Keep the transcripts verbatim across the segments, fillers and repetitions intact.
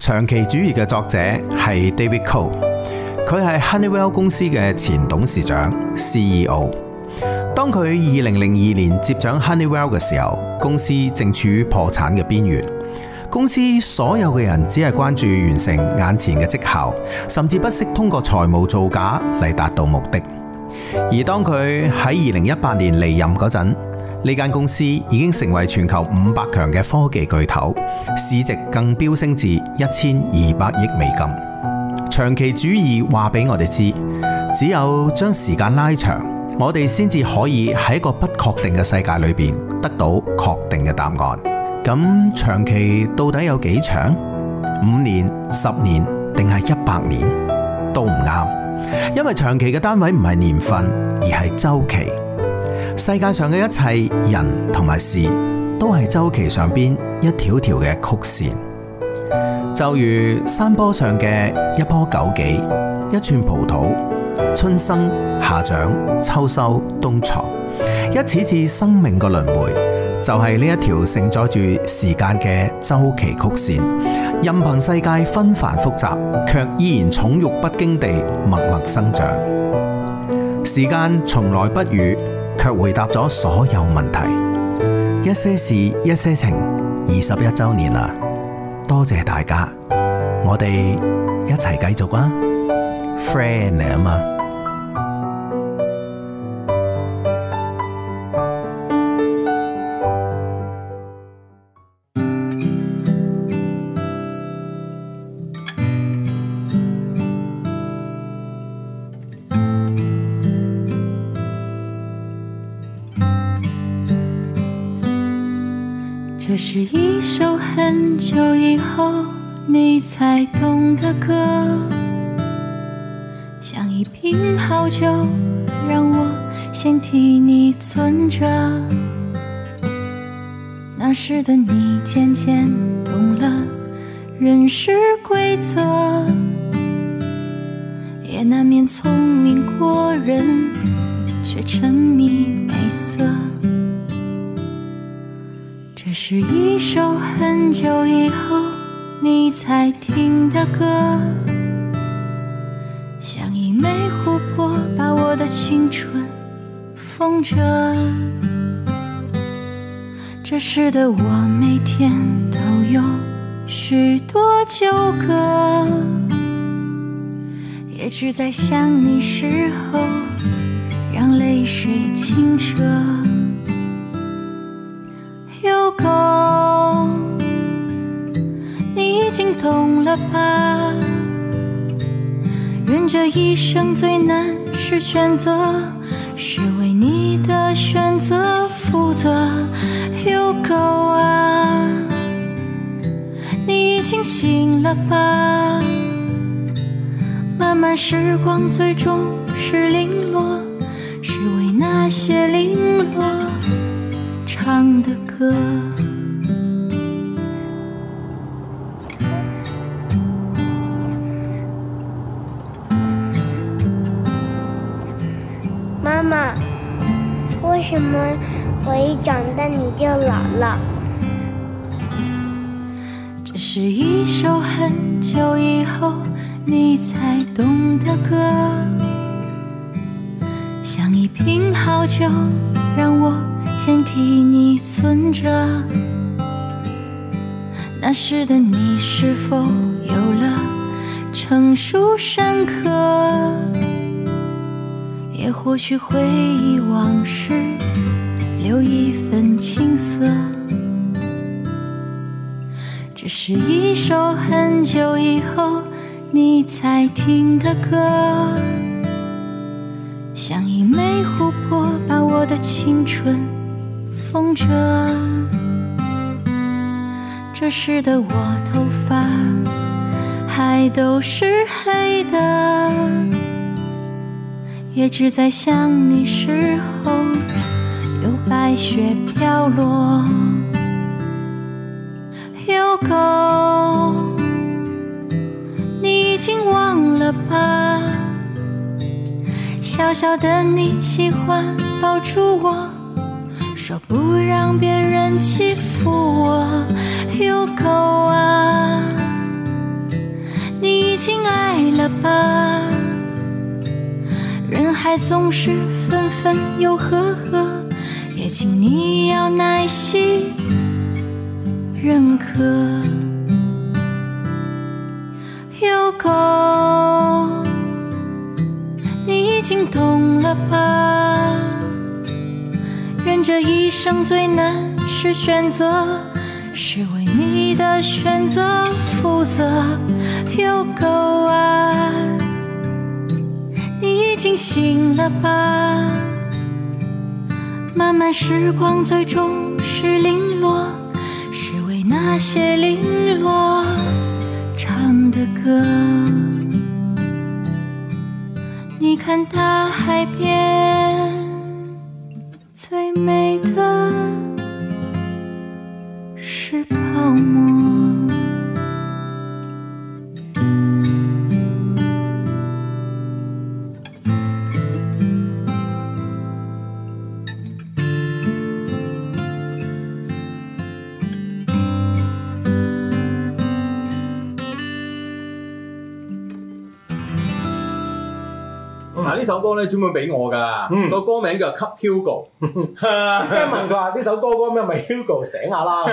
長期主義嘅作者係 David Cole， 佢係 Honeywell 公司嘅前董事長 C E O。當佢二零零二年接掌 Honeywell 嘅時候，公司正處於破產嘅邊緣。公司所有嘅人只係關注完成眼前嘅績效，甚至不惜通過財務造假嚟達到目的。而當佢喺二零一八年離任嗰陣，呢間公司已經成為全球五百強嘅科技巨頭，市值更飆升至一千二百億美金。長期主義話俾我哋知，只有將時間拉長，我哋先至可以喺一個不確定嘅世界裏邊得到確定嘅答案。咁長期到底有幾長？五年、十年定係一百年都唔啱，因為長期嘅單位唔係年份，而係周期。世界上嘅一切人同埋事都係周期上邊一條條嘅曲線，就如山坡上嘅一棵枸杞、一串葡萄，春生、夏長、秋收、冬藏，一次次生命嘅輪迴，就係呢一條承載住時間嘅周期曲線。任憑世界紛繁複雜，卻依然寵辱不驚地默默生長。時間從來不語，卻回答咗所有問題。一些事，一些情，二十一週年啦，多謝大家，我哋一齊繼續啊 ，friend 嚟啊嘛。 这是一首很久以后你才懂的歌，像一瓶好酒，让我先替你存着。那时的你渐渐懂了人世规则，也难免聪明过人，却沉迷美色。这是一首很久以后你才听的歌，像一枚琥珀把我的青春封着。这时的我每天都有许多纠葛，也只在想你时候让泪水清澈。有够，你已经懂了吧？人这一生最难是选择，是为你的选择负责。有够啊，你已经醒了吧？漫漫时光最终是零落，是为那些零落唱的歌。 妈妈，为什么我一长大你就老了？ 这是一首很久以后你才懂的歌，像一瓶好酒，让我先替你存着。那时的你是否有了成熟深刻？也或许回忆往事，留一份青涩。这是一首很久以后你才听的歌，像一枚琥珀把我的青春封着。这时的我头发还都是黑的，也只在想你时候有白雪飘落。有够，你已经忘了吧？小小的你喜欢抱住我，说不让别人欺负我。有够啊， 爱总是分分又合合，也请你要耐心认可。Hugo， 你已经懂了吧？人这一生最难是选择，是为你的选择负责。Hugo 啊，你已经醒了吧？漫漫时光最终是零落，是为那些零落唱的歌。你看大海边最美的是泡沫。 嗱，呢首歌咧專門俾我㗎， 嗯個歌名叫《給 Hugo》。 跟住問佢話：呢首歌歌咩？咪 Hugo 醒下啦，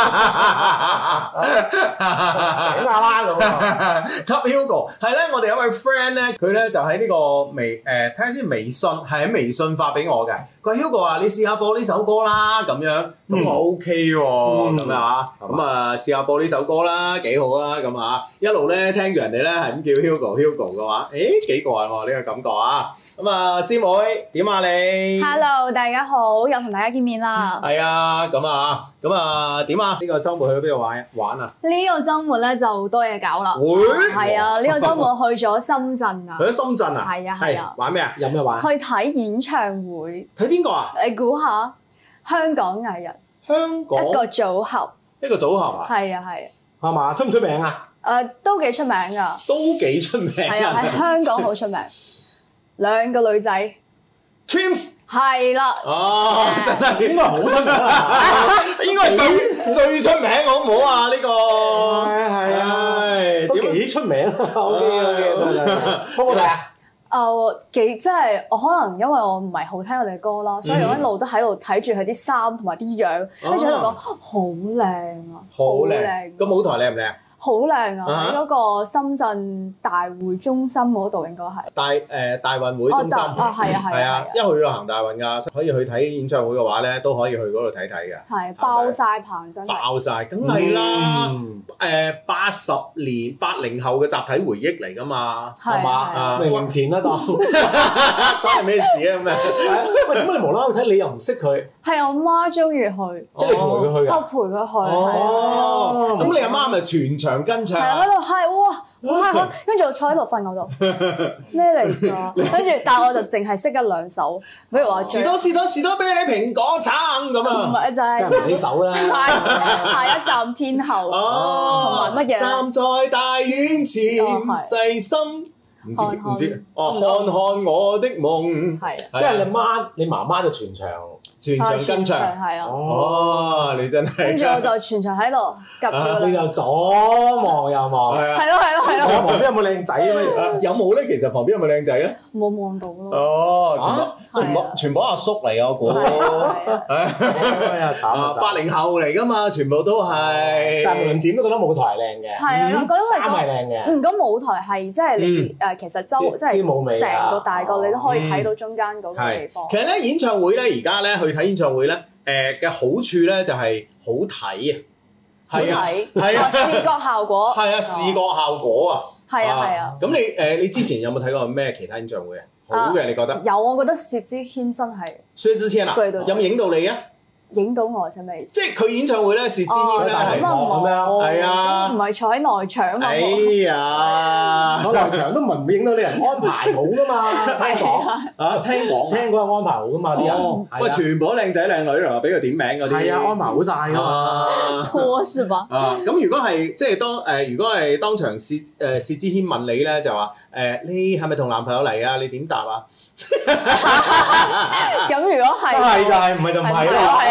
醒下啦咁啊！ 給 Hugo 係咧，我哋有位 friend 咧，佢咧就喺呢個微誒睇下先，微信係喺微信發俾我嘅。佢話 Hugo 啊，你試下播呢首歌啦，咁樣咁我 OK 喎，咁啊咁啊試下播呢首歌啦，幾好啊，咁啊一路咧聽住人哋咧係咁叫 Hugo Hugo 嘅話，誒幾過癮喎呢個感覺啊！咁啊，師妹點啊你 Hello， 大家好，又同大家見面啦。 係啊，咁啊，咁啊點啊？呢個週末去咗邊度玩玩啊？ 呢個週末咧就多嘢搞啦。 會係啊，呢個週末去咗深圳啊。 去咗深圳啊？ 係啊係啊。 玩咩啊？ 有咩玩？ 去睇演唱會。 睇邊個啊？ 你估下？香港藝人。 香港一個組合。 一個組合啊？ 係啊係啊。 係嘛？出唔出名啊？ 誒，都幾出名㗎。 都幾出名。 係啊，喺香港好出名。兩個女仔。 Twins 係啦， 哦，真係應該好出名啊！ 應該係最最出名，好唔好啊？呢個係係啊，都幾出名啊！OK OK，好唔好睇啊？ 誒幾即係我可能因為我唔係好聽佢哋歌啦，所以我一路都喺度睇住佢啲衫同埋啲樣，跟住喺度講好靚啊， 好靚！個舞台靚唔靚？ 好靚啊！喺嗰個深圳大會中心嗰度應該係大誒大運會中心啊，係啊係啊， 一去到行大運㗎，可以去睇演唱會嘅話咧，都可以去嗰度睇睇嘅。 係爆晒棚真係爆晒，梗係啦！誒八十年八零後嘅集體回憶嚟㗎嘛，係嘛？ 零年前啦當， 關你咩事啊咁啊？ 喂，點解你無啦啦睇你又唔識佢？ 係我媽中意去， 即係你陪佢去㗎？ 我陪佢去， 哦， 咁你阿媽咪全場跟唱？ 係啊，喺度係哇哇，跟住我坐喺度瞓嗰度，咩嚟㗎？跟住但係我就淨係識一兩首，比如話士多士多士多啤梨蘋果橙咁啊， 唔係就係梗係呢首啦， 下一站天后同埋乜嘢？ 站在大院前細心。唔知唔知哦，看看我的夢， 係即係你媽你媽媽就全場全場跟唱， 係啊， 哦，你真係， 跟住我就全場喺度夾住你就左望右望， 係咯係咯係咯， 旁邊有冇靚仔啊？ 有冇咧？其實旁邊有冇靚仔咧？ 冇望到咯。 哦，全部全部全部阿叔嚟我估， 哎呀慘啊！ 八零後嚟噶嘛，全部都係， 但係無論點都覺得舞台係靚嘅， 係啊，我覺得衫係靚嘅。 嗯，咁舞台係即係你誒，其實周即係成個大個你都可以睇到中間嗰個地方。 其實咧演唱會咧，而家咧去睇演唱會咧，誒嘅好處咧就係好睇啊，係啊，係啊， 視覺效果係啊，視覺效果啊， 係啊係啊。 咁你誒你之前有冇睇過咩其他演唱會啊？好嘅，你覺得？ 有，我覺得薛之謙真係。 薛之謙啊？ 對對。 有冇影到你啊？ 影到我係咩意思？ 即係佢演唱會咧，薛之謙咧係咁樣， 係啊， 唔係坐喺內場啊！ 哎呀， 坐內場都唔係影到啲人安排好噶嘛，聽講啊，聽講聽講有安排好噶嘛啲人， 喂，全部都靚仔靚女嚟話俾佢點名嗰啲， 係啊，安排好曬噶嘛， 拖是吧？ 啊，咁如果係即係當誒，如果係當場薛誒薛之謙問你咧，就話誒你係咪同男朋友嚟啊？你點答啊？ 咁如果係， 係就係，唔係就唔係咯，係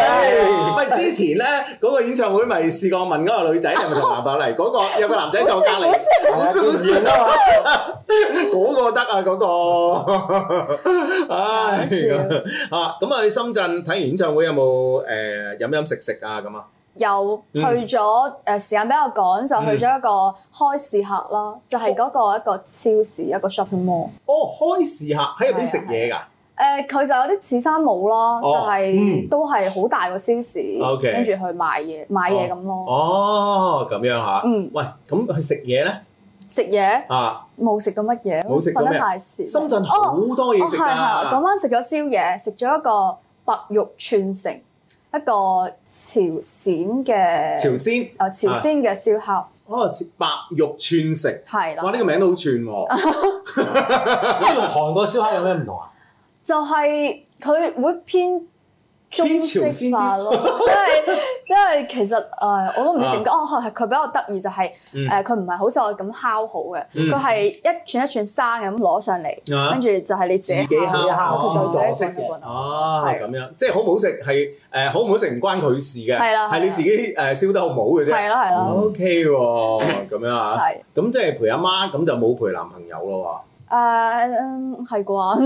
喂，之前咧嗰個演唱會咪試過問嗰個女仔係咪同男朋友嚟？嗰個有個男仔坐隔離，好笑好笑啊嘛！嗰個得啊，嗰個，唉啊咁啊！去深圳睇完演唱會有冇誒飲飲食食啊咁啊？ 又去咗誒時間比較趕，就去咗一個開市客啦，就係嗰個一個超市一個 shopping mall。 哦，開市客喺入邊食嘢㗎？ 誒，佢就有啲似山姆啦，就係嗯都係好大個超市， OK 跟住去買嘢買嘢咁咯。 哦，咁樣嚇。 嗯， 喂，咁去食嘢咧？ 食嘢啊， 冇食到乜嘢， 冇食到咩瞓得太少。 深圳好多嘢食哦，係係，嗰㗎。 晚食咗宵夜，食咗一個白肉串城，一個朝鮮嘅朝鮮誒朝鮮嘅燒烤， 哦，白肉串食。 係啦哇！呢個名都好串喎。 呢個同韓國燒烤有咩唔同啊？ 就係佢會偏中偏朝鮮式化咯，因為因為其實誒、呃、我都唔知點解，哦係佢比較得意就係誒佢唔係好似我咁烤好嘅，佢係、一串一串生咁攞上嚟， 啊跟住就係你自己自己烤烤，其實自己自助式嘅滾一滾。 哦， 係咁樣，即係好唔好食係誒好唔好食唔關佢事嘅， 係啦係啦係你自己誒燒得好唔好嘅啫。 係啦係啦， O K 喎，咁樣啊， 係咁即係陪阿媽，咁就冇陪男朋友咯誒嗯係啩？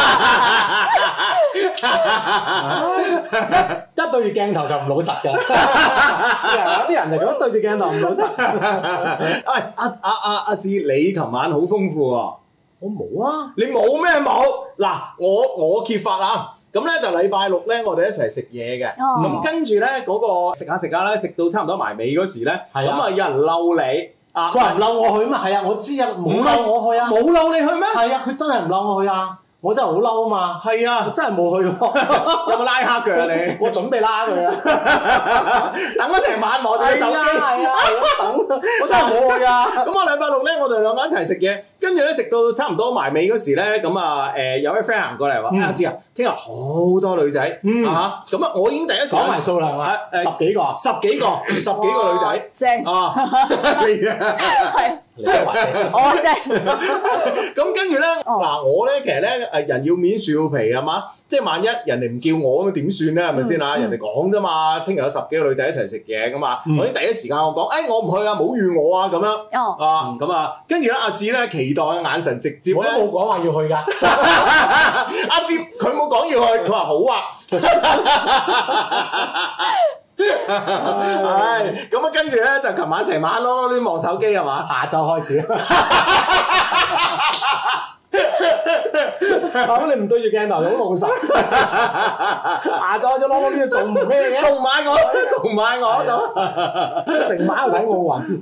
一對住鏡頭就唔老實㗎，有啲人就咁對住鏡頭唔老實。 喂，阿阿阿阿志，你琴晚好豐富喎。 我冇啊， 你冇咩冇？嗱，我我揭發啊！咁咧就禮拜六咧，我哋一齊食嘢嘅。 哦咁跟住咧嗰個食下食下咧，食到差唔多埋尾嗰時咧， 係啊咁啊有人嬲你啊！ 佢話唔嬲我去嘛？係啊，我知啊，冇嬲我去啊， 冇嬲你去咩？ 係啊，佢真係唔嬲我去啊，我真係好嬲啊嘛， 係啊我，真係冇去喎， 有冇拉黑佢啊你？ 我準備拉佢啊， 等咗成晚摸住你手機。 係啊，等，我真係冇去啊。 咁我禮拜六咧，我哋兩個一齊食嘢，跟住咧食到差唔多埋尾嗰時咧，咁啊誒有位 friend 行過嚟話： 嗯阿志啊，聽日好多女仔嗯啊，咁啊我已經第一時間講埋數量啊， 誒十幾個， 十幾個，十幾個女仔。 正啊，係啊， 係你都話你我正。 咁跟住咧， 哦嗱我咧其實咧誒人要面樹要皮係嘛，即係萬一人哋唔叫我咁點算咧係咪先啊？人哋講啫嘛，聽日有十幾個女仔一齊食嘢咁啊， 嗯我已經第一時間我講，誒我唔去啊，冇預我啊咁樣哦， 啊，咁啊，跟住咧阿志咧期待嘅眼神直接我都咧， 冇講話要去㗎， 阿志佢冇講要去，佢話好啊。唉，咁啊，跟住咧就琴晚成晚咯，啲望手機係嘛？ 下晝開始。咁你唔對住鏡頭好老實，下晝開始攞嗰啲做唔咩嘅？ 仲買我，仲買我咁。 成晚喺度睇奧運。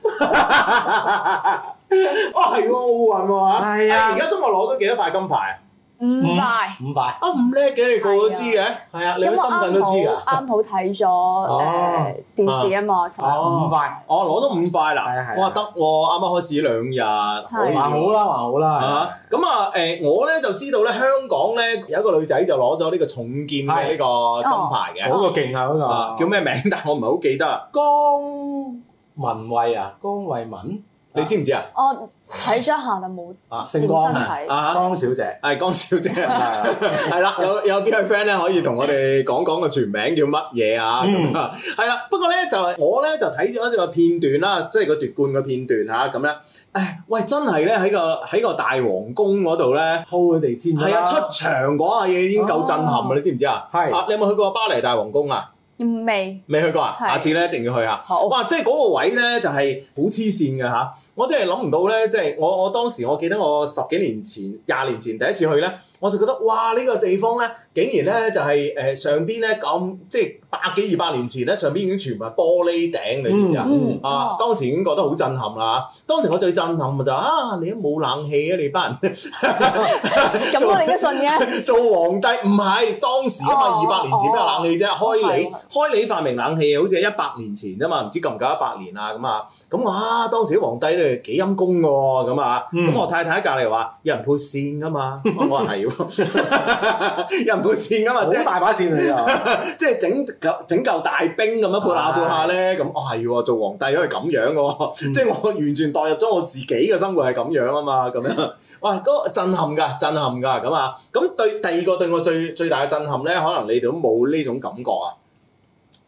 哦，係喎，奧運喎嚇。 係啊而家中國攞咗幾多塊金牌啊？ 五塊。 五塊。 啊，咁叻嘅，你個個都知嘅。 係啊，你咁我去深圳都知㗎。 啱好啱好睇咗誒電視啊嘛，尋日五塊。 哦，攞咗五塊啦。 係啊係啊哇，得喎，啱啱開始兩日，可以還好啦，還好啦。 啊，咁啊，誒，我咧就知道咧，香港咧有一個女仔就攞咗呢個重劍嘅呢個金牌嘅， 嗰個勁啊，嗰啊， 個叫咩名？但我唔係好記得啊， 江文慧啊，江慧文， 你知唔知啊？ 我睇咗一下就冇啊， 認姓江啊， 真睇。 啊， 江小姐。 係江小姐， 係係啦，有有邊位 friend 咧可以同我哋講講個全名叫乜嘢啊？ 嗯咁啊，係啦，不過咧就係我咧就睇咗一個片段啦，即係個奪冠嘅片段嚇咁咧，誒，喂，真係咧喺個喺個大皇宮嗰度咧。 鋪佢地氈㗎啦係啊，出場嗰下嘢已經夠震撼啊！你知唔知啊？ 係啊，你有冇去過巴黎大皇宮啊？ 嗯未未去過啊？ 係下次咧一定要去啊！ 好哇！即係嗰個位咧就係好黐線嘅嚇，我真係諗唔到咧，即係我我當時我記得我十幾年前、廿年前第一次去咧，我就覺得哇！呢個地方咧竟然咧就係誒上邊咧咁即係百幾二百年前咧上邊已經全部係玻璃頂，你知唔知啊？ 嗯啊！ 哦當時已經覺得好震撼啦！當時我最震撼嘅就係啊，你都冇冷氣啊！你班人咁我哋都信嘅。 做皇帝唔係當時啊嘛， 哦二百年前邊有冷氣啫？開你係開你發明冷氣，好似係一百年前啫嘛，唔知夠唔夠一百年啊咁啊！咁哇，當時啲皇帝咧幾陰公嘅喎，咁啊，咁、 嗯我太太喺隔離話有人潑線噶嘛，我話係喎，有人潑線噶嘛，即係好大把線嚟㗎。 即係整嚿整嚿大冰咁樣潑下潑下咧，咁哦係喎，做皇帝都係咁樣嘅喎，即係我完全代入咗我自己嘅生活係咁樣啊嘛，咁樣，哇，嗰個震撼㗎，震撼㗎，咁啊，咁對第二個對我最最大嘅震撼咧，可能你哋都冇呢種感覺啊。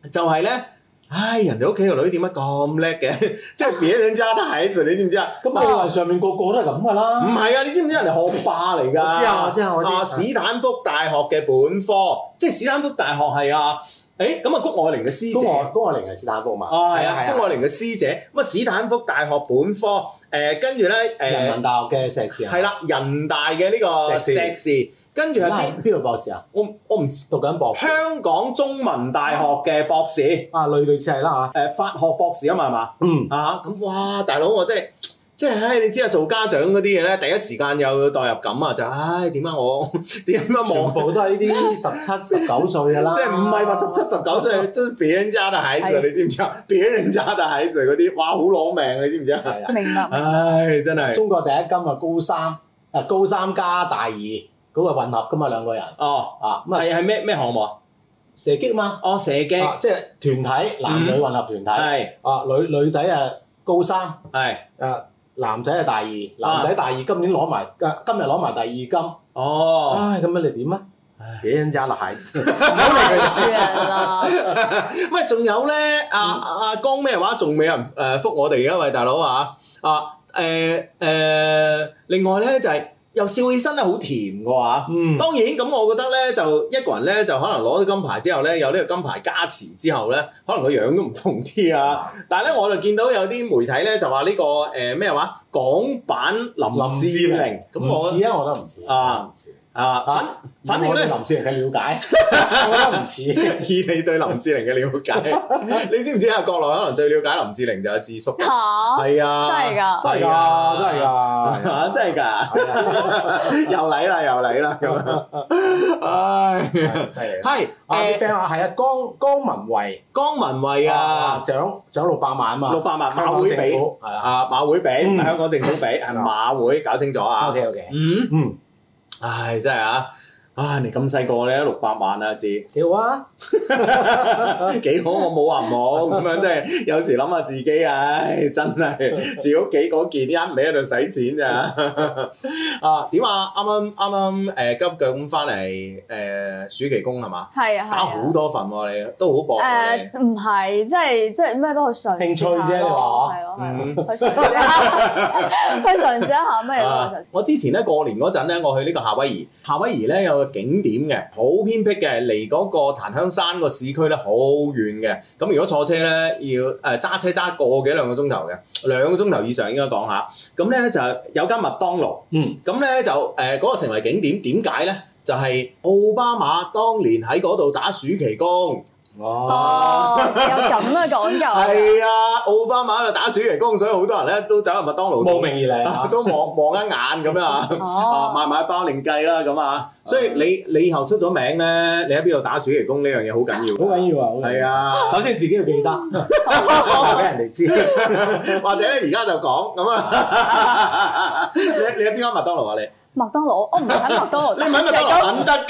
就係咧。唉，人哋屋企個女點解咁叻嘅？即係別人家的孩子，你知唔知啊？ 咁奧運上面個個都係咁噶啦。 唔係啊，你知唔知人哋學霸嚟㗎？ 我知啊，我知啊，我知。 啊，斯坦福大學嘅本科，即係斯坦福大學係啊。誒咁啊，谷愛玲嘅師姐。 谷愛玲係斯坦福嘛？ 啊，係啊，谷愛玲嘅師姐。咁啊，斯坦福大學本科，誒跟住咧誒。 人民大學嘅碩士啊。 係啦，人大嘅呢個碩士。跟住係邊邊度博士啊？ 我我唔讀緊博士。 香港中文大學嘅博士。 啊，類類似係啦嚇。 誒法學博士啊嘛係嘛？ 嗯。 啊咁哇，大佬我真係即係唉，你知啊，做家長嗰啲嘢咧，第一時間有代入感啊，就唉點解我點解望全部都係呢啲十七、十九歲㗎啦。 即係唔係話十七、十九歲，即係別人家嘅孩子，你知唔知啊？別人家嘅孩子嗰啲，哇好攞命，你知唔知啊？ 係啊。 明白。 唉，真係。 中國第一金啊，高三啊，高三加大二。嗰個混合㗎嘛兩個人， 哦啊咁係係咩咩項目啊？ 射擊嘛， 哦射擊， 啊、即係團體男女混合團體，係、嗯、啊女女仔啊高三，係啊男仔啊大二，男仔大二今年攞埋，今日攞埋第二金，哦，唉咁樣你點啊？別人家嘅孩子，唔好理佢住人啦。 喂，仲有咧，阿阿江咩話？仲未有人誒覆我哋嘅，喂大佬啊，啊誒誒，另外咧就係、是。又笑起身係好甜嘅喎，嗯，當然咁，我覺得咧就一個人咧就可能攞咗金牌之後咧，有呢個金牌加持之後咧，可能個樣都唔同啲啊。但係咧，我就見到有啲媒體咧就話呢、呢個誒咩話港版林志玲，咁我唔似啊，我覺得唔似啊。 啊，反反正咧林志玲嘅了解，我覺得唔似。 以你對林志玲嘅了解，你知唔知啊？國內可能最了解林志玲就係智叔。嚇！係啊， 真係㗎， 真係㗎，真係㗎， 嚇真係㗎，又嚟啦，又嚟啦咁樣。唉，犀利。係誒 friend 話係啊，江江文慧， 江文慧啊， 獎獎六百萬啊嘛， 六百萬馬會俾，係啊，馬會俾，唔係香港政府俾，係馬會搞清楚啊。 OK OK， 嗯嗯。 唉，真係啊！啊，你咁細個咧，六百萬啊，字幾好啊！ 幾好，我冇話唔好咁樣，即係有時諗下自己，唉，真係自己屋企嗰件一味喺度使錢咋啊？點啊？啱啱啱啱誒急腳咁翻嚟誒暑期工係嘛？ 係啊， 打好多份喎，你都好搏喎你。 誒唔係，即係即係咩都去嘗試興趣啫，你話係咯，係咯，去嘗試下，去嘗試一下咩都去嘗試。 我之前咧過年嗰陣咧，我去呢個夏威夷，夏威夷咧有個景點嘅，好偏僻嘅，離嗰個檀香山個市區咧好遠嘅。咁如果坐車咧要誒揸車揸個幾兩個鐘頭嘅，兩個鐘頭以上應該講下。咁咧就有間麥當勞，嗯，咁咧就誒嗰、呃嗰個成為景點，點解咧？就係、是、奧巴馬當年喺嗰度打暑期工。 哦，有咁嘅講究。 係啊，奧巴馬喺度打暑期工，所以好多人咧都走入麥當勞慕名而嚟， 都望望一眼咁樣啊，啊買買包另計啦咁啊。所以你你以後出咗名咧，你喺邊度打暑期工呢樣嘢好緊要， 好緊要啊！係啊， 首先自己要記得，俾人哋知， 或者咧而家就講咁啊。你你喺邊間麥當勞啊？你？ 麥當勞，我唔係喺麥當勞， 你唔喺麥當勞肯德基，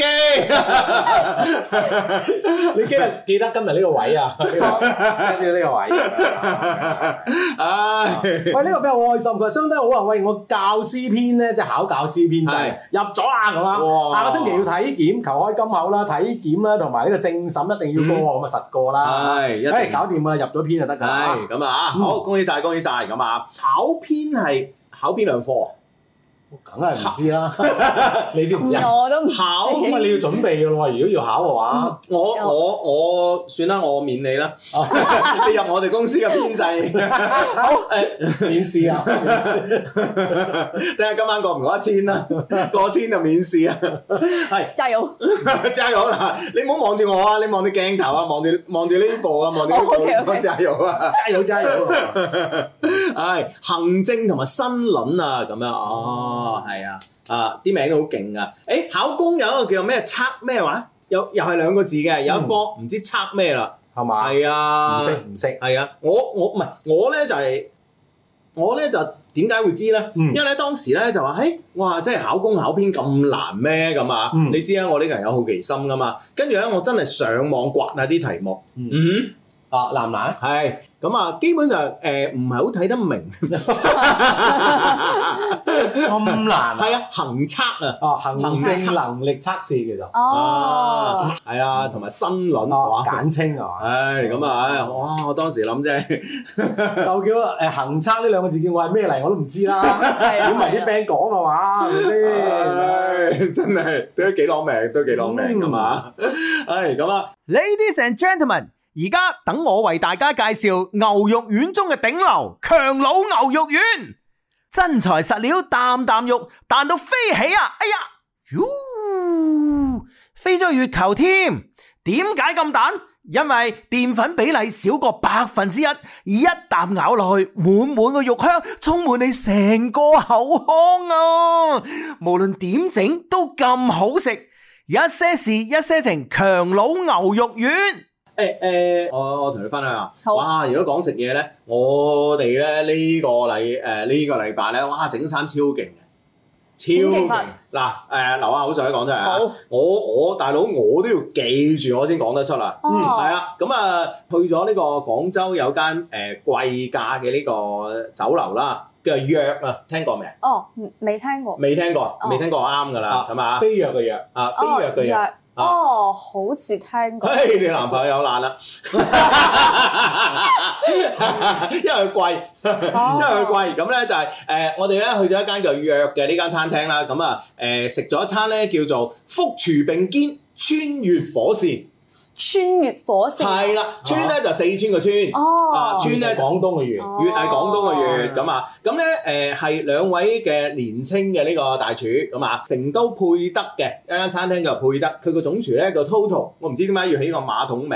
你記得記得今日呢個位啊 ，set 咗呢個位。唉，喂，呢個比較開心，佢話相當好啊！喂，我教師編咧，即係考教師編制入咗啊，咁啊，下個星期要體檢，求開金口啦，體檢啦，同埋呢個政審一定要過，咁啊實過啦。係，一定搞掂啦，入咗編就得㗎。 係咁啊，好，恭喜晒，恭喜晒，咁啊，考編係考邊兩科啊？ 梗係唔知啦，你知唔知啊？ 我都唔考咁啊！你要準備嘅咯喎，如果要考嘅話， 我我我算啦，我免你啦，你入我哋公司嘅編制，好誒免試啊！睇下今晚過唔過一千啦，過千就免試啊！係加油，加油嗱！你唔好望住我啊，你望住鏡頭啊，望住望住呢部啊，望住呢部，加油啊！ 加油加油！ 係行政同埋新聞啊，咁樣哦。哦，係啊，啊啲名都好勁啊！誒，考公有一個叫做咩測咩話？又又係兩個字嘅，有一科唔、嗯、知測咩啦，係嘛？係啊， 唔識唔識？ 係啊，我我唔係我咧就係、是、我咧就點解會知咧？嗯、因為咧當時咧就話，誒，哇，真係考公考編咁難咩咁啊？嗯、你知啊，我呢個人有好奇心噶嘛，跟住咧我真係上網刮下啲題目，嗯。嗯啊難唔難？ 係咁啊，基本上誒唔係好睇得明， 咁難係啊，行測啊， 哦，行政能力測試其實。 哦， 係啊，同埋申論哦，簡稱啊。 唉，咁啊，哇！我當時諗啫， 就叫誒行測呢兩個字叫我係咩嚟我都唔知啦。點唔係啲 friend 講嘅話，係咪先？ 真係都幾攞命，都幾攞命㗎嘛！唉，咁啊 Ladies and gentlemen，而家等我為大家介紹牛肉丸中嘅頂流強佬牛肉丸，真材實料，啖啖肉彈到飛起啊！哎呀，喲，飛咗月球添！點解咁彈？因為澱粉比例少過百分之一，一啖咬落去，滿滿嘅肉香充滿你成個口腔啊！無論點整都咁好食，一些事一些情，強佬牛肉丸。 誒誒，我我同你分享下。 好哇！如果講食嘢咧，我哋咧呢個禮誒呢個禮拜咧，哇！整餐超勁嘅，超勁！嗱誒，流下口水講出嚟啊！我我大佬我都要記住我先講得出啦。嗯，係啊。咁啊，去咗呢個廣州有間誒貴價嘅呢個酒樓啦，叫做約啊，聽過未？ 哦，未聽過。 未聽過，未聽過啱㗎啦，係嘛？ 飛躍嘅躍啊，飛躍嘅躍。 哦，好似聽過。 嘿，你男朋友有難啦，因為佢貴，因為佢貴。咁咧就係誒，我哋咧去咗一間叫約嘅呢間餐廳啦。咁啊誒食咗一餐咧叫做福廚並肩穿越火線。 穿越火線係啦，川咧就四川個川，啊川咧廣東嘅粵， 粵係廣東嘅粵咁啊，咁咧誒係兩位嘅年青嘅呢個大廚咁啊，成都佩德嘅一間餐廳叫佩德，佢個總廚咧叫 Toto， 我唔知點解要起個馬桶名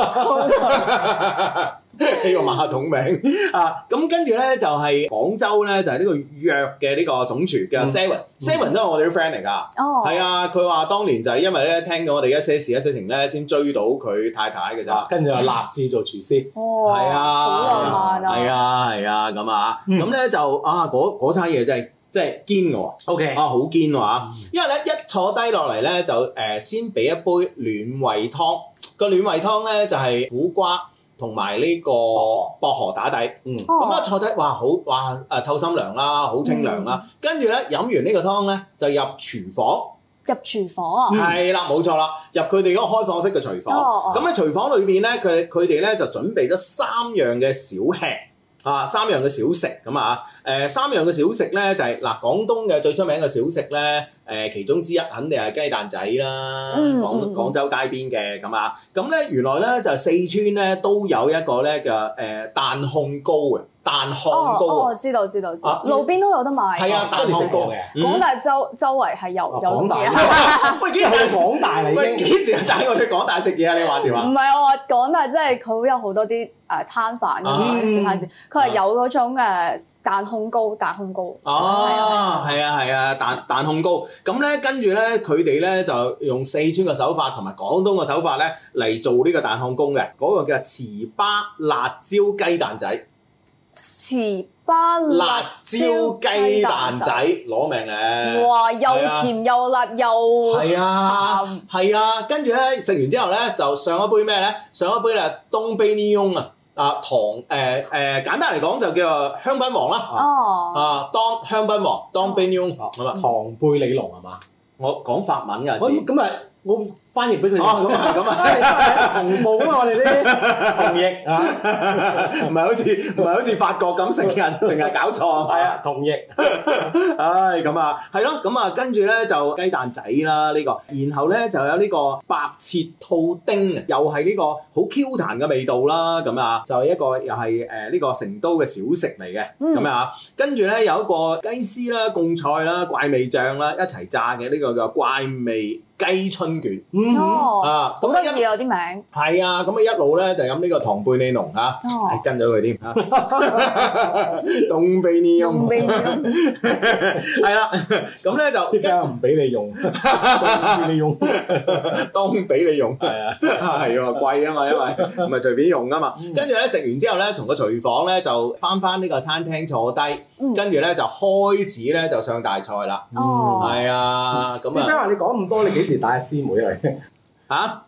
啦。呢個馬桶名啊，咁跟住咧就係廣州咧就係呢個約嘅呢個總廚叫 Seven，Seven 都係我哋啲 friend 嚟㗎。哦，係啊，佢話當年就係因為咧聽到我哋一些事一些情咧，先追到佢太太嘅咋， 跟住又立志做廚師。 哦， 係啊， 好浪漫啊！ 係啊，係啊，咁啊，咁咧就啊嗰嗰餐嘢真係真係堅嘅喎。OK，啊好堅喎嚇，因為咧一坐低落嚟咧就誒先俾一杯暖胃湯，個暖胃湯咧就係苦瓜。同埋呢個薄荷打底，嗯，咁啊坐低，哇好，哇誒透心涼啦，好清涼啦，跟住咧飲完呢個湯咧就入廚房， 入廚房啊， 係啦，冇錯啦，入佢哋嗰個開放式嘅廚房，咁喺廚房裏邊咧，佢佢哋咧就準備咗三樣嘅小吃。啊，三樣嘅小食咁啊，誒三樣嘅小食咧就係嗱廣東嘅最出名嘅小食咧，誒其中之一肯定係雞蛋仔啦，廣廣州街邊嘅咁啊，咁咧原來咧就四川咧都有一個咧嘅誒蛋烘糕嘅。蛋烘糕哦，知道知道知道，路邊都有得賣。 係啊，蛋烘糕嘅。 廣大周周圍係有有廣大，喂，幾時去廣大啦？已經幾時帶我哋廣大食嘢啊？你話時話？ 唔係我話廣大，即係佢有好多啲誒攤販咁樣小攤子，佢係有嗰種誒蛋烘糕、蛋烘糕。 哦，係啊係啊，蛋蛋烘糕。咁咧跟住咧，佢哋咧就用四川嘅手法同埋廣東嘅手法咧嚟做呢個蛋烘糕嘅，嗰個叫糍粑辣椒雞蛋仔。 糍粑辣椒雞蛋仔攞命咧！ 哇，又甜又辣又係啊，係啊，跟住咧食完之後咧就上一杯咩咧？上一杯咧東貝尼翁啊！啊糖誒誒簡單嚟講就叫做香檳王啦。哦。啊當香檳王當貝尼翁咁啊， 糖貝里龍係嘛？ 我講法文㗎知。咁啊。我翻譯俾佢哋。 哦，咁啊，咁啊， 同步啊嘛，我哋啲同譯啊， 唔係好似唔係好似法國咁成日成日搞錯， 係啊，同譯。 唉，咁啊，係咯，咁啊，跟住咧就雞蛋仔啦呢個，然後咧就有呢個白切兔丁，又係呢個好 Q 彈嘅味道啦，咁啊，就係一個又係誒呢個成都嘅小食嚟嘅，咁啊，跟住咧有一個雞絲啦、貢菜啦、怪味醬啦一齊炸嘅呢個叫怪味雞春卷， 嗯啊， 好得意有啲名， 係啊，咁啊一路咧就飲呢個糖貝利濃嚇，係跟咗佢添嚇，東貝利濃，東貝利濃，係啦，咁咧就而家唔俾你用，東俾你用， 東俾你用，係啊，係喎貴啊嘛，因為唔係隨便用啊嘛，跟住咧食完之後咧，從個廚房咧就翻翻呢個餐廳坐低，跟住咧就開始咧就上大菜啦，係啊，咁啊。 你講咁多，你幾時帶師妹嚟？ 嚇？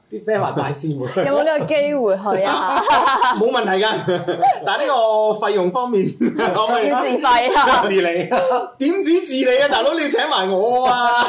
啲 friend 話帶師妹， 有冇呢個機會去啊？ 冇問題㗎，但係呢個費用方面可唔可以要自費啊？ 自理。 點止自理啊，大佬你要請埋我啊！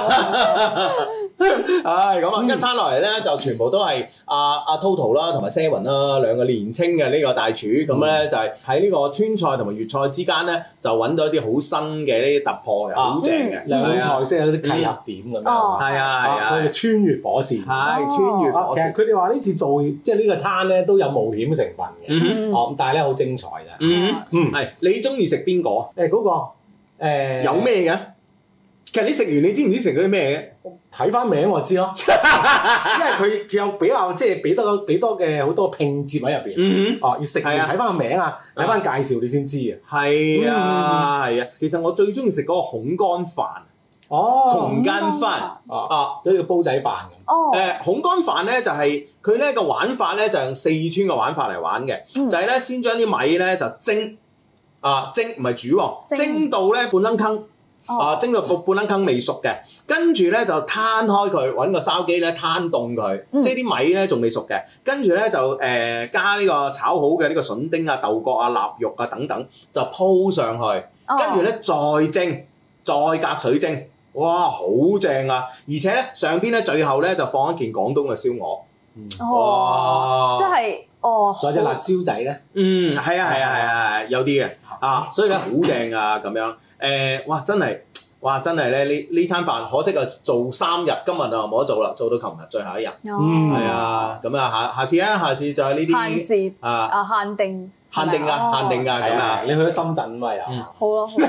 唉，咁啊，一餐落嚟咧就全部都係阿阿 Toto 啦，同埋 Seven 啦，兩個年青嘅呢個大廚，咁咧就係喺呢個川菜同埋粵菜之間咧，就揾到一啲好新嘅呢啲突破嘅，好正嘅兩種菜式有啲契合點咁樣。 係啊係啊， 所以穿越火線。 係穿越火其實線。 佢哋話呢次做即係呢個餐咧都有冒險成分嘅。 嗯哦，咁但係咧好精彩嘅。 嗯嗯， 係你中意食邊個？ 誒嗰個誒有咩嘅？其實你食完你知唔知食嗰啲咩嘅？ 睇翻名我知咯，因為佢佢有比較即係俾多俾多嘅好多拼接喺入邊。 嗯哦，要食完睇翻個名啊，睇翻介紹你先知啊。 係啊係啊，其實我最中意食嗰個孔乾飯。 哦， 紅乾飯啊，即係個煲仔飯咁。 哦， 誒紅乾飯咧就係佢咧個玩法咧就用四川嘅玩法嚟玩嘅， 嗯就係咧先將啲米咧就蒸啊蒸唔係煮喎， 蒸蒸到咧半燶坑。 哦啊，蒸到半半燶坑未熟嘅，跟住咧就攤開佢，揾個筲箕咧攤凍佢， 嗯即係啲米咧仲未熟嘅，跟住咧就誒、呃、加呢個炒好嘅呢個筍丁啊、豆角啊、臘肉啊等等，就鋪上去，跟住咧再蒸，再隔水蒸，哇，好正啊！而且咧上邊咧最後咧就放一件廣東嘅燒鵝， 哦，即係哦， 仲有隻辣椒仔咧， 嗯，係啊係啊係啊，係有啲嘅啊，所以咧好正啊咁樣。誒，哇！真係，哇！真係咧，呢呢餐飯可惜啊，做三日，今日啊冇得做啦，做到琴日最後一日。 嗯， 係啊，咁啊，下下次啊，下次就係呢啲限時啊， 啊限定限定㗎，限定㗎咁啊係啊，。你去咗深圳嘛又？ 好咯，好咯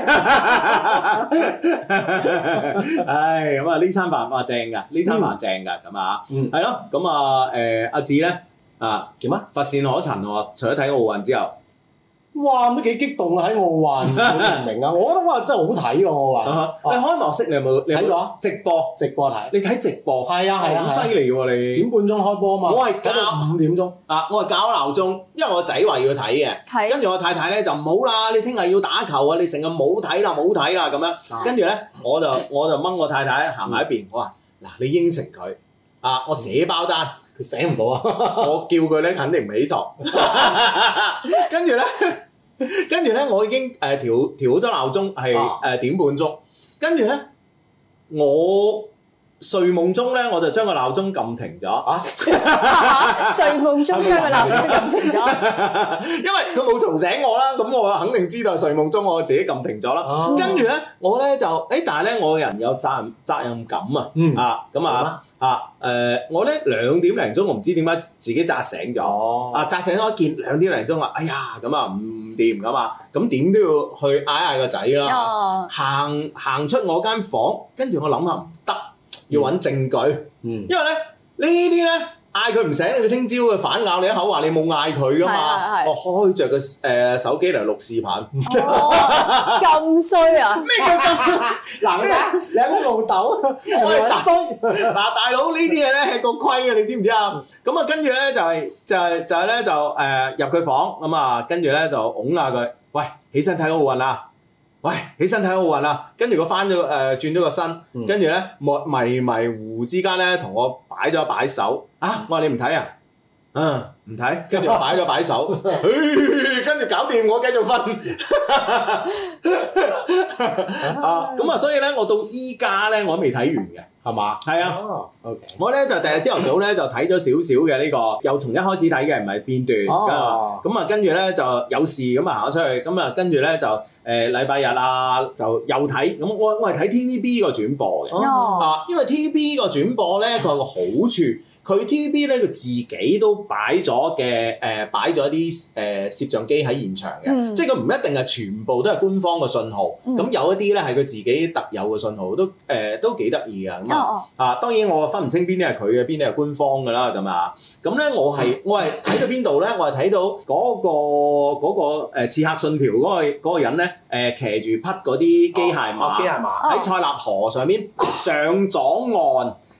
唉，咁啊，呢餐飯哇正㗎，呢餐飯正㗎咁啊， 嗯係咯，咁啊誒阿志咧啊點啊？ 乏善可陳喎，除咗睇奧運之後。 哇！咁都幾激動啊！喺奧運，你唔明啊？我覺得哇，真係好睇喎奧啊運。 你開幕式你有冇你有冇睇咗直播？ 直播睇， 你睇直播？ 係啊係啊， 好犀利喎你！ 點半鐘開波啊嘛， 我係睇到五點鐘。 啊！我係搞鬧鐘，因為我仔話要睇嘅， 睇跟住我太太咧就唔好啦，你聽日要打球啊，你成日冇睇啦冇睇啦咁樣，跟住咧我就我就掹我太太行埋一邊，我話嗱你應承佢啊，我寫包單， 佢醒唔到啊！ 我叫佢咧肯定唔起床，跟住咧跟住咧我已經誒、呃、調調好咗鬧鐘係誒點半鐘，跟住咧我。睡夢中咧，我就將個鬧鐘撳停咗啊！ 睡夢中將個鬧鐘撳停咗， 因為佢冇嘈醒我啦，咁我肯定知道係睡夢中我自己撳停咗啦。 哦跟住咧，我咧就誒，但係咧我個人有責任責任感啊， 嗯啊咁啊啊誒，我咧兩點零鐘我唔知點解自己扎醒咗， 哦啊扎醒咗一見兩點零鐘啊，哎呀咁啊唔掂咁啊，咁點都要去嗌嗌個仔啦， 哦， 行行出我間房，跟住我諗下唔得。要揾證據， 嗯， 因為咧呢啲咧嗌佢唔醒，你佢聽朝佢反咬你一口話你冇嗌佢噶嘛， 係係係我開着個誒手機嚟錄視頻， 哦，咁衰啊！ 咩叫咁？ 嗱你你有個老豆，係咪話衰？ 嗱大佬呢啲嘢咧係個規嘅，你知唔知啊？咁啊跟住咧就係就係就係咧就誒入佢房咁啊，跟住咧就擁下佢，喂起身睇奧運啊！喂，起身睇奧運啦！跟住佢翻咗誒轉咗個身，跟住咧迷迷糊糊之間咧同我擺咗擺手啊！我話你唔睇啊？嗯，唔睇，跟住擺咗擺手，跟住搞掂，我繼續瞓。啊，咁啊，所以咧，我到依家咧，我都未睇完嘅，係嘛？係啊。 哦，OK。 我咧就第日朝頭早咧就睇咗少少嘅呢個，又從一開始睇嘅，唔係片段。 哦咁啊，跟住咧就有事咁啊行咗出去，咁啊跟住咧就誒禮拜日啊就又睇，咁我我係睇 T V B 個轉播嘅。 哦， 啊，因為 T V B 個轉播咧，佢有個好處。佢 T V B 咧，佢自己都擺咗嘅誒，擺咗啲誒攝像機喺現場嘅， 嗯即係佢唔一定係全部都係官方嘅信號，咁、 嗯有一啲咧係佢自己特有嘅信號，都誒、呃、都幾得意嘅咁啊！ 哦啊，當然我分唔清邊啲係佢嘅，邊啲係官方嘅啦，咁啊，咁咧我係我係睇到邊度咧？我係睇到嗰、個嗰、個誒刺客信條嗰、個嗰個人咧，誒騎住匹嗰啲機械馬， 機械馬喺塞納河上面上咗岸。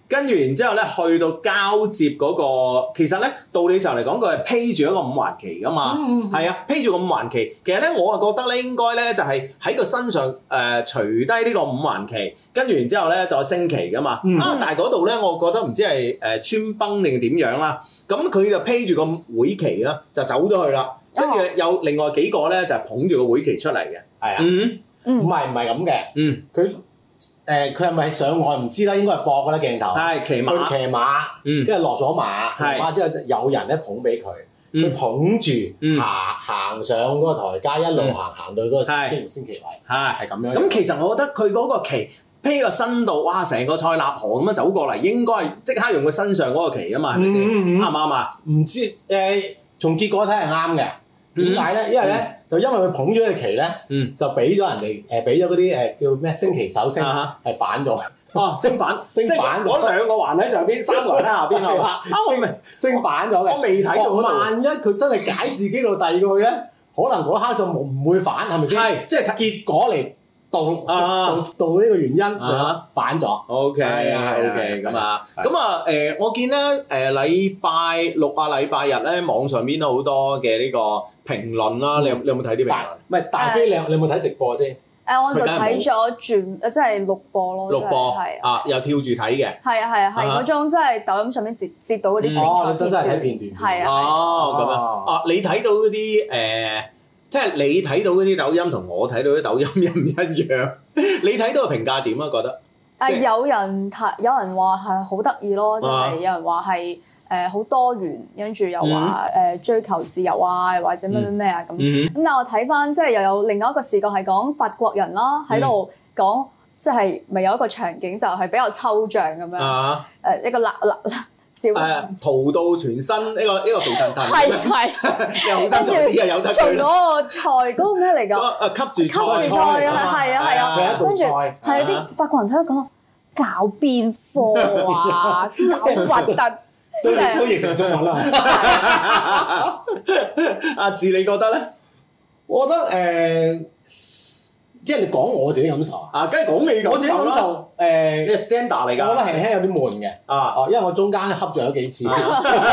跟住然之後咧去到交接嗰、個，其實咧道理上嚟講，佢係披住一個五環旗噶嘛，係、嗯嗯、啊，披住個五環旗。其實咧，我啊覺得咧應該咧就係喺個身上誒除低呢個五環旗，跟住然之後咧就升旗噶嘛。嗯、啊，但係嗰度咧，我覺得唔知係誒穿崩定係點樣啦。咁佢就披住個會旗啦，就走咗去啦。跟住有另外幾個咧就係捧住個會旗出嚟嘅，係啊， 嗯，唔係唔係咁嘅，嗯，佢誒佢係咪上岸唔知啦，應該係駁㗎啦鏡頭，係騎馬，騎馬，嗯，跟住落咗馬，馬之後有人咧捧俾佢，佢捧住行行上嗰個台階，一路行行到嗰個幾乎升旗位，係係咁樣。咁其實我覺得佢嗰個旗披個身度，哇！成個塞納河咁樣走過嚟，應該係即刻用佢身上嗰個旗啊嘛，係咪先？啱唔啱啊？唔知誒，從結果睇係啱嘅。點解咧？因為咧，嗯、就因為佢捧咗個旗咧，嗯、就俾咗人哋誒，俾咗嗰啲誒叫咩升旗手升，係反咗。哦，升反，升反嗰兩個環喺上邊，三個喺下邊係嘛？升升反咗嘅。我未睇到嗰度。萬一佢真係解自己到第二個去咧，可能嗰刻就冇唔會反，係咪先？係，即係結果嚟。到到到呢個原因就反咗。O K 啊 O K 咁啊，咁啊誒，我見咧誒禮拜六啊禮拜日咧網上邊都好多嘅呢個評論啦。你有你有冇睇啲評論？唔係大飛，你你有冇睇直播先？誒，我就睇咗轉，即係錄播咯。錄播係啊，又跳住睇嘅。係啊係啊係嗰種，即係抖音上面截截到嗰啲精彩片段。哦，你都係睇片段。係啊。哦，咁樣啊，你睇到嗰啲誒？即係你睇到嗰啲抖音同我睇到啲抖音一唔一樣？你睇到個評價點啊？覺得誒有人睇，有人話係好得意咯，即係有人話係誒好多元，跟住又話誒追求自由啊，或者咩咩咩啊咁。咁但係我睇翻即係又有另外一個視角係講法國人啦，喺度講即係咪有一個場景就係比較抽象咁樣誒一個辣辣辣。誒淘到全身呢個呢個肥騰騰，係係，又好生做啲又有得佢。從嗰個菜嗰個咩嚟㗎？誒吸住菜菜啊，係啊係啊，跟住係啲法國人喺度講搞邊科啊，搞核突，都都譯成中文啦。阿志你覺得咧？我覺得誒。即係你講我自己感受啊！梗係講你感受啦。我自己感受誒，你係 standard 嚟㗎。我覺得輕輕有啲悶嘅啊！哦，因為我中間恰咗幾次，因為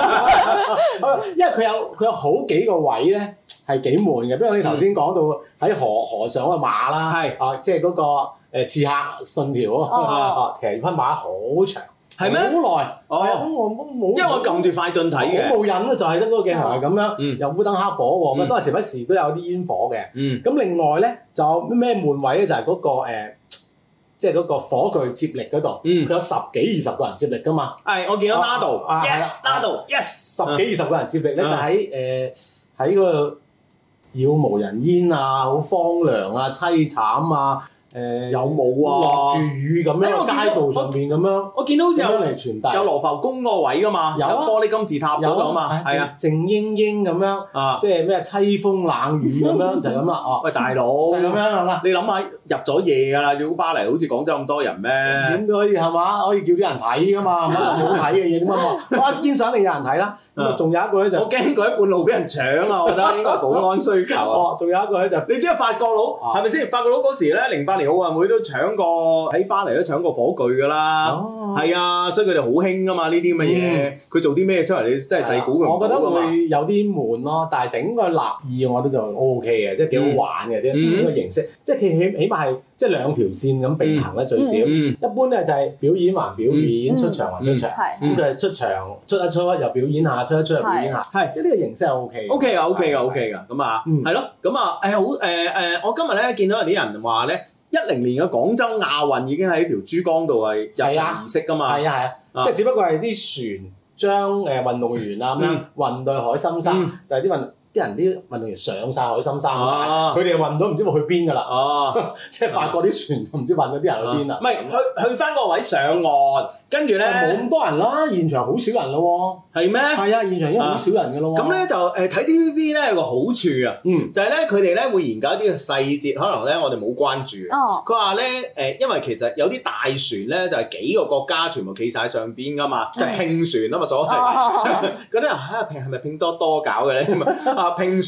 佢有佢有好幾個位咧係幾悶嘅。比如你頭先講到喺河河上嗰個馬啦，係啊，即係嗰個誒刺客信條啊，騎匹馬好長。係咩？好耐，係啊！咁我冇，因為我撳住快進睇嘅，好冇癮啊！就係得嗰個鏡頭係咁樣，又烏燈黑火喎，咁都係時不時都有啲煙火嘅。咁另外咧，就咩悶位咧？就係嗰個誒，即係嗰個火炬接力嗰度，佢有十幾二十個人接力噶嘛。係，我見到 Nado，yes，Nado，yes，十幾二十個人接力咧，就喺誒喺嗰個杳無人煙啊，好荒涼啊，凄慘啊！誒有冇啊？落住雨咁樣，街道上面咁樣，我見到好似有嚟傳遞，有羅浮宮個位噶嘛，有玻璃金字塔嗰度啊嘛，係啊，靜英英咁樣，即係咩凄風冷雨咁樣，就係咁啦。哦，喂大佬，就係咁樣啦。你諗下入咗夜㗎啦，你估巴黎好似廣州咁多人咩？點都可以係嘛？可以叫啲人睇㗎嘛？唔係咁好睇嘅嘢點啊嘛？我堅想定有人睇啦。咁啊，仲有一個咧就我驚佢喺半路俾人搶啊！我覺得應該係保安需求啊。哦，仲有一個咧就你知啊，法國佬係咪先？法國佬嗰時咧，零八年奧運會都搶過喺巴黎都搶過火炬㗎啦。哦，係啊，所以佢哋好興㗎嘛呢啲咁嘅嘢。佢做啲咩出嚟？你真係細估佢唔到㗎嘛。我覺得會有啲悶咯，但係整個立意我覺得就 O K 嘅，即係幾好玩嘅啫。呢個形式即係佢起起碼係即係兩條線咁並行咧最少。一般咧就係表演還表演，出場還出場。咁就係出場出一出又表演下。出一出嚟表演下，係即係呢個形式係 O K，O K 噶 O K 噶 O K 噶，咁啊，係咯，咁啊，誒好誒誒，我今日咧見到有啲人話咧，一零年嘅廣州亞運已經喺條珠江度係入場儀式噶嘛，係啊係啊，即係只不過係啲船將誒運動員啊咁樣運到海心沙，但係啲運啲人啲運動員上晒海心沙，佢哋運到唔知會去邊噶啦，哦，即係法國啲船就唔知運咗啲人去邊啦，唔係去去翻個位上岸。跟住咧冇咁多人啦，現場好少人咯喎，係咩？係啊，現場已經好少人嘅咯喎。咁咧就誒睇 T V B 咧有個好處啊，嗯，就係咧佢哋咧會研究一啲嘅細節，可能咧我哋冇關注。哦，佢話咧誒，因為其實有啲大船咧就係幾個國家全部企晒上邊噶嘛，就係拼船啊嘛，所謂嗰啲人嚇拼係咪拼多多搞嘅咧？啊拼船。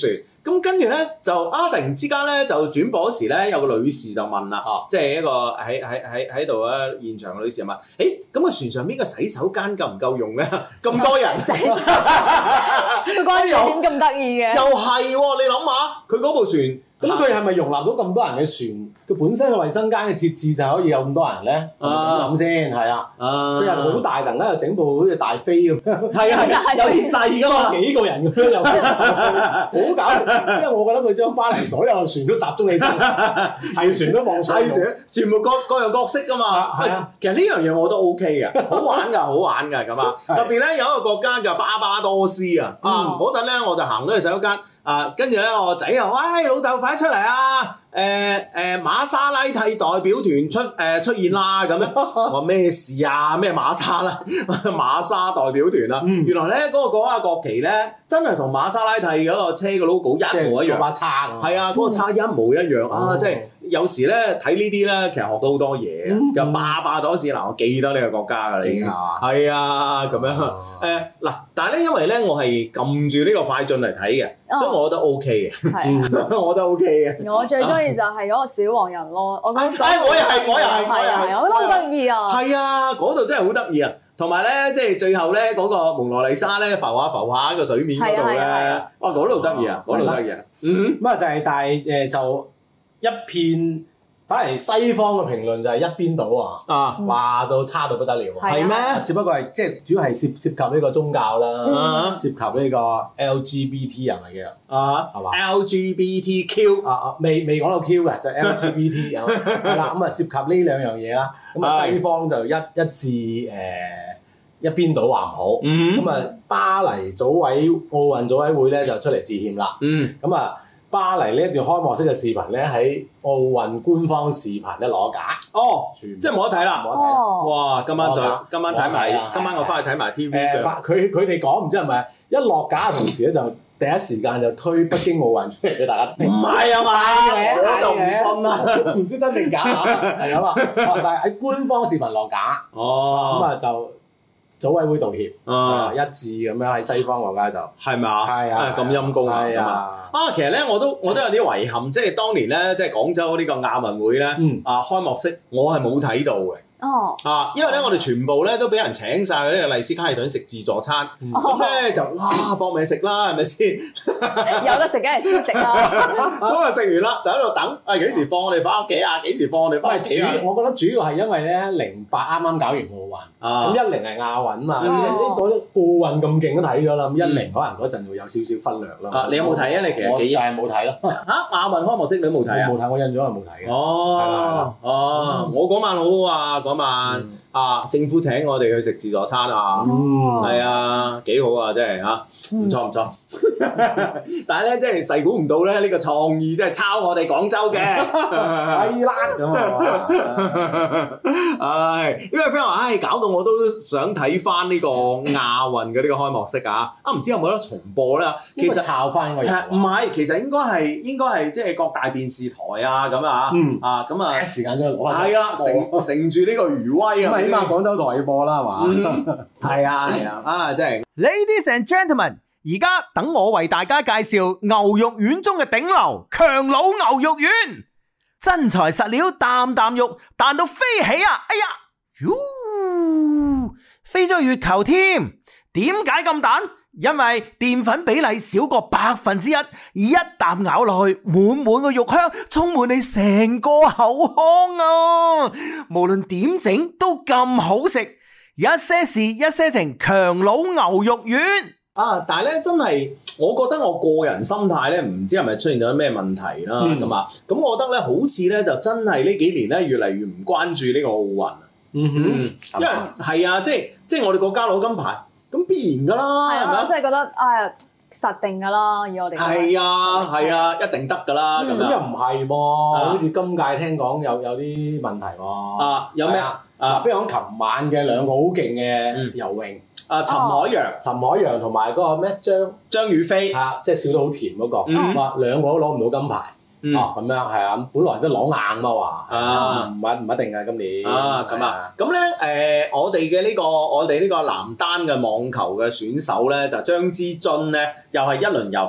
咁跟住咧就啊，突然之間咧就轉播嗰時咧，有個女士就問啦， 啊即係一個喺喺喺喺度啊現場嘅女士就問：，誒咁個船上邊個洗手間夠唔夠用咧？咁多人， 洗手佢關注點咁得意嘅， 又係喎！你諗下，佢嗰部船。 咁佢係咪容納到咁多人嘅船？佢本身嘅衞生間嘅設置就可以有咁多人咧？點諗先？係啊，佢又好大，突然間又整部好似大飛咁樣，係啊係有啲細㗎嘛，幾個人咁樣又好搞笑。即係我覺得佢將巴黎所有嘅船都集中起身，係船都放上， 係船，全部各各樣角色㗎嘛。係啊，其實呢樣嘢我覺得 O K 嘅，好玩㗎，好玩㗎咁啊。特別咧有一個國家叫巴巴多斯啊，啊嗰陣咧我就行咗去洗手間。啊，跟住咧，我個仔又，喂，老豆快出嚟啊！誒、呃、誒，馬莎拉蒂代表團出誒、呃、出現啦咁樣。我話咩事啊？咩馬莎啦？馬莎代表團啊！嗯、原來咧嗰、那個國家國旗咧，真係同馬莎拉蒂嗰個車嘅 logo 一模一樣。把叉係啊，嗰、那個叉一模一樣、嗯、啊！即係有時咧睇呢啲咧，其實學到好多嘢嘅。又巴巴多斯嗱，我記得呢個國家㗎，你已經係啊咁樣。誒嗱，但係咧，因為咧我係撳住呢個快進嚟睇嘅。所以我覺得 OK 嘅，我覺得 OK 嘅。 我最中意就係嗰個小黃人咯，我覺得。 哎，我又係，我又係，我又係， 我覺得好得意啊。 係啊，嗰度真係好得意啊！同埋咧，即係最後咧嗰個蒙羅麗莎咧浮下浮下喺個水面嗰度咧，哇！嗰度得意啊，嗰度得意啊。嗯， 咁啊就係，但係誒就一片。反而西方嘅評論就係一邊倒啊，啊話到差到不得了， 係咩？ 只不過係即係主要係涉涉及呢個宗教啦，涉及呢個 L G B T 係咪叫啊？係嘛 ？L G B T Q 啊啊，未未講到 Q 嘅，就 L G B T 係啦。咁啊涉及呢兩樣嘢啦。咁啊西方就一一致誒一邊倒話唔好。咁啊巴黎組委奧運組委會咧就出嚟致歉啦。咁啊。巴黎呢一段開幕式嘅視頻咧，喺奧運官方視頻咧攞架， 哦，即係冇得睇啦，冇得睇。哇！今晚再今晚睇埋，今晚我翻去睇埋 T V 嘅。 佢佢哋講唔知係咪一落架嘅同時咧，就第一時間就推北京奧運出嚟俾大家睇。唔係啊嘛，我就唔信啦，唔知真定假嚇，係咁啊！但係喺官方視頻落架，哦，咁啊就。組委會道歉，啊一致咁樣喺西方國家就係咪啊？ 係啊， 咁陰公啊！ 啊， 啊，其實咧我都我都有啲遺憾，即係當年咧，即係廣州呢個亞運會咧，啊開幕式我係冇睇到嘅。哦，啊，因為咧我哋全部咧都俾人請曬去呢個麗思卡爾頓食自助餐，咁咧就哇搏命食啦，係咪先？ 有得食梗係先食啦。 咁啊食完啦，就喺度等，啊幾時放我哋翻屋企啊？幾時放我哋翻屋企啊？ 我覺得主要係因為咧零八啱啱搞完奧運，咁一零係亞運嘛，呢嗰啲奧運咁勁都睇咗啦，咁一零可能嗰陣會有少少忽略啦。 啊，你有冇睇啊？你其實幾就係冇睇咯。 嚇亞運開幕式你都冇睇啊？ 冇睇，我印象係冇睇嘅。 哦，哦，我嗰晚好好啊，嗰晚啊政府請我哋去食自助餐啊，係啊幾好啊，真係嚇，唔錯唔錯。但係咧，即係細估唔到咧，呢個創意真係抄我哋廣州嘅，係啦咁啊！唉，呢位 friend 話：唉，搞到我都想睇翻呢個亞運嘅呢個開幕式啊！啊，唔知有冇得重播咧？其實抄翻個唔係，其實應該係應該係即係各大電視台啊咁啊，啊咁啊， 時間將攞係啊，乘乘住呢個餘威啊， 起碼廣州台要播啦，係嘛？ 係啊係啊，啊真係 Ladies and gentlemen。而家等我為大家介紹牛肉丸中嘅頂流強佬牛肉丸，真材實料，啖啖肉彈到飛起啊！哎呀，喲，飛咗月球添，點解咁彈？因為澱粉比例少過百分之一，一啖咬落去，滿滿嘅肉香充滿你成個口腔啊！無論點整都咁好食，一些事一些情，強佬牛肉丸。啊！但係咧，真係我覺得我個人心態咧，唔知係咪出現咗咩問題啦咁啊！咁、嗯、我覺得咧，好似咧就真係呢幾年咧，越嚟越唔關注呢個奧運。嗯哼，嗯因為係啊，即係即係我哋國家攞金牌，咁必然噶啦，係咪啊？ 即係覺得誒實定噶啦，以我哋係啊係啊，一定得噶啦。咁、 嗯、又唔係喎，啊、好似今屆聽講有有啲問題喎。啊， 有咩啊？啊， 比如講琴晚嘅兩個好勁嘅游泳。 啊！陳海洋、 陳海洋同埋嗰個咩張張雨霏嚇，即係笑得好甜嗰個，話兩個都攞唔到金牌，啊咁樣係啊，本來都攞硬嘛話，啊唔係唔一定㗎今年啊咁啊，咁咧誒，我哋嘅呢個我哋呢個男單嘅網球嘅選手咧，就張之臻咧，又係一輪遊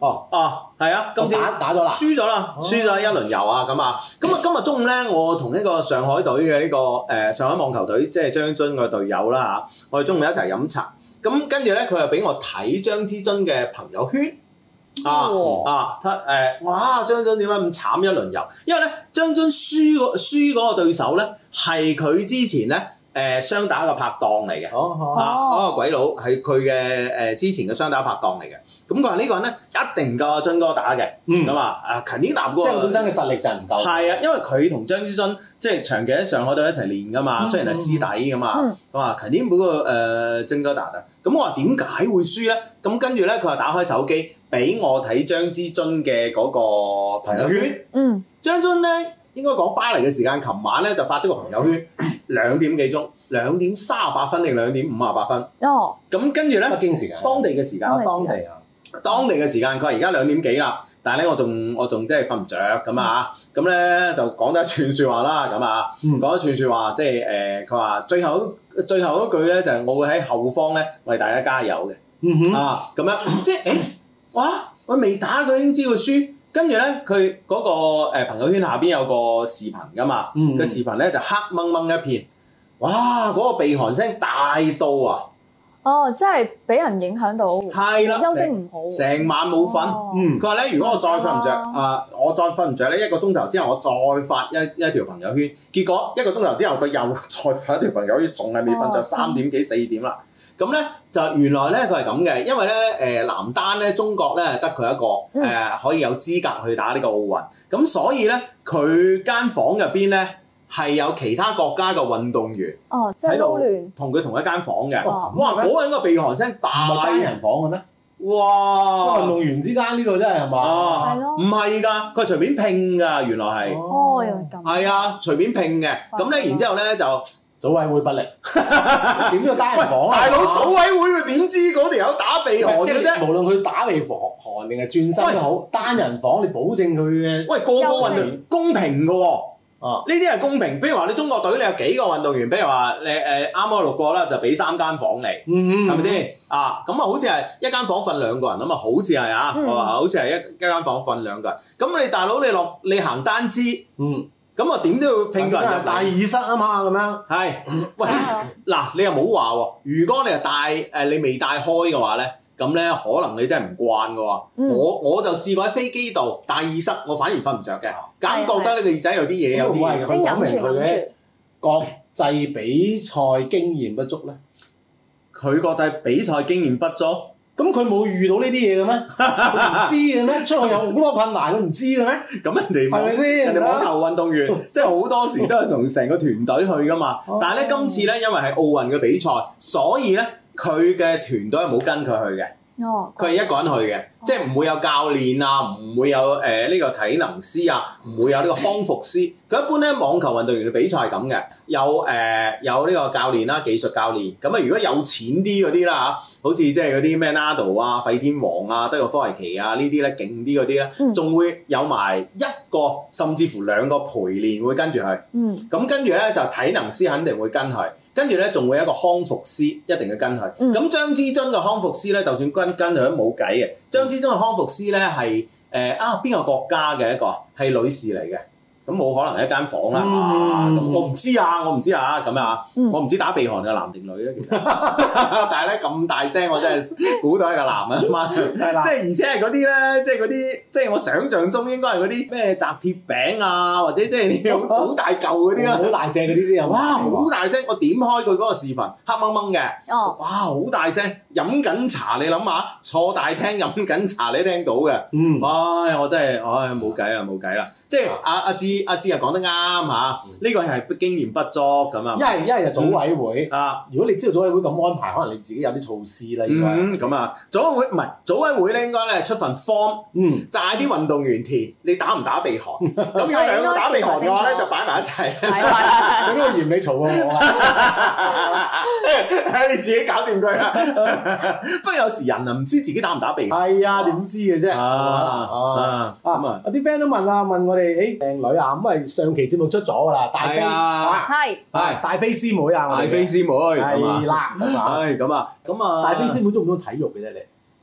哦哦，係啊，今次打打咗啦， 輸咗啦，輸咗一輪遊啊咁啊。咁啊，今日中午咧，我同呢個上海隊嘅呢個誒上海網球隊，即係張之臻嘅隊友啦嚇，我哋中午一齊飲茶。咁跟住咧，佢又俾我睇張之臻嘅朋友圈。啊、哦、啊！誒、呃，哇！張之臻點解咁慘一輪遊？因為咧，張之臻輸個輸嗰個對手咧，係佢之前咧誒雙打嘅拍檔嚟嘅。哦哦，啊嗰、那個鬼佬係佢嘅誒之前嘅雙打拍檔嚟嘅。咁佢話呢個人咧一定唔夠阿臻哥打嘅。嗯，咁啊啊，勤啲打過。即係本身嘅實力就唔夠。係啊，因為佢同張之臻即係長期喺上海隊一齊練噶嘛，嗯、雖然係師弟噶嘛。咁啊、嗯，勤啲嗰個誒臻哥打嘅。咁我話點解會輸咧？咁跟住咧，佢話打開手機俾我睇張之臻嘅嗰個朋友圈。嗯，張之臻咧應該講巴黎嘅時間，琴晚咧就發咗個朋友圈，兩點幾鐘，兩點三十八分定兩點五十八分。哦，咁跟住咧，北京時間，當地嘅時間，當地啊，當地嘅時間，佢話而家兩點幾啦，但係咧我仲我仲即係瞓唔着咁啊，咁咧就講咗一串説話啦，咁啊，講一串説話，即係誒，佢話最後最後嗰句咧就係我會喺後方咧為大家加油嘅。嗯哼，啊咁樣，即係誒，哇！我未打佢已經知佢輸，跟住咧佢嗰個誒朋友圈下邊有個視頻噶嘛，個、嗯、視頻咧就黑掹掹一片，哇！嗰、嗰個鼻鼾聲大到啊！ 哦，即係俾人影響到，係啦，休息唔好， 成晚冇瞓。哦、嗯，佢話咧，如果我再瞓唔着，啊，我再瞓唔着咧，一個鐘頭之後我再發一一條朋友圈，結果一個鐘頭之後佢又再發一條朋友圈，仲係未瞓着，三點幾四點啦。咁咧就原來咧佢係咁嘅，因為咧誒男單咧中國咧得佢一個誒、嗯呃、可以有資格去打呢個奧運，咁所以咧佢間房入邊咧係有其他國家嘅運動員哦，即係撈亂同佢同一間房嘅。哇！哇！嗰個人個鼻鼾聲大， 唔係單人房嘅咩？ 哇！ 運動員之間呢個真係係嘛？ 係咯， 唔係㗎，佢係隨便拼㗎，原來係。 哦，原來咁。 係啊，隨便拼嘅。咁咧，然之後咧就。 組委會不力，點叫單人房啊？ 大佬，組委會佢點知嗰條友打鼻鼾嘅啫？ 無論佢打鼻鼾定係轉身都好，單人房你保證佢嘅喂個個運動員公平嘅喎。啊，呢啲係公平。比如話你中國隊你有幾個運動員，比如話你誒啱啱六個啦，就俾三間房嚟，係咪先？啊，咁啊好似係一間房瞓兩個人啊嘛，好似係啊，我話好似係一一間房瞓兩個人。咁你大佬你落你行單支，嗯。咁啊，點都要拼個人入大耳塞啊嘛，咁樣係。喂，嗱，你又冇話喎。如果你係戴誒，你未戴開嘅話咧，咁咧可能你真係唔慣嘅喎。嗯、我我就試過喺飛機度戴耳塞，我反而瞓唔着嘅，梗覺得呢個耳仔有啲嘢有啲嘢。 佢講明佢嘅國際比賽經驗不足咧， 佢國際比賽經驗不足。 咁佢冇遇到呢啲嘢嘅咩？佢唔知嘅咩？出去有好多困難，佢唔知嘅咩？ 咁人哋係咪先？人哋網球運動員即係好多時都係同成個團隊去噶嘛。但係咧今次咧，因為係奧運嘅比賽，所以咧佢嘅團隊係冇跟佢去嘅。哦，佢係一個人去嘅，哦、即係唔會有教練啊，唔會有誒呢、呃這個體能師啊，唔會有呢個康復師。佢一般咧網球運動員嘅比賽係咁嘅，有誒、呃、有呢個教練啦，技術教練。咁啊，如果有錢啲嗰啲啦嚇，好似即係嗰啲咩 Nadal 啊、費天王啊、德約科維奇啊呢啲咧勁啲嗰啲咧，仲、嗯、會有埋一個甚至乎兩個陪練會跟住佢。嗯，咁跟住咧就體能師肯定會跟佢。跟住咧，仲會有一個康復師，一定要跟佢。咁、嗯、張之臻嘅康復師咧，就算跟跟佢都冇計嘅。張之臻嘅康復師咧係誒啊邊個國家嘅一個係女士嚟嘅。咁冇可能係一間房啦，嗯、啊！我唔知啊，我唔知啊，咁啊，嗯、我唔知打鼻鼾嘅男定女咧，其實。但係咧咁大聲，我真係估到係個男啊嘛！即係而且係嗰啲咧，即係嗰啲，即係我想象中應該係嗰啲咩擲鐵餅啊，或者即係啲好好大嚿嗰啲啦， 好大隻嗰啲先有。 哇！好大聲！我點開佢嗰個視頻，黑掹掹嘅。哦。哇！好大聲，飲緊茶，你諗下，坐大廳飲緊茶，你聽到嘅。嗯。唉，我真係，唉，冇計啦，冇計啦。即係阿阿志阿志又講得啱嚇，呢個係經驗不足咁啊。 一係一係就組委會啊，如果你知道組委會咁安排，可能你自己有啲措施啦。應該咁啊，組委會唔係組委會咧，應該咧出份 form，嗯，嗌啲運動員填，你打唔打鼻鼾？咁如果兩個打鼻鼾嘅話咧，就擺埋一齊。 係係，佢都會嫌你嘈過我啊！ 你自己搞掂佢啦。不過有時人啊唔知自己打唔打鼻鼾。 係啊，點知嘅啫？啊啊咁啊！有啲 friend 都問啊，問我哋。誒靚女啊，咁係上期節目出咗㗎啦，大飛係係大飛師妹啊， 大飛師妹係啦， 係咁啊，咁啊， 大飛師妹中唔中意體育嘅啫你？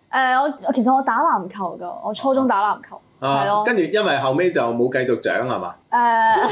誒，我其實我打籃球㗎，我初中打籃球。係咯， 跟住因為後尾就冇繼續長係嘛？ 誒，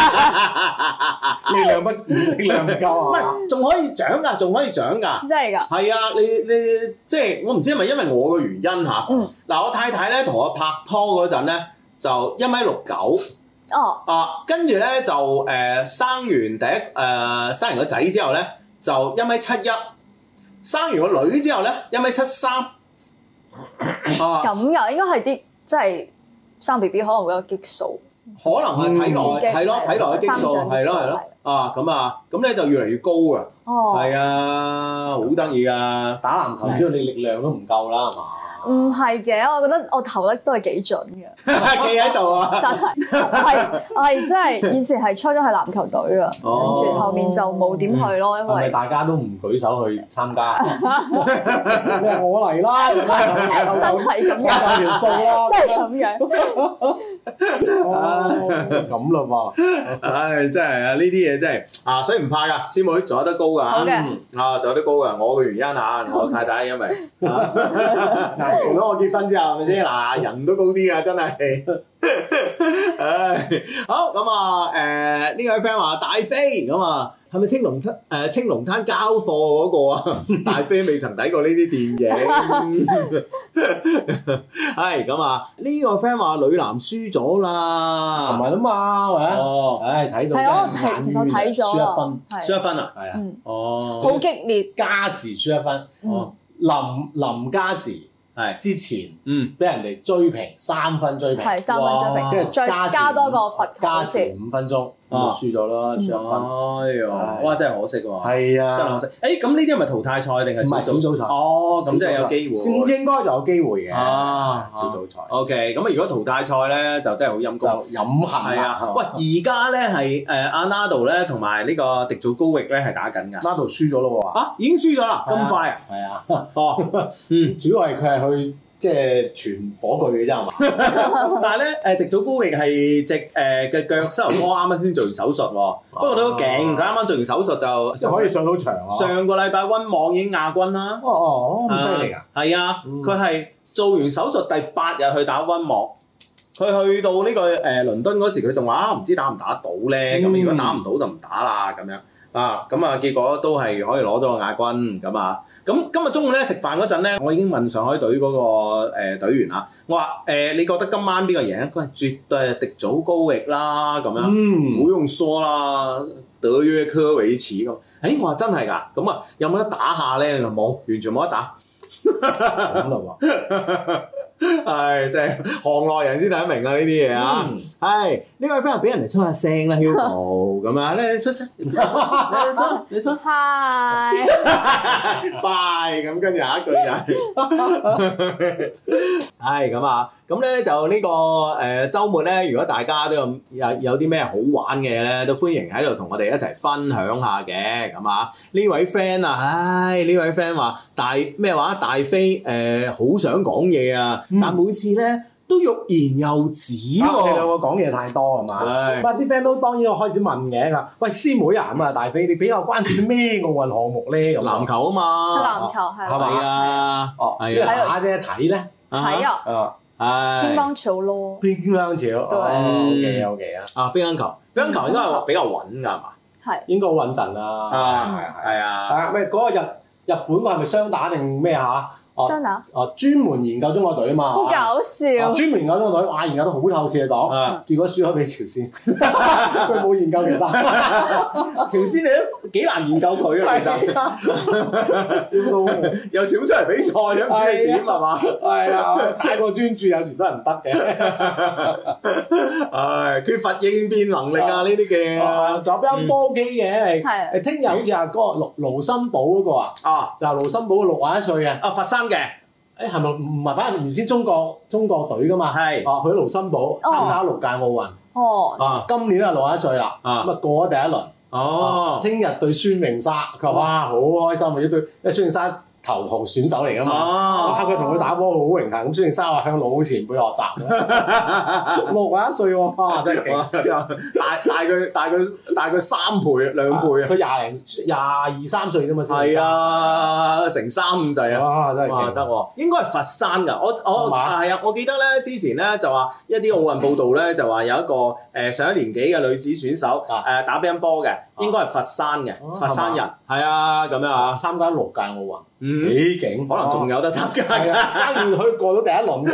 力量不力量唔夠啊！ 唔係，仲可以長㗎，仲可以長㗎。 真係㗎。 係啊，你你即係我唔知係咪因為我嘅原因嚇。 嗯。 嗱，我太太咧同我拍拖嗰陣咧就一米六九。 哦。 啊，跟住咧就誒、呃、生完第一誒、呃、生完個仔之後咧就一米七一，生完個女之後咧一米七三。啊。 咁㗎，應該係啲。即係生 B B 可能會有激素， 可能係睇落係咯，睇落嘅激素係咯係咯啊咁啊，咁咧就越嚟越高啊，係啊，好得意啊！ 打籃球之後你力量都唔夠啦係嘛？ 唔係嘅，我覺得我投得都係幾準嘅， 企喺度啊！ 真係係我係真係以前係初中係籃球隊啊，跟住後面就冇點去咯，因為係咪大家都唔舉手去參加？你話我嚟啦， 真係咁樣， 條數啦， 真係咁樣。 咁啦噃， 唉，真係啊！呢啲嘢真係啊，所以唔怕噶，師妹做得高噶， 好嘅啊，做得高噶，我嘅原因啊，我太太因為。同咗我結婚之後係咪先？嗱，人都高啲啊，真係。唉，好咁啊，誒呢位 friend 話大飛咁啊，係咪青龍灘誒青龍灘交貨嗰個啊？大飛未曾睇過呢啲電影。係咁啊，呢個 friend 話女籃輸咗啦， 唔係啦嘛，係咪？ 哦， 唉，睇到係我睇，其實我睇咗輸一分， 輸一分啊， 係啊， 哦， 好激烈， 加時輸一分， 哦， 臨臨加時。係之前，嗯，俾人哋追平三分追平， 係三分追平， 跟住再加多個罰球加時五分鐘，咁輸咗啦，輸一分。 哎呀，哇！真係可惜喎。 係啊， 真係可惜。誒，咁呢啲係咪淘汰賽定係唔係小組賽？ 哦，咁即係有機會。 應該就有機會嘅。 啊， 小組賽。 OK，咁啊，如果淘汰賽咧，就真係好陰功。 就飲恨係啊。喂，而家咧係誒阿 Nado 咧同埋呢個迪祖高域咧係打緊㗎。 Nado 輸咗咯喎。 啊，已經輸咗啦，咁快啊？ 係啊。 哦，嗯， 主要係佢係去。即係傳火炬嘅啫係嘛？ 但係咧，誒迪祖高域係隻誒嘅腳膝頭哥啱啱先做完手術喎，不過都勁，佢啱啱做完手術就就可以上到場啊！ 上個禮拜溫網已經亞軍啦。 哦哦，咁犀利㗎！ 係啊，佢係做完手術第八日去打溫網，佢去到呢個誒倫敦嗰時，佢仲話唔知打唔打到咧，咁如果打唔到就唔打啦咁樣啊，咁啊結果都係可以攞到個亞軍咁啊。咁今日中午咧食飯嗰陣咧，我已經問上海隊嗰、那個誒、呃、隊員啦，我話誒、呃、你覺得今晚邊個贏？佢話絕對係迪祖高域啦，咁樣，唔好用疏啦，德約科維奇咁。誒、欸、我話真係㗎，咁啊有冇得打下咧？就冇，完全冇得打。 咁咯喎。 係，真係行內人先睇得明啊！呢啲嘢啊，係呢位 friend 俾人哋出下聲啦，Hugo 咁啊，你出聲，你出，你出 ，Hi， bye，咁跟住下一句就係，係咁啊，咁咧就呢個誒週末咧，如果大家都有有有啲咩好玩嘅咧，都歡迎喺度同我哋一齊分享下嘅，咁啊呢位 friend 啊，唉呢位 friend 話大咩話大飛誒好想講嘢啊！但每次咧都欲言又止喎、啊， 你兩個講嘢太多係嘛？不過啲 friend 都當然我開始問嘅，佢喂師妹啊咁啊，大飛你比較關注啲咩奧運項目咧？咁籃球啊嘛， 籃球係係咪啊？ 哦， 係啊，打啫睇咧， 睇啊， 啊， 乒乓球咯， 乒乓球， 對 ，OK OK 啊， 啊乒乓球，乒乓球應該係比較穩㗎係嘛？ 係應該好穩陣啦， 係係啊， 啊咩嗰個日日本個係咪雙打定咩嚇？ 雙打哦，專門研究中國隊啊嘛， 好搞笑， 專門研究中國隊，哇研究得好透徹嚟講，結果輸咗俾朝鮮，佢冇研究其他， 朝鮮你都幾難研究佢啊，其實笑到又少出嚟比賽咁，唔知你點係嘛？ 係啊，太過專注有時都係唔得嘅， 唉，缺乏應變能力啊呢啲嘅， 仲有乒乓波機嘅，係誒聽日好似係嗰個盧盧森堡嗰個啊，啊就係盧森堡嘅六十一歲嘅， 啊佛山嘅， 誒係咪唔係？反正原先中國中國隊噶嘛，係，啊去咗盧森堡參加六屆奧運， 哦， 啊今年係六十一歲啦，咁啊過咗第一輪， 哦， 聽日對孫穎莎，佢話哇好開心啊！一對，因為孫穎莎頭號選手嚟噶嘛。 哦， 佢同佢打波好榮幸。咁孫穎莎話向老前輩學習，六十一歲喎，哇真係勁！ 大大佢大佢大佢三倍兩倍啊！ 佢廿零廿二三歲啫嘛， 係啊，成三咁滯啊！ 哇真係勁得喎，應該係佛山㗎。我我係啊，我記得咧之前咧就話一啲奧運報道咧就話有一個誒上一年紀嘅女子選手誒打乒乓波嘅，應該係佛山嘅佛山人，係啊咁樣啊， 參加六屆奧運。 嗯， 幾勁， 可能仲有得參加㗎， 假如佢過到第一輪。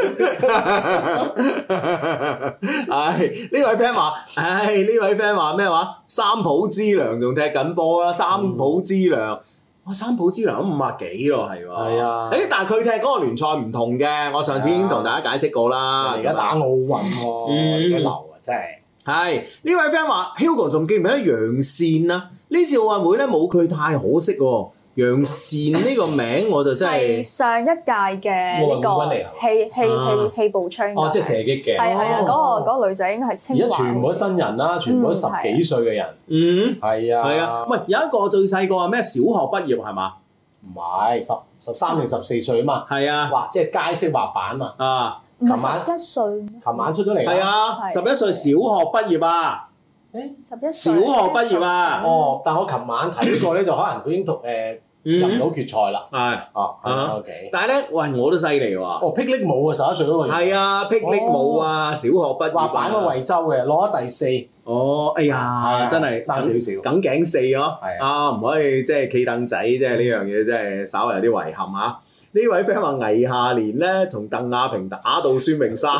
唉，呢位 friend 話，唉，呢位 friend 話咩話？三浦知良仲踢緊波啦，三浦知良，哇，三浦知良都五啊幾咯，係喎。係啊。誒，但係佢踢嗰個聯賽唔同嘅，我上次已經同大家解釋過啦。 而家打奧運喎，幾流啊，真係。 係呢位 friend 話 ，Hugo 仲記唔記得楊倩啊？呢次奧運會咧冇佢太可惜喎。楊倩呢個名我就真係上一屆嘅呢個氣氣氣氣步槍哦，即係射擊嘅。 係係啊，嗰個嗰個女仔應該係清華。 而家全部都新人啦，全部都十幾歲嘅人。 嗯， 係啊， 係啊。喂，有一個最細個係咩？小學畢業係嘛？ 唔係十十三定十四歲啊嘛。係啊，滑即係街式滑板啊。啊， 琴晚十一歲。 琴晚出咗嚟。 係啊，十一歲小學畢業啊。 誒，十一歲。 小學畢業啊。 哦，但我琴晚睇過咧，就可能佢已經讀誒。入唔到決賽啦，係哦，OK。但係咧，喂，我都犀利喎。哦，霹靂舞啊，十一歲嗰個。係啊，霹靂舞啊，小學畢業。滑板個惠州嘅，攞咗第四。哦，哎呀，真係爭少少，梗頸四咯。係啊，唔可以即係企凳仔，即係呢樣嘢，真係稍為有啲遺憾啊。呢位 friend 話魏夏蓮咧，從鄧亞萍打到孫穎莎，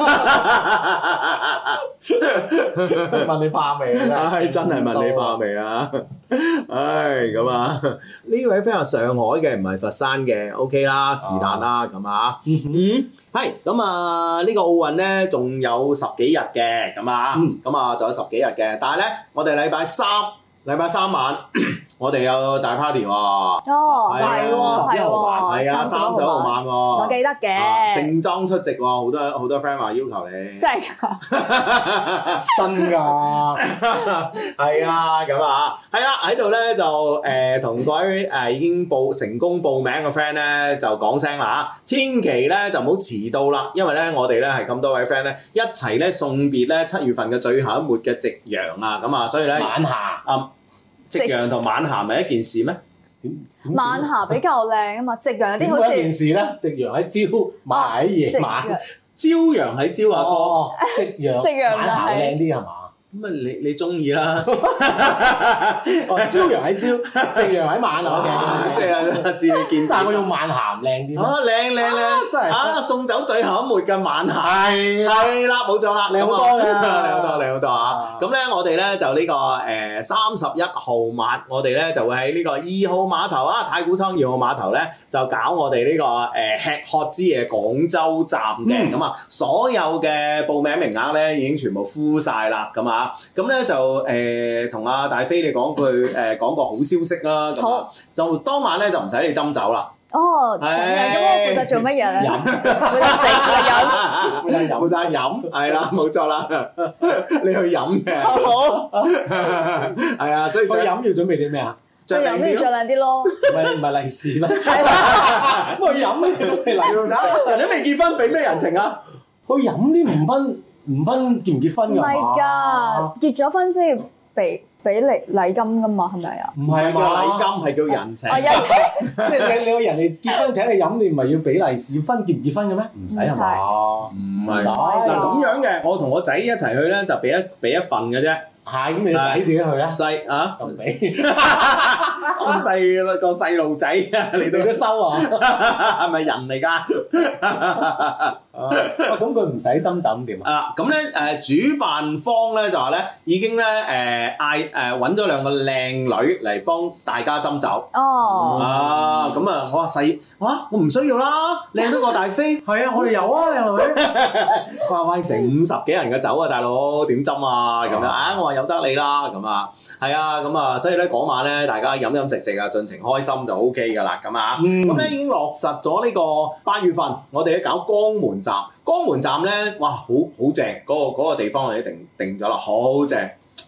問你怕未啊？係真係問你怕未啊？唉，咁啊，呢位 friend 話上海嘅唔係佛山嘅 ，OK 啦，是但啦，咁啊，嗯，係咁啊，呢個奧運咧仲有十幾日嘅，咁啊，咁啊仲有十幾日嘅，但係咧，我哋禮拜三。禮拜三晚，我哋有大 party 喎。哦， 係喎， 十一號晚，係啊，三十一號晚喎。 我記得嘅。盛裝出席喎，好多好多 friend 話要求你。 真係㗎？ 真㗎？ 係啊，咁啊，係啦，喺度咧就誒同各位誒已經報成功報名嘅 friend 咧就講聲啦嚇，千祈咧就唔好遲到啦，因為咧我哋咧係咁多位 friend 咧一齊咧送別咧七月份嘅最後一抹嘅夕陽啊，咁啊，所以咧晚霞啊。夕陽同晚霞咪一件事咩？ 晚霞比較靚啊嘛，夕陽有啲好似一件事咧，夕陽喺朝，晚霞喺夜晚， 朝陽喺朝啊哥， 夕陽夕陽晚霞靚啲係嘛？ 咁啊，你你中意啦。 哦，朝陽喺朝，夕陽喺晚啊！ 即係自你見。 但係我用晚霞唔靚啲咩？ 啊，靚靚靚，真係啊！送走最後一抹嘅晚霞。係係啦，冇錯啦， 靚好多嘅， 靚好多，靚好多啊！咁咧，我哋咧就呢個誒三十一號晚，我哋咧就會喺呢個二號碼頭啊，太古倉二號碼頭咧就搞我哋呢個誒吃喝之夜廣州站嘅。咁啊，所有嘅報名名額咧已經全部 full 曬啦，咁啊。咁咧就誒同阿大飛你講句誒講個好消息啦，咁啊就當晚咧就唔使你斟酒啦。 哦，咁我負責做乜嘢咧？飲，負責食，負責飲， 負責飲， 負責飲，係啦，冇錯啦，你去飲嘅。 好， 係啊，所以去飲要準備啲咩啊？ 去飲要着靚啲咯。 唔係唔係利是咩？ 係啊， 去飲咩準備利是？ 人哋未結婚，俾咩人情啊？ 去飲啲唔分唔分結唔結婚㗎嘛？ 唔係㗎，結咗婚先要俾俾禮禮金㗎嘛？係咪啊？ 唔係叫禮金，係叫人情。 哦，人情。 即係你你個人哋結婚請你飲，你唔係要俾利是？分結唔結婚嘅咩？唔使係嘛？ 唔係使嗱咁樣嘅，我同我仔一齊去咧，就俾一俾一份嘅啫。 係咁，你個仔自己去啊？ 細啊， 唔俾咁細個細路仔啊，你都收啊？ 係咪人嚟㗎？ 咁佢唔使斟酒咁點啊？ 啊，咁咧誒主辦方咧就話咧已經咧誒嗌誒揾咗兩個靚女嚟幫大家斟酒。 哦。 啊，咁啊，我話細，哇，我唔需要啦，靚得過大飛。 係啊，我哋有啊，靚女。 佢話喂，成五十幾人嘅酒啊，大佬點斟啊？咁樣啊，我話由得你啦，咁啊，係啊，咁啊，所以咧嗰晚咧大家飲飲食食啊，盡情開心就 O K 㗎啦，咁啊，咁咧已經落實咗呢個八月份，我哋咧搞江門站，江門站咧，哇，好好正，嗰個嗰個地方我哋定定咗啦，好正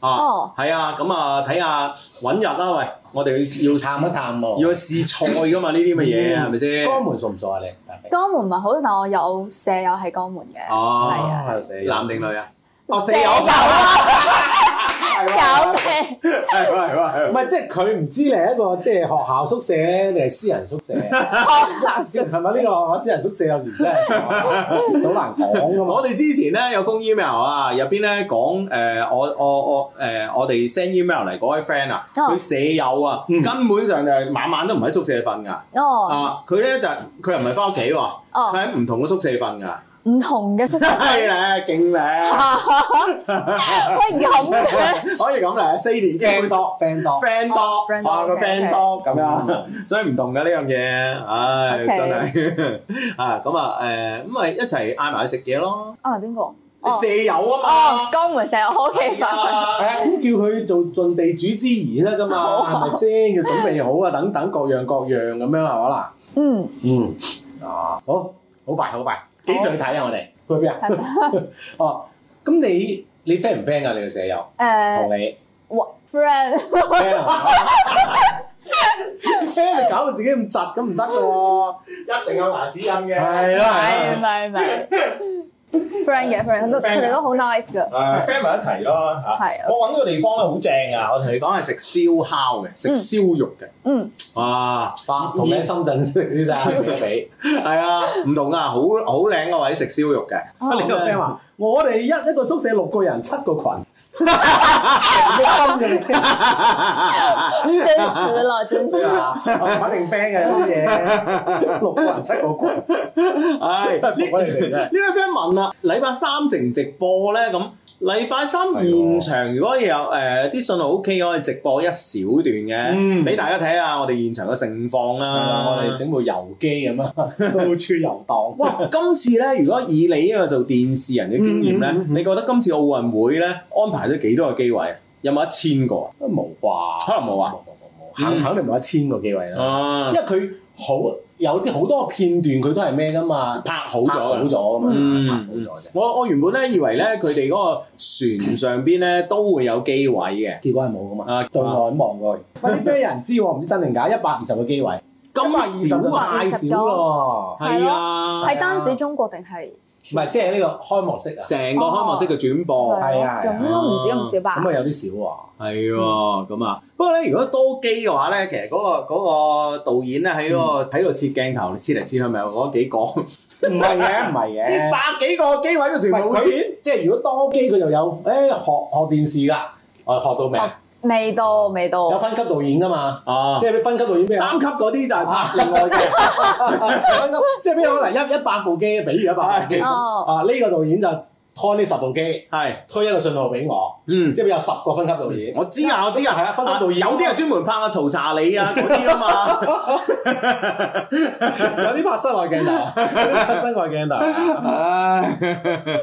哦，係啊，咁啊睇下揾日啦，喂，我哋要要探一探喎， 要去試菜噶嘛，呢啲乜嘢係咪先？ 江門熟唔熟啊你？ 江門唔係好，但我有舍友喺江門嘅。 哦， 係啊， 有舍友， 男定女啊？ 哦，舍友啊，搞咩？ 係喎係喎係喎， 唔係即係佢唔知你係一個即係學校宿舍咧，定係私人宿舍？ 學校宿係咪呢個私人宿舍有時真係好難講噶嘛？ 我哋之前咧有封 email 啊，入邊咧講誒我我我誒我哋 send email 嚟嗰位 friend 啊，佢舍友啊，根本上就係晚晚都唔喺宿舍瞓㗎。 哦， 啊，佢咧就佢又唔係翻屋企喎，佢喺唔同嘅宿舍瞓㗎。 唔同嘅宿舍。 係咧，勁咧， 可以咁嘅， 可以咁嚟，四年 friend 多 friend 多 friend 多，啊個 friend 多咁樣，所以唔同嘅呢樣嘢，唉真係啊咁啊誒咁咪一齊嗌埋去食嘢咯。 啊邊個？ 舍友啊嘛。 哦，江門舍友，O K， 係啊，咁叫佢做盡地主之誼啦㗎嘛，係咪先？要準備好啊，等等各樣各樣咁樣係嘛啦？ 嗯嗯啊，好好快好快，幾時去睇啊？我哋去邊啊？哦，咁你你 friend 唔 friend 啊？你個舍友誒同你 ，friend friend 啊？friend 你搞到自己咁窒咁唔得㗎喎， 一定有牙齒印嘅。 係啦係唔係唔係 friend 嘅 friend，都佢哋都好 nice 㗎。 誒 friend 埋一齊咯嚇。 係啊我揾個地方咧好正啊！我同你講係食燒烤嘅，食燒肉嘅。 嗯， 哇！ 同你喺深圳食啲真係比。 係啊，唔同啊，好好靚個位食燒肉嘅。 你個 friend 話：我哋一一個宿舍六個人，七個群。 真實啦，真實啦， 肯定 friend 嘅啲嘢，六個人七個群， 唉， 服咗你哋真係。 呢位 friend 問啦，禮拜三直唔直播咧？咁禮拜三現場如果有誒啲信號 OK，可以直播一小段嘅，俾大家睇下我哋現場嘅盛況啦。 我哋整部遊機咁啊，到處遊蕩。 哇！今次咧，如果以你呢個做電視人嘅經驗咧，你覺得今次奧運會咧安排咗幾多個機位啊？有冇一千個？ 都冇啩？ 可能冇啊， 冇冇冇冇，肯肯定冇一千個機位啦。 啊， 因為佢好有啲好多片段，佢都係咩噶嘛， 拍好咗， 拍好咗嘛， 嗯， 拍好咗啫。 我我原本咧以為咧佢哋嗰個船上邊咧都會有機位嘅， 結果係冇噶嘛。 啊對外咁望過去，喂啲咩人知喎？唔知真定假？一百二十個機位， 咁少啊， 太少咯。 係啊， 係單止中國定係？ 唔係，即係呢個開幕式啊！ 成個開幕式嘅轉播， 係啊， 咁都唔止咁少吧？ 咁啊有啲少喎。 係喎，咁啊。不過咧，如果多機嘅話咧，其實嗰個嗰個導演咧喺嗰個喺度切鏡頭，切嚟切去咪有嗰幾個？ 唔係嘅，唔係嘅。 百幾個機位佢全部冇錢。 即係如果多機佢就有誒學學電視㗎，我學到未啊？ 未到，未到。 有分級導演㗎嘛？ 哦， 即係你分級導演咩？ 三級嗰啲就係拍另外嘅。 分級即係邊個可能一一百部機，比如一百部機。 哦。 啊，呢個導演就開呢十部機， 係推一個信號俾我。 嗯， 即係有十個分級導演。 我知啊，我知啊，係啊，分級導演有啲係專門拍阿曹查理啊嗰啲啊嘛， 有啲拍室內鏡頭，有啲拍室外鏡頭。 唉。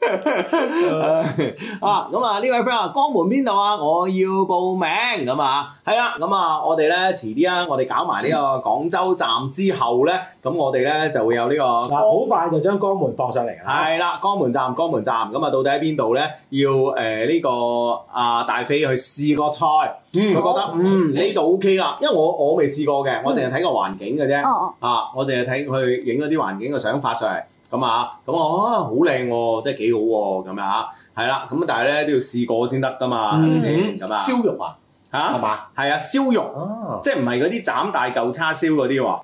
啊咁啊呢位 friend 啊，江門邊度啊？我要報名咁啊，係啦，咁啊我哋咧遲啲啦，我哋搞埋呢個廣州站之後咧，咁我哋咧就會有呢個好快就將江門放上嚟啦。 係啦，江門站，江門站，咁啊到底喺邊度咧？要誒呢個啊大飛去試個菜，佢覺得嗯呢度 OK 啦，因為我我未試過嘅，我淨係睇個環境嘅啫，啊我淨係睇佢影嗰啲環境嘅相發上嚟。咁啊，咁啊，好靚喎，真係幾好喎，咁啊，係啦，咁但係咧都要試過先得噶嘛，係咪先？咁啊， 燒肉啊， 嚇係嘛？ 係啊，燒肉，即係唔係嗰啲斬大嚿叉燒嗰啲喎，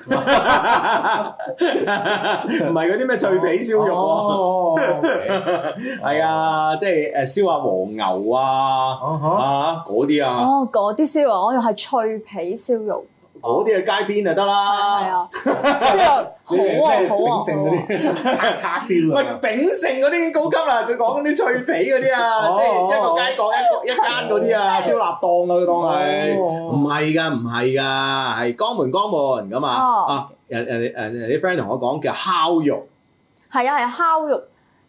唔係嗰啲咩脆皮燒肉喎，係啊，即係誒燒下黃牛啊，啊嗰啲啊， 哦，嗰啲燒肉，我又係脆皮燒肉。 嗰啲喺街邊就得啦。 係啊，燒肉好啊好啊， 炳勝嗰啲叉燒啊， 喂，炳勝嗰啲已經高級啦，佢講嗰啲脆皮嗰啲啊，即係一個街角一個一間嗰啲啊，燒臘檔啊，佢當係唔係㗎？唔係㗎，係江門江門咁啊啊！人人誒啲 friend 同我講叫烤肉， 係啊係啊，烤肉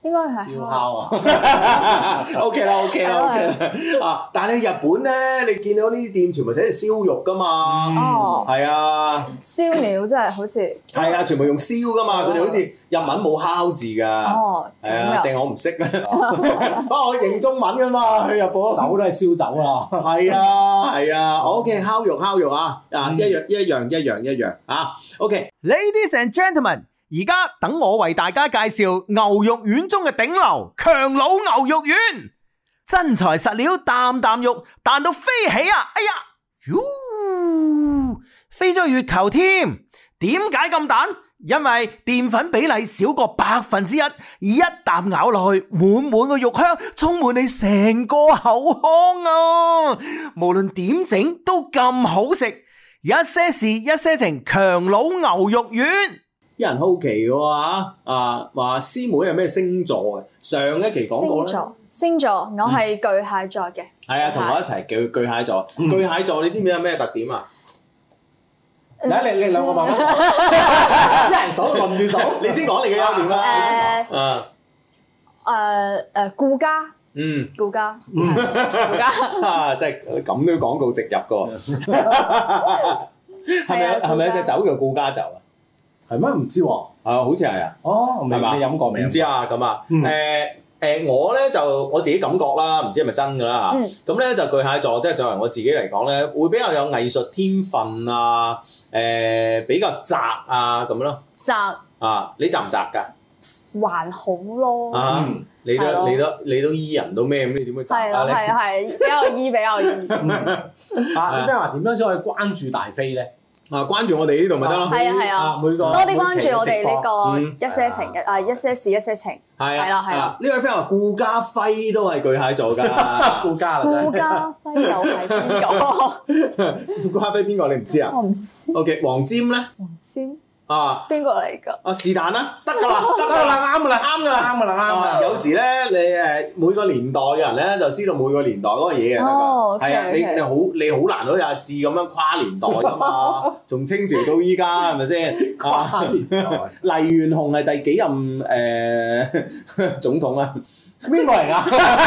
應該係燒烤啊 ，OK 啦，OK 啦，OK 啦，啊！但係你日本咧，你見到呢啲店全部寫住燒肉噶嘛？ 哦， 係啊， 燒鳥真係好似係啊，全部用燒噶嘛，佢哋好似日文冇烤字㗎。 哦， 係啊，定我唔識咧，不過我認中文㗎嘛，去日本酒都係燒酒啦。 係啊，係啊，OK，烤肉烤肉啊，啊一樣一樣一樣一樣啊，OK，Ladies and gentlemen。而家等我為大家介紹牛肉丸中嘅頂流強佬牛肉丸，真材實料，啖啖肉彈到飛起啊！哎呀，喲，飛咗月球添！點解咁彈？因為澱粉比例少過百分之一，一啖咬落去，滿滿嘅肉香充滿你成個口腔啊！無論點整都咁好食，一些事一些情，強佬牛肉丸。有人好奇嘅喎啊話師妹係咩星座嘅？上一期講過咧。星座， 星座，我係巨蟹座嘅。 係啊，同我一齊叫巨蟹座。巨蟹座，你知唔知有咩特點啊？ 嚟你你兩個慢慢講，一人手輪住手， 你先講你嘅優點啦。 誒誒誒誒，顧家。嗯。顧家。顧家。啊！ 真係咁都廣告植入嘅喎。係咪係咪有隻酒叫顧家酒啊？ 係咩？唔知喎。 啊，好似係啊。 哦，係嘛？你飲過未？ 唔知啊，咁啊。誒誒，我咧就我自己感覺啦，唔知係咪真㗎啦嚇。咁咧就巨蟹座，即係作為我自己嚟講咧，會比較有藝術天分啊，誒比較宅啊咁咯。 宅啊，你宅唔宅㗎？ 還好咯。 啊，你都你都你都醫人到咩咁？你點會宅啊？ 係係係，比較醫比較醫。 啊，咩話點樣先可以關注大飛咧？ 啊！關注我哋呢度咪得咯， 係啊係啊， 每個多啲關注我哋呢個一些情嘅啊一些事一些情， 係係啦係啦。 呢位 friend 話顧家輝都係巨蟹座㗎， 顧家啦， 顧家輝又係邊個？ 顧家輝邊個你唔知啊？ 我唔知。 O K， 黃霑咧？ 黃霑啊， 邊個嚟㗎？ 啊是但啦，得㗎啦，得㗎啦，啱㗎啦，啱㗎啦，啱㗎啦，啱啊！有時咧，你誒每個年代嘅人咧，就知道每個年代嗰個嘢嘅得㗎。係啊，你你好你好難好似阿志咁樣跨年代㗎嘛，從清朝到依家係咪先？跨年代，黎元洪係第幾任誒總統啊？ 邊個嚟㗎？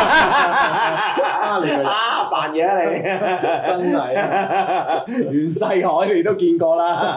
啊扮嘢啊你，真係啊！袁世凱你都見過啦，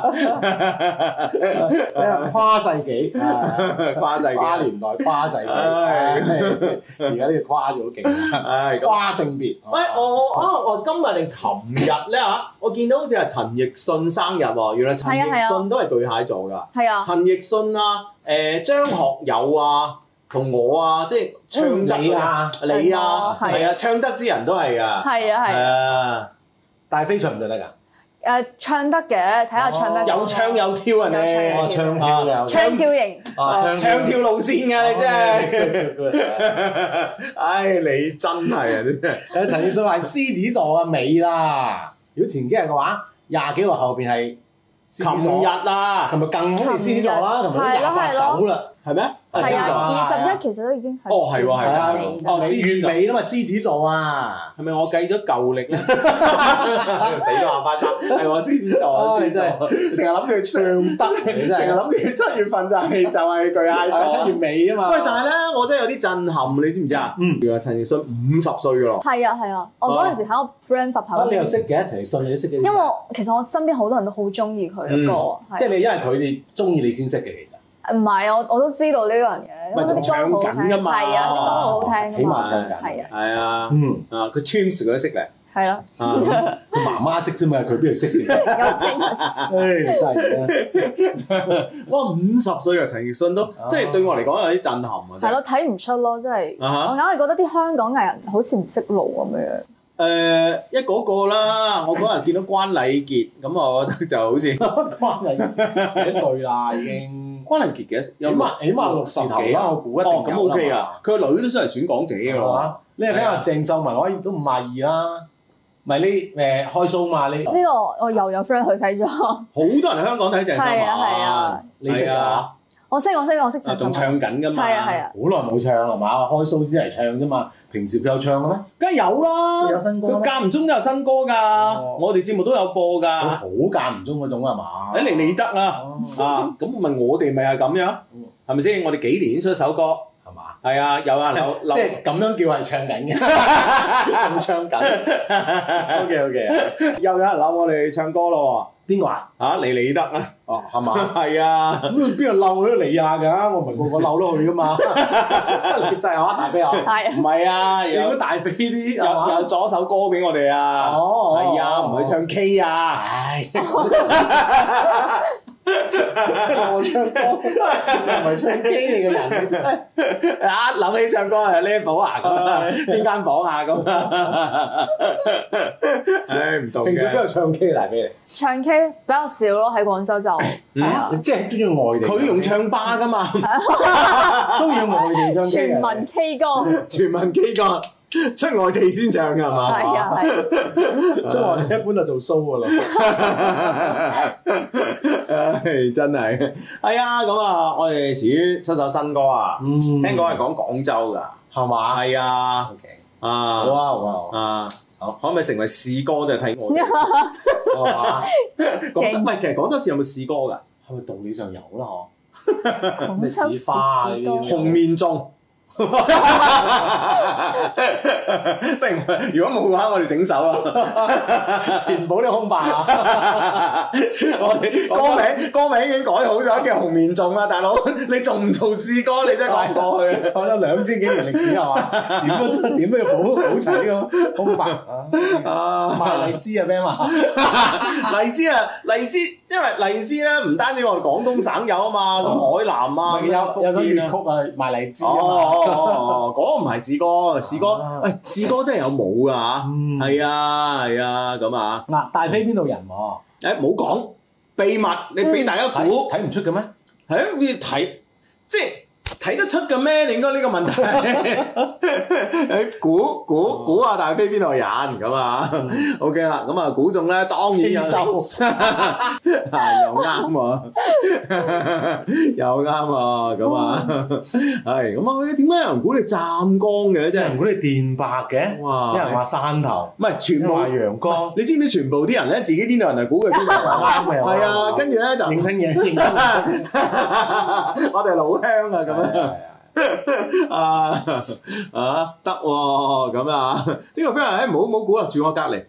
跨世紀， 跨世紀， 跨年代，跨世紀，而家呢個跨咗好勁，跨性別。 喂，我啊我今日定琴日咧嚇，我見到好似係陳奕迅生日喎，原來陳奕迅都係巨蟹座㗎。 係啊， 陳奕迅啊，誒張學友啊。同我啊，即係唱得啊，你啊，係啊，唱得之人都係啊， 係啊係啊， 大飛唱唔唱得㗎？ 誒唱得嘅，睇下唱咩。 有唱有跳啊你， 唱跳有唱跳型， 唱跳路線㗎你真係，唉你真係啊真係。 陳奕迅係獅子座嘅尾啦，如果前幾日嘅話，廿幾號後邊係琴日啊， 係咪更好似獅子座啦？同埋廿八九啦，係咩？ 係啊，二十一其實都已經係。 哦，係喎，係啊，哦， 月尾啦嘛，獅子座啊， 係咪我計咗舊歷咧？死咗下巴濕，係我獅子座啊，獅子座，成日諗住唱得，成日諗住七月份就係就係巨蟹座， 七月尾啊嘛。 喂，但係咧，我真係有啲震撼，你知唔知啊？嗯，原來陳奕迅五十歲噶咯。 係啊係啊，我嗰陣時喺我 friend 發朋友圈。 你又識嘅，陳奕迅你都識嘅。 因為其實我身邊好多人都好中意佢嘅歌， 即係你因為佢哋中意你先識嘅其實。 唔係，我我都知道呢個人嘅， 因為仲唱緊㗎嘛， 係啊，啲歌好好聽㗎嘛， 起碼唱緊， 係啊， 係啊，嗯啊，佢 Twins 佢都識咧， 係咯， 佢媽媽識啫嘛，佢邊度識嘅啫？ 有識有識， 唉真係哇五十歲啊，陳奕迅都即係對我嚟講有啲震撼啊！ 係咯，睇唔出咯，真係，我硬係覺得啲香港藝人好似唔識路咁樣。 誒一嗰個啦，我嗰日見到關禮傑，咁我覺得就好似關禮傑幾歲啦已經？ 關禮傑幾多？起碼起碼六十幾啊！我估一定有啦。 咁 OK 啊！佢個女都出嚟選港姐㗎喎。 你係睇下鄭秀文，我都五廿二啦。唔係你誒開 show 嘛？你知道我又有 friend 去睇咗。好多人喺香港睇鄭秀文。 係啊係啊， 你識啊？ 我識我識我識鄭秀文。 仲唱緊㗎嘛？ 係啊係啊。 好耐冇唱係嘛？開 show 先嚟唱啫嘛。平時佢有唱嘅咩？ 梗係有啦。 有新歌。佢間唔中都有新歌㗎。我哋節目都有播㗎。 好間唔中嗰種係嘛？ 誒你你得啦。啊咁咪我哋咪係咁樣，係咪先？我哋幾年先出一首歌。 係嘛？ 係啊，有啊，劉劉即係咁樣叫係唱緊嘅，咁唱緊。O K O K， 又有人鬧我哋唱歌咯喎， 邊個啊？ 嚇李李德啊， 哦，係嘛？ 係啊， 咁邊度嬲都理下㗎，我唔係個個嬲都去㗎嘛。你真係話大飛啊？ 係唔係啊？ 你有估大飛啲有有咗首歌俾我哋啊！ 哦， 係啊，唔去唱 K 啊！ 唉，我唱歌，你唔係唱 K 你嘅人，你真係啊諗起唱歌係 level 啊咁，邊間房啊咁。唉，唔同嘅。 平時邊度唱 K 嚟俾你？ 唱 K 比較少咯，喺廣州就係啊， 即係中意外地。 佢用唱吧噶嘛， 中意外地唱 K 全民 K 歌， 全民 K 歌，出外地先唱㗎係嘛？ 係啊係。 所以我哋一般就做 show 㗎啦。 唉，真係係啊！咁啊，我哋遲啲出首新歌啊， 嗯， 聽講係講廣州㗎， 係嘛？ 係啊 ，OK， 啊， 好啊好啊啊， 好， 可唔可以成為試歌就係睇我哋？ 係嘛？ 廣州唔係，其實廣州市有冇試歌㗎？ 係咪道理上有啦？嗬， 廣州市花呢啲紅面中。不如如果冇嘅話，我哋整首啊， 填補呢個空白啊！ 我哋歌名歌名已經改好咗，叫紅面眾啦，大佬，你仲唔做試歌？你真係講唔過去。 我有兩千幾年歷史係嘛？點都點都要補補齊呢個空白啊！賣荔枝啊咩嘛？ 荔枝啊，荔枝，因為荔枝咧唔單止我哋廣東省有啊嘛，咁海南啊， 有有首粵曲啊賣荔枝啊嘛。 哦，嗰個唔係試歌，試歌，喂，試歌真係有舞㗎嚇，係啊係啊咁啊。 嗱，大飛邊度人喎？ 誒冇講秘密，你俾大家估， 睇唔出嘅咩？ 係啊，你睇即係睇得出嘅咩？你應該呢個問題，誒估估估下大飛邊度人咁啊？OK 啦，咁啊估中咧當然有，係又啱喎，又啱喎，咁啊係咁啊？點解有人估你湛江嘅？ 有真係人估你電白嘅， 哇！ 有人話山頭， 唔係全部話陽江， 你知唔知全部啲人咧自己邊度人係估佢邊度人啱嘅， 係啊，跟住咧就認清嘢，認清認清， 我哋老鄉啊咁樣。啊啊得喎咁啊！呢個 friend 誒唔好唔好估啊，住我隔離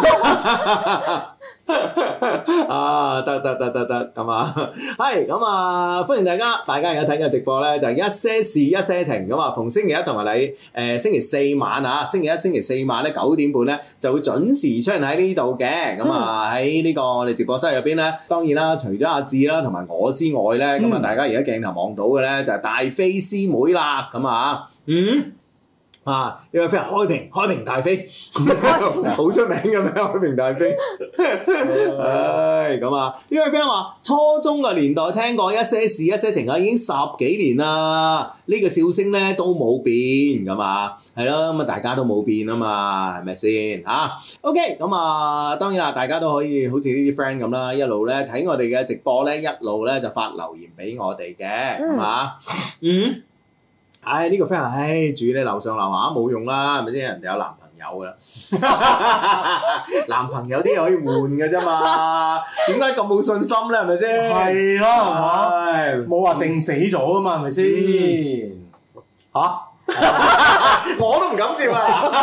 啊！得得得得得咁啊！係咁啊！歡迎大家，大家而家睇嘅直播咧就係一些事一些情咁啊！逢星期一同埋你誒星期四晚啊，星期一星期四晚咧九點半咧就會準時出現喺呢度嘅。咁啊喺呢個我哋直播室入邊咧，當然啦，除咗阿志啦同埋我之外咧，咁啊大家而家鏡頭望到嘅咧就係大飛師妹啦，咁啊，嗯。啊！呢位 friend 開平開平大飛，好出名嘅咩？開平大飛，唉咁啊！呢位 friend 話初中嘅年代聽過一些事一些情啊，已經十幾年啦。呢、這個笑聲咧都冇變咁啊，係咯咁啊，大家都冇變啊嘛，係咪先嚇 ？OK 咁啊，當然啦，大家都可以好似呢啲 friend 咁啦，一路咧睇我哋嘅直播咧，一路咧就發留言俾我哋嘅，係嘛？嗯。唉，呢、這個 friend 唉住你樓上樓下冇用啦，係咪先？人哋有男朋友噶啦，男朋友啲嘢可以換嘅啫嘛，點解咁冇信心咧？係咪先？ 係咯，係嘛？冇話定死咗噶嘛，係咪先？ 嚇！我都唔敢接啊！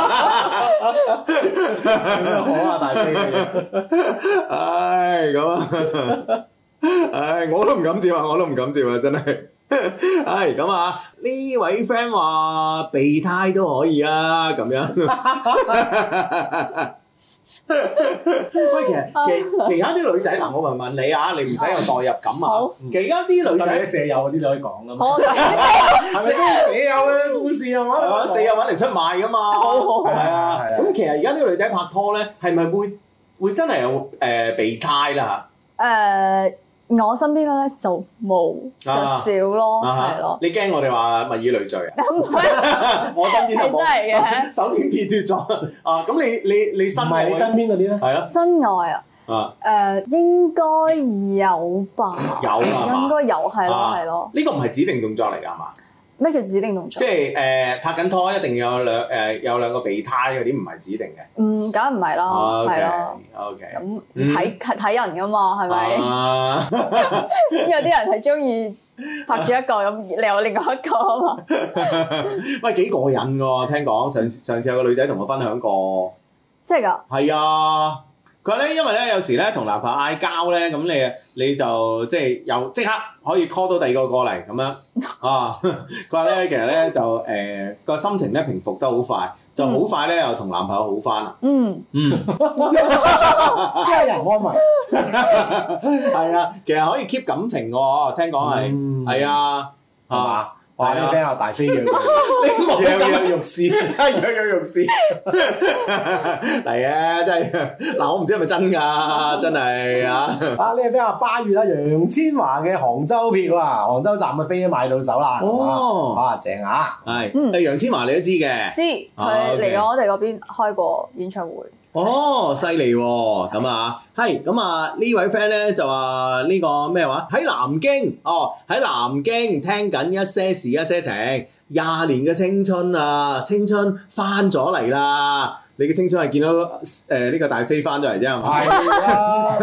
好啊，大飛！ 唉，咁啊，唉，我都唔敢接啊！我都唔敢接啊！真係。係咁啊！呢位 friend 話備胎都可以啊，咁樣。喂，其實其其他啲女仔嗱，我問問你啊，你唔使有代入感啊。其他啲女仔舍友嗰啲你可以講噶嘛？ 好， 係咪先舍友嘅故事係嘛？舍友揾嚟出賣噶嘛？係啊。咁其實而家啲女仔拍拖咧，係咪會會真係有誒備胎啦？ 誒。我身邊咧就冇，就少咯，係咯。 你驚我哋話物以類聚啊？我身邊就冇。係真係嘅。首先撇脱咗啊！咁你你你身外， 你身邊嗰啲咧？係咯。 身外啊？啊。誒，應該有吧？ 有啊。 應該有，係咯，係咯。 呢個唔係指定動作嚟㗎係嘛？ 咩叫指定動作？ 即係誒拍緊拖一定要有兩誒有兩個備胎嗰啲，唔係指定嘅。 嗯，梗係唔係啦，係咯。 OK。 咁睇睇人㗎嘛，係咪？有啲人係中意拍住一個咁，你有另外一個啊嘛。 喂，幾過癮喎！聽講上上次有個女仔同我分享過， 真係㗎？ 係啊。佢話咧，因為咧有時咧同男朋友嗌交咧，咁你你就即係又即刻可以 call 到第二個過嚟咁樣啊！佢話咧其實咧就誒個、呃、心情咧平復得好快，就好快咧又同男朋友好翻啦。嗯嗯， 即係人安慰。 係啊，其實可以 keep 感情喎，聽講係係啊，係嘛？ 哇！你聽下大飛躍， 你冇躍躍欲試， 躍躍欲試嚟啊！真係嗱，我唔知係咪真㗎，真係啊！ 啊！呢個咩話？八月啊，楊千嬅嘅杭州票啊，杭州站嘅飛都買到手啦。 哦， 啊正啊！ 係，嗯，楊千嬅你都知嘅， 知佢嚟咗我哋嗰邊開過演唱會。 哦，犀利喎！咁啊，係咁啊，呢位 friend 咧就話呢個咩話？喺南京哦，喺南京聽緊一些事一些情，廿年嘅青春啊，青春翻咗嚟啦！你嘅青春係見到誒呢、呃這個大飛翻咗嚟啫，係嘛？ 係啊！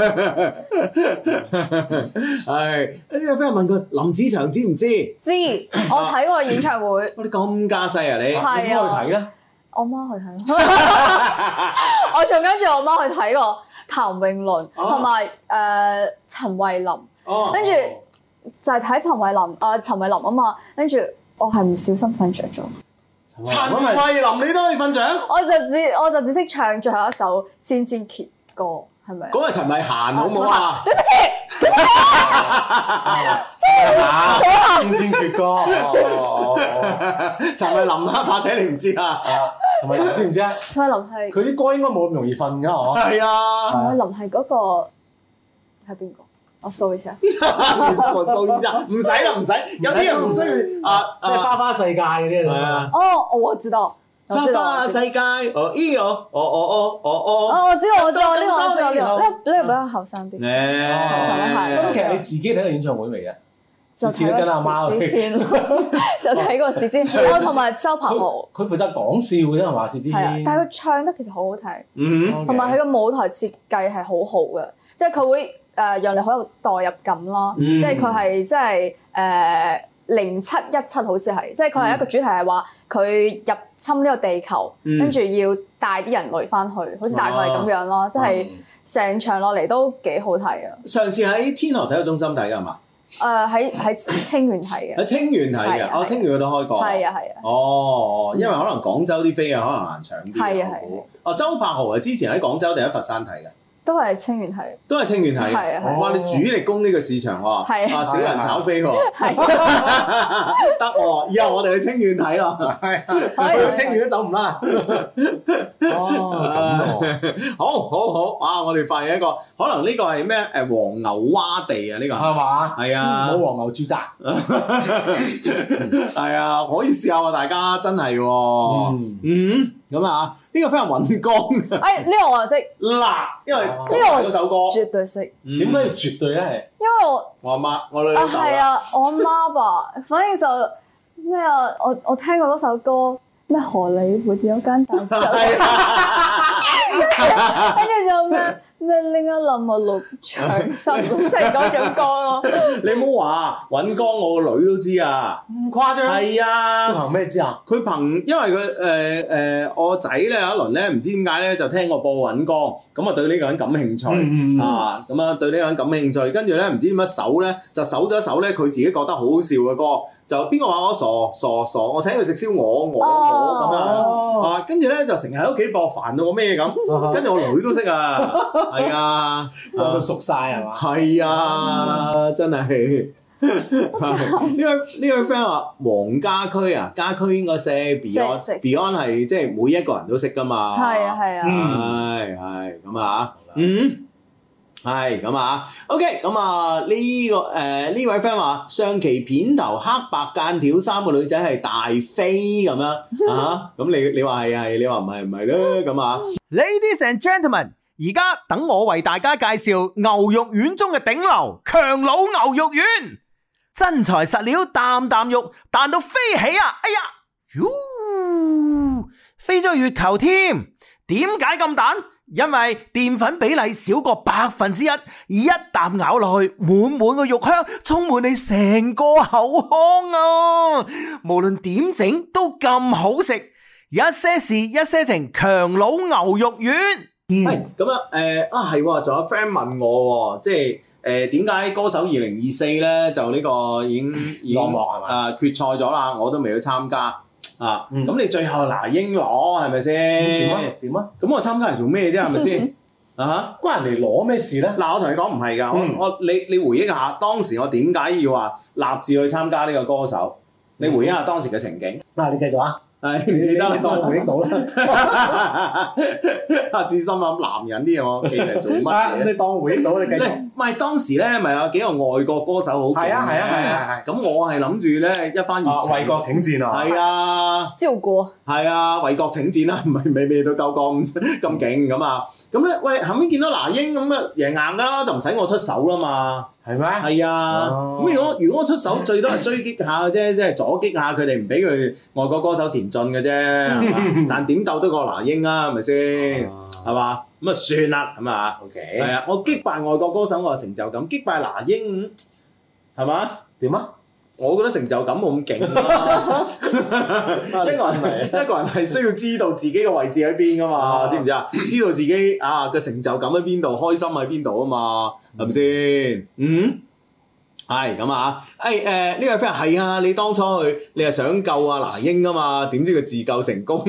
係呢個 friend 問佢林子祥知唔知？ 知，我睇過演唱會。 我哋咁家世啊，你係啊， 你點去睇咧？ 我媽去睇，我仲跟住我媽去睇過譚詠麟同埋誒陳慧琳，跟住就係睇陳慧琳啊陳慧琳啊嘛，跟住我係唔小心瞓着咗。 陳慧琳你都可以瞓着？ 我就只我就只識唱最後一首《千千闕歌》，係咪？ 嗰個陳慧嫻好唔好啊？ 對不起，對不起， 千千闕歌。 陳慧琳啊，怕且你唔知啊？ 陳慧琳知唔知啊？ 陳慧琳係佢啲歌應該冇咁容易瞓㗎，嗬？ 係啊。 陳慧琳係嗰個係邊個？我掃一下， 我掃一下，唔使啦，唔使，有啲人唔需要啊啊！咩花花世界嗰啲啊？ 哦，我知道， 花花世界，哦咦哦，哦哦哦哦哦。 哦，我知道，我知道，呢個我知道，呢個呢個比較後生啲。 誒， 咁其實你自己睇過演唱會未啊？ 就睇過時之天，就睇過時之天，同埋周柏豪。 佢負責講笑嘅啫，係嘛？時之天。 但係佢唱得其實好好聽， 嗯， 同埋佢個舞台設計係好好嘅，即係佢會。誒讓你好有代入感啦，嗯、即係佢係即係誒零七一七好似係，即係佢係一個主題係話佢入侵呢個地球，嗯、跟住要帶啲人類翻去，好似大概係咁樣咯，即係成場落嚟都幾好睇啊！ 上次喺天河體育中心睇㗎係嘛？ 誒喺喺清遠睇嘅， 喺清遠睇嘅，哦清遠都開過， 係啊係啊， 哦，因為可能廣州啲飛啊可能難搶啲， 係啊係啊， 哦周柏豪啊之前喺廣州定喺佛山睇嘅。 都係清遠睇， 都係清遠睇。 係啊！ 哇！你主力攻呢個市場喎， 係啊少人炒飛喎，得喎！以後我哋去清遠睇咯，係去清遠都走唔甩。哦，好好好啊！我哋發現一個，可能呢個係咩？誒黃牛窪地啊！呢個係嘛？ 係啊， 冇黃牛住宅。 係啊，可以試下喎，大家真係喎。嗯，咁啊。呢個非常尹光， 哎，呢個我又識嗱，因為呢個嗰首歌絕對識。 點解要絕對咧？係因為我我阿媽，我女啊係啊，我阿媽吧，反正就咩啊，我我聽過嗰首歌咩荷里活有間大酒，跟住仲有咩咩拎一冧個六長心，即係嗰種歌咯。 你唔好話尹光，我個女都知啊， 咁誇張？ 係啊， 佢憑咩知啊？ 佢憑因為佢誒誒我仔咧有一輪咧唔知點解咧就聽我播尹光，咁啊對呢個人感興趣、嗯、啊，咁啊對呢個人感興趣，跟住咧唔知點解搜咧就搜咗一首咧佢自己覺得好好笑嘅歌，就邊個話我傻傻傻，我請佢食燒鵝，我我咁樣啊，跟住咧就成日喺屋企播，煩到我咩咁，跟住我女都識啊，係啊， 都熟晒係嘛？ 係啊，真係。呢位呢位 friend 話黃家駒啊，家駒應該識 Beyond，Beyond 係即係每一個人都識噶嘛。 係啊係啊， 係係咁啊，嗯，係咁啊。OK，咁啊呢個誒呢位 friend 話上期片頭黑白間條三個女仔係大飛咁樣啊，咁你你話係係，你話唔係唔係咧咁啊 ？Ladies and gentlemen。而家等我為大家介紹牛肉丸中嘅頂流強佬牛肉丸，真材實料，啖啖肉彈到飛起啊！哎呀，喲，飛咗月球添，點解咁彈？ 因為澱粉比例少過百分之一，一啖咬落去，滿滿嘅肉香充滿你成個口腔啊！無論點整都咁好食，一些事一些情，強佬牛肉丸。 係咁啊，誒啊係喎，仲有 friend 問我喎，即係誒點解歌手二零二四咧就呢個已經已經落幕係嘛？ 誒決賽咗啦，我都未去參加。啊，咁、嗯、你最後嗱英攞係咪先？ 點啊？點啊？ 咁我參加嚟做咩啫？係咪先？啊， 關人哋攞咩事咧？ 嗱，我同你講唔係㗎， 嗯、 我我你你回憶下當時我點解要話立志去參加呢個歌手？你回憶下當時嘅情景。 嗱、嗯，你繼續啊！ 係唔記得啦， 當我回憶到啦。 阿志心諗男人啲嘢我記嚟做乜嘢？ 你當我回憶到，你繼續。 唔係當時咧，咪有幾個外國歌手好勁嘅。 係啊係啊係啊係。 咁我係諗住咧一番熱情， 為國請戰啊！ 係啊， 照過。係啊，為國請戰啦，唔係未未到夠咁咁勁咁啊！咁咧，喂，後面見到那英咁啊，贏硬㗎啦，就唔使我出手啦嘛。 係咩？ 係啊，咁、哦、如果如果我出手，最多係追擊下嘅啫，即係阻擊下佢哋，唔俾佢哋外國歌手前進嘅啫，係嘛？但點鬥得過那英啊？係咪先？係嘛？咁啊算啦，咁啊 ，OK， 係啊，我擊敗外國歌手，我有成就感；擊敗那英，係嘛？ 點啊？ 我覺得成就感冇咁勁啦。一個人一個人係需要知道自己嘅位置喺邊噶嘛，知唔知啊？知道自己啊嘅成就感喺邊度，開心喺邊度啊嘛，係咪先？嗯，係咁啊！誒誒，呢位 friend 係啊，你當初去你係想救阿那英啊嘛，點知佢自救成功。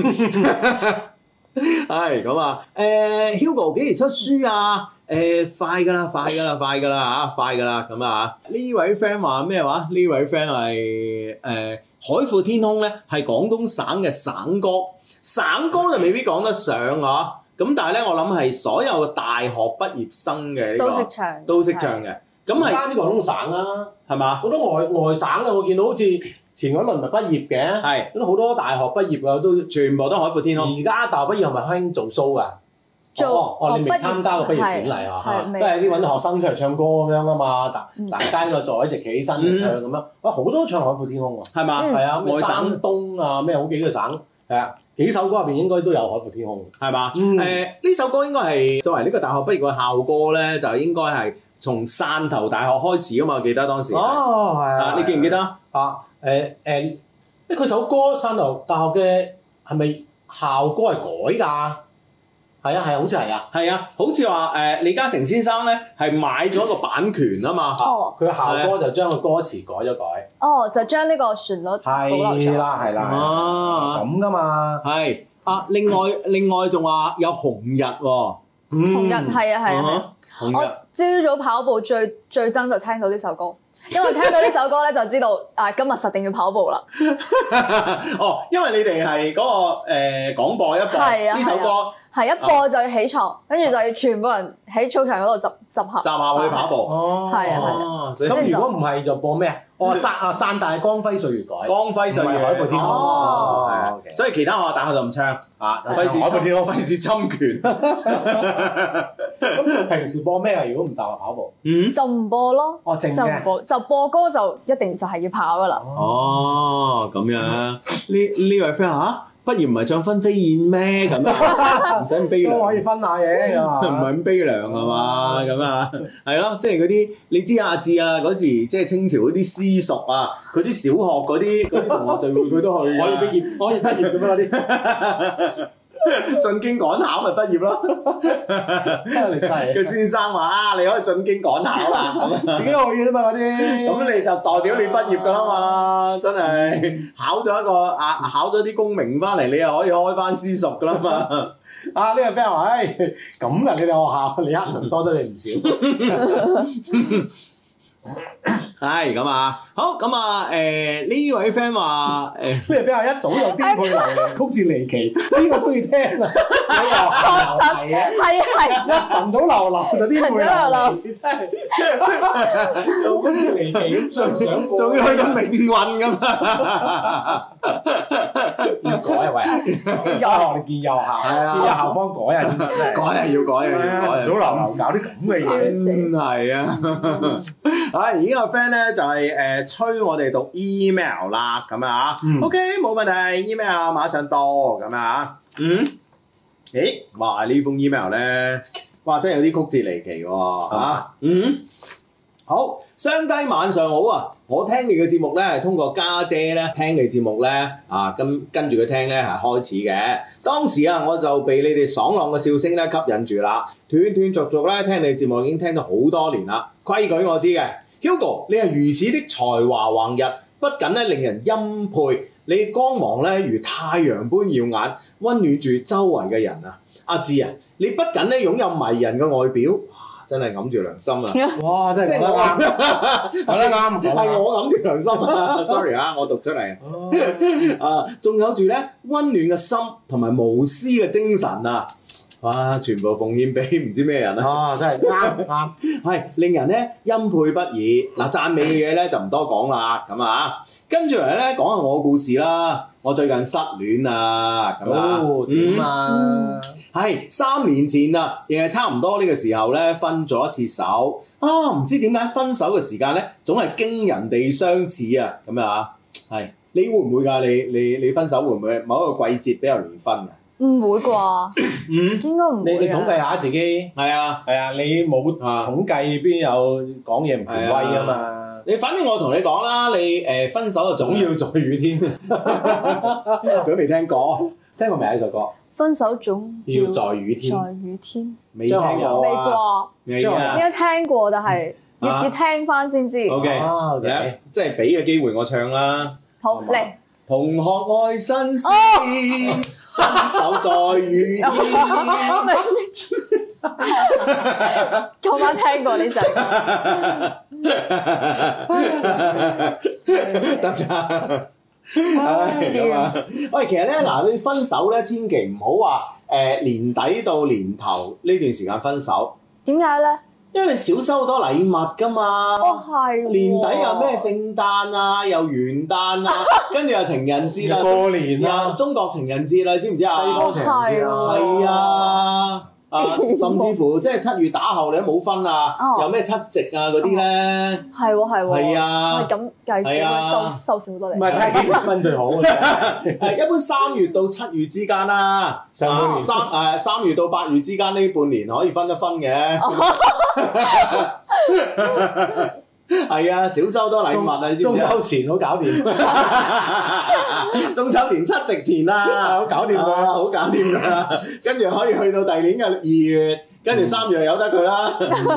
係咁啊！誒 Hugo 幾時出書啊？誒快㗎啦，快㗎啦，快㗎啦嚇，快㗎啦咁啊！呢位 friend 話咩話？呢位 friend 係誒海闊天空咧，係廣東省嘅省歌，省歌就未必講得上啊！咁但係咧，我諗係所有大學畢業生嘅呢個都識唱， 都識唱嘅。咁係唔單止廣東省啊， 係嘛？ 好多外外省嘅，我見到好似前嗰輪咪畢業嘅， 係咁好多大學畢業啊，都全部都海闊天空。 而家大學畢業係咪興做 show 㗎？ 做哦哦，你未參加過畢業典禮啊？即係啲揾啲學生出嚟唱歌咁樣啊嘛，大大家個座位直企起身嚟唱咁樣，哇好多唱海闊天空喎， 係嘛？ 係啊，咩外山東啊，咩好幾個省係啊，幾首歌入邊應該都有海闊天空， 係嘛？誒呢首歌應該係作為呢個大學畢業嘅校歌咧，就應該係從汕頭大學開始啊嘛，記得當時。 哦，係啊， 你記唔記得啊？ 誒誒，誒佢首歌汕頭大學嘅係咪校歌係改㗎？係啊係啊，好似係啊， 係啊，好似話誒李嘉誠先生咧係買咗個版權啊嘛， 哦， 佢校歌就將個歌詞改咗改， 哦，就將呢個旋律保留咗， 係啦係啦， 啊咁噶嘛， 係啊，另外另外仲話有紅日喎， 紅日係啊係啊， 紅日， 我朝早跑步最最憎就聽到呢首歌。因為聽到呢首歌咧，就知道啊，今日實定要跑步啦。 哦，因為你哋係嗰個誒廣播一播呢首歌， 係一播就要起床，跟住就要全部人喺操場嗰度集集合， 集合去跑步。 哦， 係啊係啊。 咁如果唔係就播咩啊？哦，汕啊汕大光輝歲月改， 光輝歲月海闊天空。 哦， 所以其他學校大學就唔唱啊，費事海闊天空，費事侵權。 咁平時播咩啊？如果唔集合跑步， 嗯， 就唔播咯。 哦，淨就唔播，就播歌就一定就係要跑噶啦。 哦，咁樣呢呢位 friend 嚇，不如唔係唱分飛燕咩？咁啊，唔使咁悲涼， 都可以分下嘅， 唔係咁悲涼係嘛？咁啊，係咯，即係嗰啲你知阿志啊嗰時即係清朝嗰啲私塾啊，佢啲小學嗰啲嗰啲同學聚會佢都去， 可以畢業，可以畢業咁樣嗰啲。 進京趕考咪畢業咯， 你真係佢先生話啊，你可以進京趕考啦， 自己去嘅啫嘛嗰啲， 咁你就代表你畢業噶啦嘛，真係考咗一個啊，考咗啲功名翻嚟，你又可以開翻私塾噶啦嘛。 啊呢個 friend 話，唉咁啊，你哋學校你呃人多得你唔少。 係咁啊，好咁啊，誒呢位 friend 話誒咩？俾人一早就顛沛流離，曲折離奇，呢個中意聽啊！係啊，係啊， 係啊係， 一晨早流流就顛沛流離，你真係又曲折離奇咁，想唔想過？ 仲要去到命運咁啊！ 要改啊喂！而家我哋建幼校，建幼校方改啊，真係改係要改啊，要改啊！ 晨早流流搞啲咁嘅嘢， 真係啊！啊而家個 friend 咧就係誒催我哋讀 email 啦，咁啊 OK 冇問題 ，email 馬上到咁啊，嗯誒，哇！呢封 email 咧，哇，真係有啲曲折離奇喎嚇。嗯，好，雙低晚上好啊！我聽你嘅節目咧係通過家姐咧聽你節目咧啊，跟跟住佢聽咧係開始嘅。當時啊，我就被你哋爽朗嘅笑聲咧吸引住啦，斷斷續續咧聽你節目已經聽咗好多年啦。規矩我知嘅 ，Hugo 你係如此的才華橫溢，不僅咧令人欽佩，你光芒咧如太陽般耀眼，溫暖住周圍嘅人啊！阿志啊，你不僅咧擁有迷人嘅外表。真係揞住良心啊！ 哇，真係講得啱，講得啱， 係我揞住良心啊！sorry 啊，我讀出嚟啊，仲有住咧溫暖嘅心同埋無私嘅精神啊！哇，全部奉獻俾唔知咩人啊！ 啊，真係啱啱， 係令人咧欽佩不已。嗱，讚美嘅嘢咧就唔多講啦，咁啊，跟住嚟咧講下我故事啦。我最近失戀啊，咁啊， 點啊？ 係三年前啊，亦係差唔多呢個時候咧，分咗一次手啊！唔知點解分手嘅時間咧，總係驚人哋相似啊！咁啊，係你會唔會㗎？你你你分手會唔會某一個季節比較容易分㗎？ 唔會啩？ 嗯， 應該唔會。 你你統計下自己， 係啊係啊，你冇統計邊有講嘢唔權威啊嘛？ 你反正我同你講啦，你誒分手就總要在雨天，佢都未聽過，聽過未呢首歌？ 分手總要在雨天， 在雨天， 未聽過未過， 未啊？ 應該聽過，但係要要聽翻先知。 O K， 啊 OK， 即係俾個機會我唱啦。 好嚟， 同學愛新鮮，分手在雨天。 嗰晚聽過呢首歌。 得㗎。唉，咁啊！喂，其實咧，嗱，你分手咧，千祈唔好話誒年底到年頭呢段時間分手。 點解咧？ 因為你少收好多禮物㗎嘛。 哦，係。 年底又咩聖誕啊，又元旦啊，跟住又情人節啊， 過年啊， 中國情人節啦，知唔知啊？ 西方情人節啊， 係啊。啊，甚至乎即係七月打後你都冇分啊， 哦、 有咩七夕啊嗰啲咧？ 係喎係喎， 係啊， 係咁計少，收收少好多嚟。 唔係睇下幾時分最好嘅。 係一般三月到七月之間啦， 上半年三誒三月到八月之間呢半年可以分一分嘅。係啊，少收多禮物啊！你知唔知？ 中秋前好搞掂， 中秋前、七夕前啊， 好搞掂㗎， 好搞掂㗎。跟住可以去到第二年嘅二月，跟住三月由得佢啦。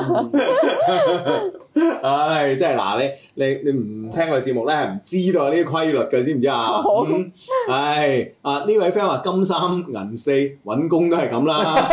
唉，真係嗱，你你你唔聽我哋節目咧，係唔知道呢啲規律嘅，知唔知啊？嗯，唉，啊呢位 friend 話金三銀四揾工都係咁啦。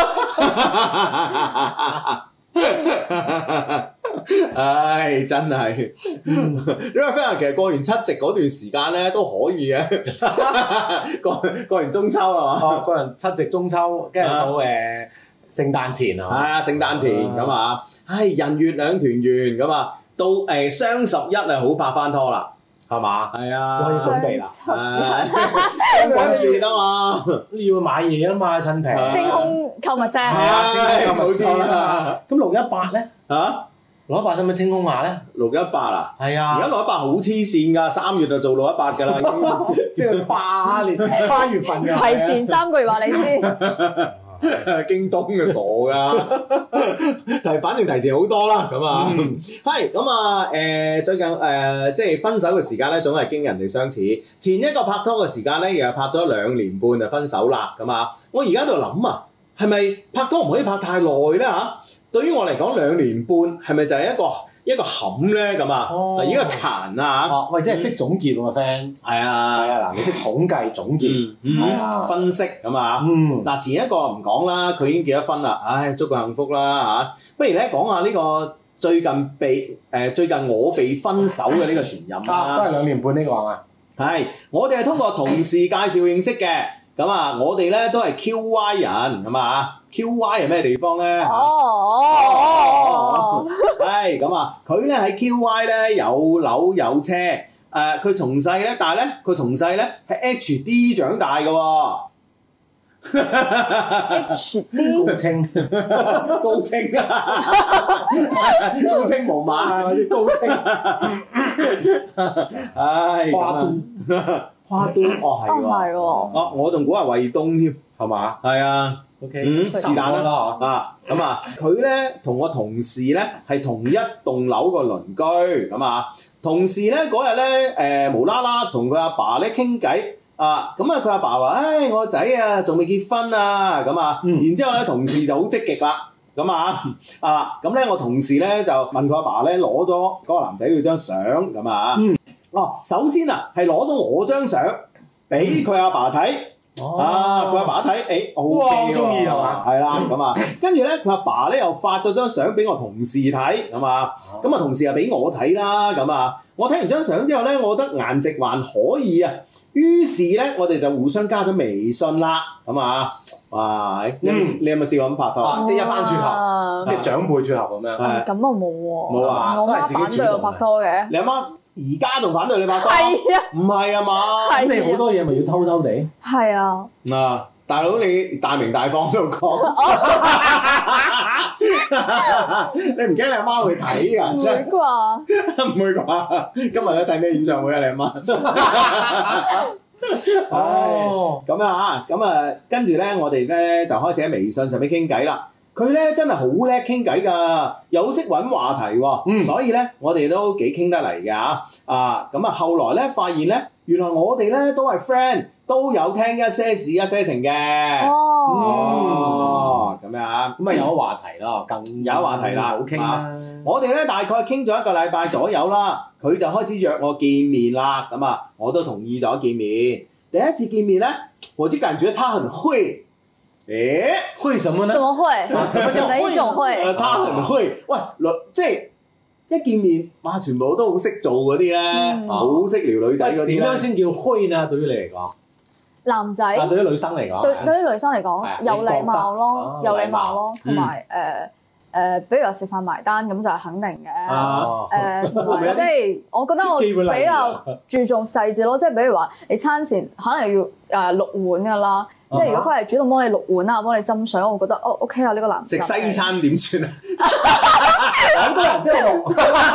唉，真係呢位 friend 其實過完七夕嗰段時間咧都可以嘅，過過完中秋係嘛？ 哦，過完七夕中秋，跟住到誒聖誕前啊， 係啊，聖誕前咁啊，唉，人月兩團圓咁啊，到誒雙十一啊，好拍翻拖啦，係嘛？係啊， 可以準備啦， 關節啊嘛， 你要買嘢啊嘛，趁平， 清空購物車， 係啊，清空購物車冇錯啦。 咁六一八咧嚇？ 六一八使唔使清空下咧？ 六一八啊， 係啊， 而家六一八好黐線㗎，三月就做六一八㗎啦，已經即係跨年跨月份㗎， 提前三個月話你知。 京東嘅傻㗎，但係反正提前好多啦，咁啊，係咁啊，誒最近誒即係分手嘅時間咧，總係經人哋相似。前一個拍拖嘅時間咧，又係拍咗兩年半就分手啦，咁啊，我而家喺度諗啊，係咪拍拖唔可以拍太耐咧嚇？對於我嚟講，兩年半係咪就係一個一個冚咧咁啊？嗱，依個彈啊哦，喂，真係識總結喎，friend。 係啊， 係啊，嗱，你識統計總結，係啊， 分析咁啊。 嗯， 嗱，前一個唔講啦，佢已經結咗婚啦，唉，祝佢幸福啦嚇。不如咧講下呢個最近被誒最近我被分手嘅呢個前任啦。 都係兩年半呢個係嘛？ 係，我哋係通過同事介紹認識嘅。咁啊，我哋咧都係 Q Y 人，咁啊 Q Y 係咩地方咧？ 哦哦， 係咁啊，佢咧喺 Q Y 咧有樓有車，誒、呃，佢從細咧，但係咧佢從細咧係 H D 長大嘅喎。 H D 高清， 高清啊，高清無碼係咪先？高清，唉， 花都， 花都，哦係喎， 哦係喎， 哦我仲估係惠東添， 係嘛？ 係啊， OK， 嗯，是但啦啦啊，咁啊，佢咧同我同事咧係同一棟樓個鄰居，咁啊，同事咧嗰日咧誒無啦啦同佢阿爸咧傾偈啊，咁啊佢阿爸話：，唉，我個仔啊仲未結婚啊，咁啊，然之後咧同事就好積極啦。咁啊啊咁咧，我同事咧就問佢阿爸咧攞咗嗰個男仔佢張相咁啊，嗯，哦，首先啊係攞到我張相俾佢阿爸睇。 哦、 啊！佢阿爸一睇，誒，好好中意係嘛？ 係啦，咁啊，跟住咧，佢阿爸咧又發咗張相俾我同事睇，咁啊，咁啊，同事又俾我睇啦，咁啊，我睇完張相之後咧，我覺得顏值還可以啊，於是咧，我哋就互相加咗微信啦，咁啊，哇！你有冇你有冇試過咁拍拖？ 即係一翻轉頭，即係長輩撮合咁樣。 咁啊冇喎， 冇啊， 我媽反對我拍拖嘅。 你阿媽而家仲反對你拍拖？ 係啊， 唔係啊嘛？ 係咁你好多嘢咪要偷偷地？ 係啊。 嗱，大佬你大明大方喺度講，你唔驚你阿媽會睇㗎？ 唔會啩？ 唔會啩？今日咧睇咩演唱會啊？你阿媽？哦，咁啊，咁啊，跟住咧，我哋咧就開始喺微信上面傾偈啦。佢咧真係好叻傾偈㗎，又識揾話題喎，嗯、所以咧我哋都幾傾得嚟嘅嚇。啊，咁啊後來咧發現咧，原來我哋咧都係 friend，都有聽一些事一些情嘅。哦，咁、嗯、樣啊， 咁啊有咗話題啦，更有話題啦， 好傾啦、啊。 我哋咧大概傾咗一個禮拜左右啦，佢就開始約我見面啦。咁啊，我都同意咗見面。第一次見面咧，我就感覺他很會。誒，會什麼呢？ 怎麼會？ 啊，什麼叫哪一種會？ 誒，他很會。喂，即係一見面，哇，全部都好識做嗰啲咧，好識撩女仔嗰啲咧。 點樣先叫會呢？對於你嚟講， 男仔。 啊，對於女生嚟講。 對對於女生嚟講，有禮貌咯，有禮貌咯，同埋誒誒，比如話食飯埋單咁就係肯定嘅。誒，同埋即係我覺得我比較注重細節咯，即係比如話你餐前可能要誒六碗㗎啦。即係如果佢係主動幫你渌碗啊，幫你斟水，我覺得哦 OK 啊，呢個男食西餐點算啊？ 好多人都渌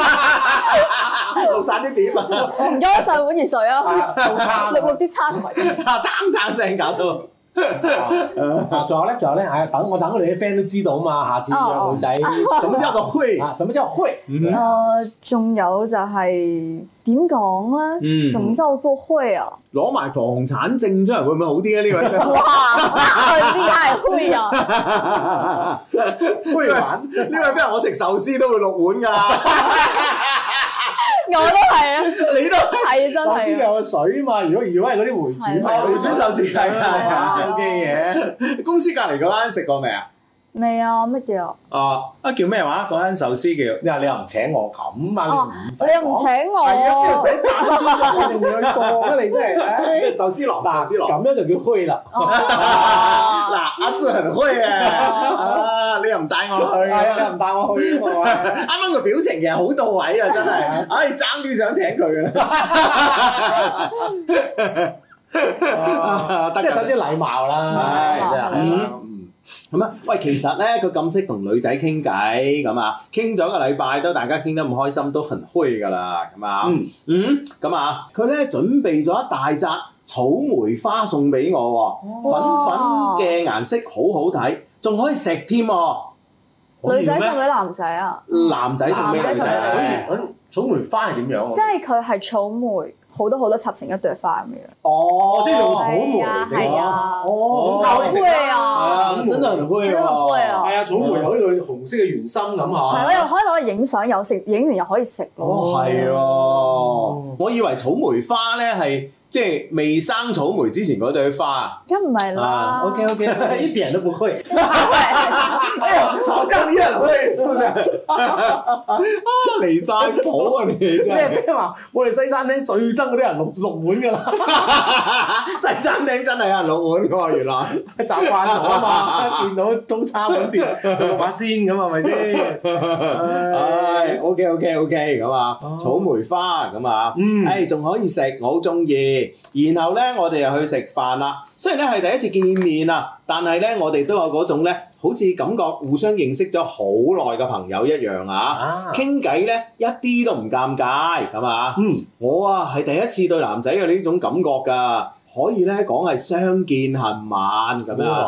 渌晒啲點啊？ 唔該上碗熱水啊！渌渌啲餐同埋爭爭聲搞到。 啊，仲有咧，仲有咧，係等我等我哋啲 friend 都知道啊嘛，下次約女仔，什麼叫做會啊？什麼叫會？ 誒，仲有就係點講咧？嗯，怎麼叫做會啊？ 攞埋房產證出嚟會唔會好啲咧？呢位哇，邊係會啊？ 會玩呢位 friend，我食壽司都會渌碗㗎。 我都係啊， 你都係真係。 壽司有個水嘛，如果如果係嗰啲回轉， 回轉壽司係啊 ，OK 嘅。公司隔離嗰間食過未啊？ 未啊，乜嘢啊？ 啊啊叫咩話？嗰間壽司叫， 你話你又唔請我咁啊？ 你又唔請我？ 係啊，唔使打啲一定要去過啊！你真係，唉， 壽司郎，壽司郎咁樣就叫會啦。 嗱，阿志很會啊！啊，你又唔帶我去， 係啊，你又唔帶我去啊嘛？ 啱啱個表情其實好到位啊，真係，唉，爭啲想請佢啦。 即係首先禮貌啦， 係真係。咁啊，喂，其實咧佢咁識同女仔傾偈，咁啊，傾咗一個禮拜都大家傾得咁開心，都很虛噶啦，咁啊，嗯嗯，咁啊，佢咧準備咗一大紮草莓花送俾我，粉粉嘅顏色好好睇，仲可以食添喎。 女仔送俾男仔啊？ 男仔送俾女仔。 草莓花係點樣？ 即係佢係草莓。好多好多插成一朵花咁樣。 哦， 即係用草莓嚟整啊！ 哦， 好會啊！ 真係很會啊！ 真係很會啊！ 係啊，草莓有呢個紅色嘅原心咁嚇。 係咯，又可以攞去影相，有食影完又可以食咯。 哦，係喎！我以為草莓花咧係即係未生草莓之前嗰朵花。 梗唔係啦。 OK OK， 一點都不會。 哎呀，好像你很會，是的。啊，離晒譜啊！你真係咩咩話？我哋西餐廳最憎嗰啲人渌渌碗㗎啦。 西餐廳真係有人渌碗㗎喎，原來習慣咗啊嘛，見到中餐碗碟就渌把先咁係咪先？ 唉 ，OK OK OK 咁啊，草莓花咁啊，誒仲可以食，我好中意。然後咧，我哋又去食飯啦。雖然咧係第一次見面啊，但係咧我哋都有嗰種咧，好似感覺互相認識咗好耐嘅朋友一樣啊。傾偈咧一啲都唔尷尬，咁啊。嗯，我啊係第一次對男仔有呢種感覺㗎，可以咧講係相見恨晚咁樣。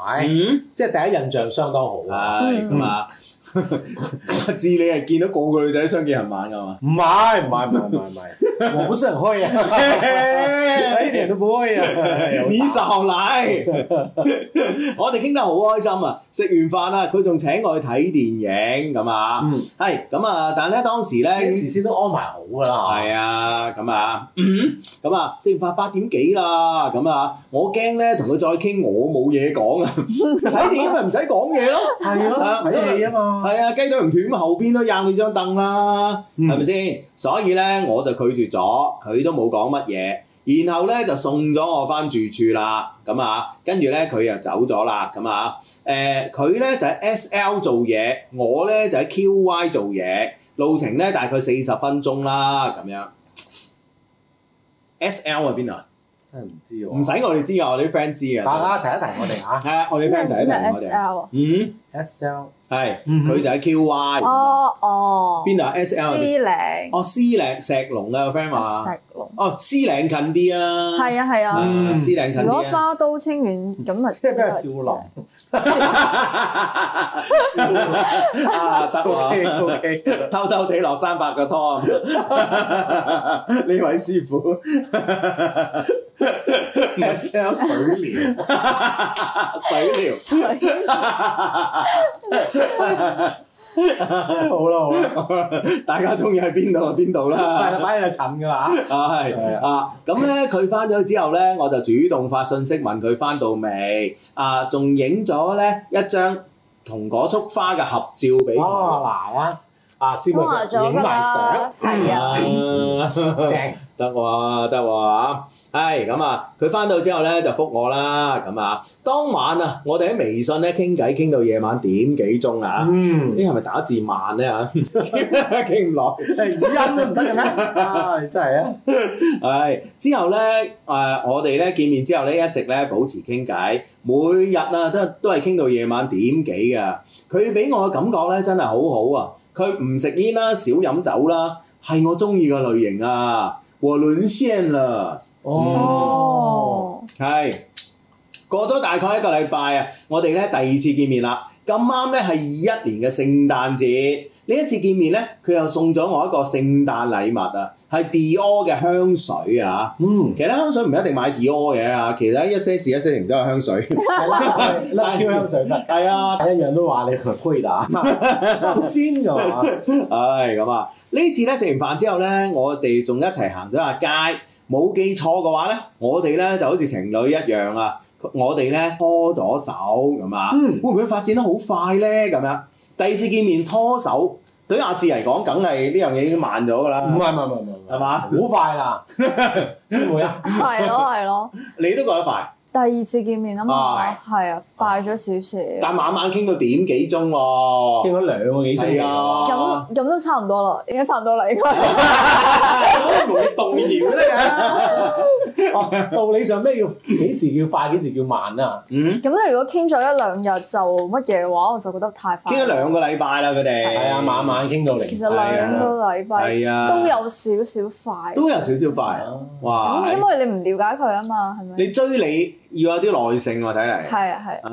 買， 嗯， 即係第一印象相當好。 係咁啊！阿志，你係見到個個女仔相見恨晚㗎嘛？ 唔係唔係唔係唔係唔係，我不是很會啊，我一點都不會啊。 你少來，我哋傾得好開心啊！食完飯啊，佢仲請我去睇電影咁啊。嗯，係咁啊，但係咧當時咧事先都安排好㗎啦。 係啊，咁啊，咁啊，食完飯八點幾啦，咁啊，我驚咧同佢再傾，我冇嘢講啊。睇電影咪唔使講嘢咯， 係啊，睇戲啊嘛。 係啊，雞腿唔斷，後邊都掗你張凳啦，係咪先？所以咧，我就拒絕咗，佢都冇講乜嘢，然後咧就送咗我翻住處啦，咁啊，跟住咧佢又走咗啦，咁啊，誒佢咧就喺 S L 做嘢，我咧就喺 Q Y 做嘢，路程咧大概四十分鐘啦，咁樣。S L 喺邊度啊？ 真係唔知喎， 唔使我哋知啊，我哋啲 friend 知啊。 大家提一提我哋嚇。 係啊，我哋 friend 提一提我哋。 S L 嗯 S L 係，佢就喺 Q Y。 哦哦， 邊度啊 ？S L。 獅嶺。 哦，獅嶺石龍啊，個 friend 話。 石龍。 哦，獅嶺近啲啊。 係啊係啊。 嗯，獅嶺近啲啊。 如果花都清遠咁咪即係比較少林。 啊，得喎 O K， 偷偷地落山拍個拖。呢位師傅。 S L 水療， 水療。 好啦好啦， 大家中意喺邊度就邊度啦。 係啦，擺喺度近㗎啦嚇。 啊係啊，咁咧佢翻咗之後咧，我就主動發信息問佢翻到未。啊，仲影咗咧一張同嗰束花嘅合照俾佢。 哦，嗱啊，啊師妹影埋相， 係啊， 正得喎得喎。係咁啊！佢翻到之後咧就覆我啦，咁啊，當晚啊，我哋喺微信咧傾偈傾到夜晚點幾鐘啊？嗯，呢係咪打字慢咧嚇？傾唔落， 語音都唔得嘅咩？啊，你真係啊！ 係之後咧誒、呃，我哋咧見面之後咧一直咧保持傾偈，每日啊都都係傾到夜晚點幾㗎。佢俾我嘅感覺咧真係好好啊！佢唔食煙啦，少飲酒啦，係我中意嘅類型啊！我淪陷啦！ 哦， 係過咗大概一個禮拜啊，我哋咧第二次見面啦。咁啱咧係二一年嘅聖誕節，呢一次見面咧，佢又送咗我一個聖誕禮物啊，係 Dior 嘅香水啊。嗯，其實香水唔一定買 Dior 嘅啊，其實一些事一些情都係香水。 係啦，Lucky 香水得。 係啊， 一樣都話你係灰㗎，先㗎嘛。 唉，咁啊，呢次咧食完飯之後咧，我哋仲一齊行咗下街。冇記錯嘅話咧，我哋咧就好似情侶一樣啊！我哋咧拖咗手咁啊，嗯、會唔會發展得好快咧？咁樣第二次見面拖手，對於阿志嚟講，梗係呢樣嘢已經慢咗㗎啦。 唔係唔係唔係唔係， 係嘛？ 好快啦，師妹啊！ 係咯係咯， 你都覺得快？ 第二次見面啊嘛，係啊，快咗少少。 但晚晚傾到點幾鐘喎？ 傾咗兩個幾星期啊！ 咁咁都差唔多啦，應該差唔多啦，應該。 都冇動搖咧。道理上咩叫幾時叫快，幾時叫慢啊？ 嗯。 咁你如果傾咗一兩日就乜嘢嘅話，我就覺得太快。 傾咗兩個禮拜啦，佢哋。 係啊，晚晚傾到零。 其實兩個禮拜係啊， 都有少少快。 都有少少快啊！哇！ 咁因為你唔了解佢啊嘛，係咪？ 你追你。要有啲耐性喎，睇嚟。 係啊係。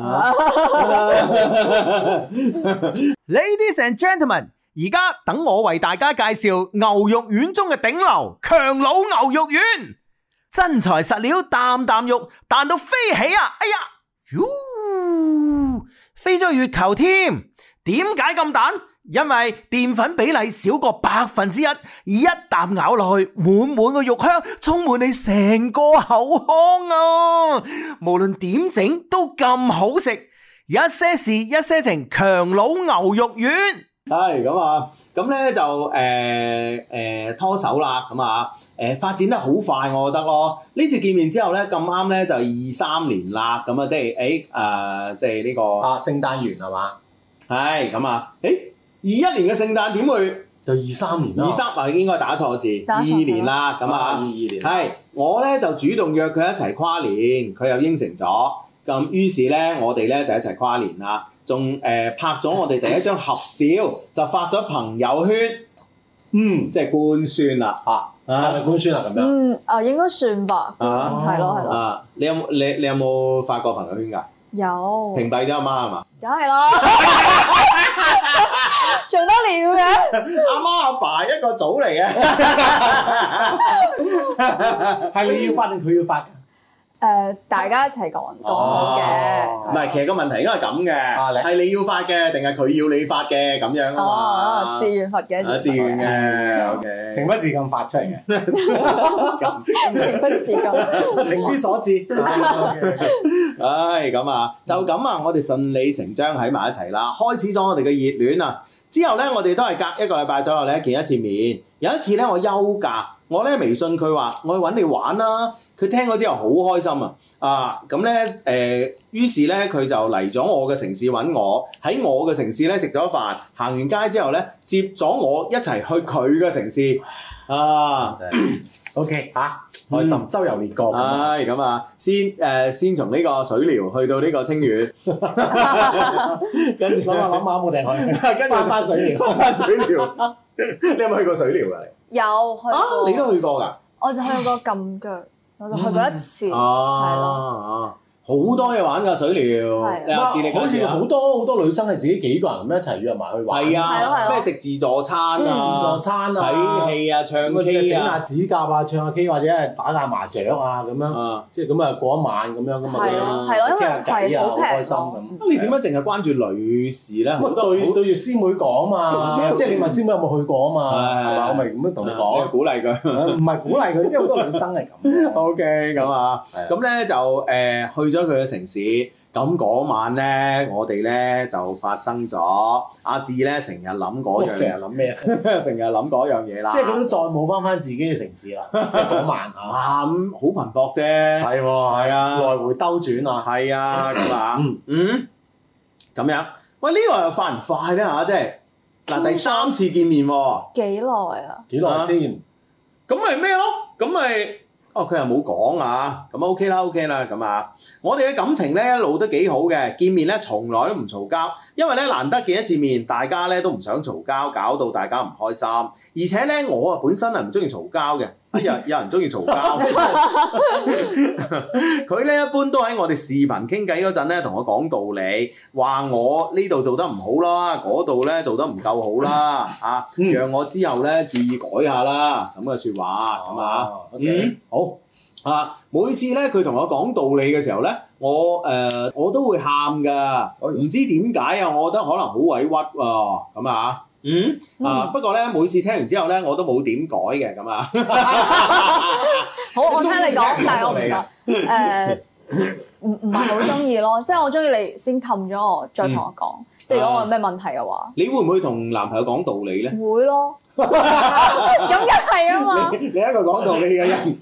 Ladies and gentlemen，而家等我為大家介紹牛肉丸中嘅頂流強佬牛肉丸，真材實料，啖啖肉彈到飛起啊！哎呀，喲，飛咗月球添。點解咁彈？因為澱粉比例少過百分之一，一啖咬落去，滿滿嘅肉香充滿你成個口腔啊！無論點整都咁好食，一些事一些情，強佬牛肉丸。 係咁啊，咁咧就誒誒、呃呃、拖手啦，咁啊誒發展得好快，我覺得咯。呢次見面之後咧，咁啱咧就二三年啦，咁啊即係誒誒即係呢個啊聖誕園係嘛？ 係咁啊，誒。二一年嘅聖誕點會就二三年啦？ 二三啊應該打錯字，二二年啦咁啊，二二年係我咧就主動約佢一齊跨年，佢又應承咗，咁於是咧我哋咧就一齊跨年啦，仲誒、呃、拍咗我哋第一張合照，就發咗朋友圈，嗯，即係官宣啦啊， 係咪官宣啊咁樣？ 嗯啊應該算吧， 啊係咯係咯。 啊，你有冇你你有冇發過朋友圈㗎？ 有屏蔽咗阿媽係嘛？ 梗係啦，做得了嘅。 阿媽阿爸一個組嚟嘅， 係你要發定佢要發㗎？ 誒，大家一齊講講好嘅。 唔係，其實個問題應該係咁嘅，係你要發嘅定係佢要你發嘅咁樣啊嘛？ 哦，自願發嘅， 啊，自願嘅，OK， 情不自禁發出嚟嘅， 情不自禁， 情之所至。 唉，咁啊，就咁啊，我哋順理成章喺埋一齊啦，開始咗我哋嘅熱戀啊！之後咧，我哋都係隔一個禮拜左右咧見一次面。有一次咧，我休假，我咧微信佢話我去揾你玩啦。佢聽咗之後好開心啊！啊，咁咧誒，於是咧佢就嚟咗我嘅城市揾我，喺我嘅城市咧食咗飯，行完街之後咧接咗我一齊去佢嘅城市啊。 OK 嚇。開心周遊列國， 係咁啊！先誒，先從呢個水療去到呢個清遠， 跟住諗下諗下冇定去，跟住翻翻水療， 翻翻水療。你有冇去過水療㗎？你有去過， 啊？你都去過㗎？ 我就去過撳腳，我就去過一次，係咯。 咯。 好多嘢玩㗎水療， 好似好多好多女生係自己幾個人咁一齊約埋去玩。 係啊，咩食自助餐啊、 自助餐啊、 睇戲啊、唱 K 啊、整下指甲啊、唱下 K 或者係打下麻雀啊咁樣，即係咁啊過一晚咁樣咁啊， 係咯係咯，因為係好開心咁。 你點解淨係關注女士咧？ 對對住師妹講嘛，即係你問師妹有冇去過啊嘛，係嘛？我咪咁樣同你講， 鼓勵佢， 唔係鼓勵佢，即係好多女生係咁。 O K， 咁啊，咁咧就誒去咗佢嘅城市，咁嗰晚咧，我哋咧就發生咗。阿志咧成日諗嗰樣， 成日諗咩啊？ 成日諗嗰樣嘢啦。 即係佢都再冇翻翻自己嘅城市啦。即係嗰晚啊，咁好頻撲啫。 係喎，係啊，來回兜轉啊。 係啊，咁啊，嗯，咁樣。喂，呢個又快唔快咧嚇？即係嗱，第三次見面喎。 幾耐啊？ 幾耐先？ 咁咪咩咯？咁咪。哦，佢又冇講啊，咁 OK 啦 OK 啦，咁啊，我哋嘅感情咧一路都幾好嘅，見面咧從來都唔嘈交，因為咧難得見一次面，大家咧都唔想嘈交，搞到大家唔開心，而且咧我啊本身係唔中意嘈交嘅，有有人中意嘈交，佢咧一般都喺我哋視頻傾偈嗰陣咧同我講道理，話我呢度做得唔好啦，嗰度咧做得唔夠好啦，啊，讓我之後咧注意改下啦，咁嘅説話，咁啊，嗯，好。啊！每次咧佢同我講道理嘅時候咧，我誒、呃、我都會喊噶，唔知點解啊！我覺得可能好委屈喎，咁啊，嗯啊，不過咧每次聽完之後咧，我都冇點改嘅，咁啊。 好，我聽你講，但係我唔講誒，唔唔係好中意咯，即係我中意你先氹咗我，再同我講，即係如果我有咩問題嘅話， 你會唔會同男朋友講道理咧？ 會咯，咁梗係啊嘛！ 你你一個講道理嘅人。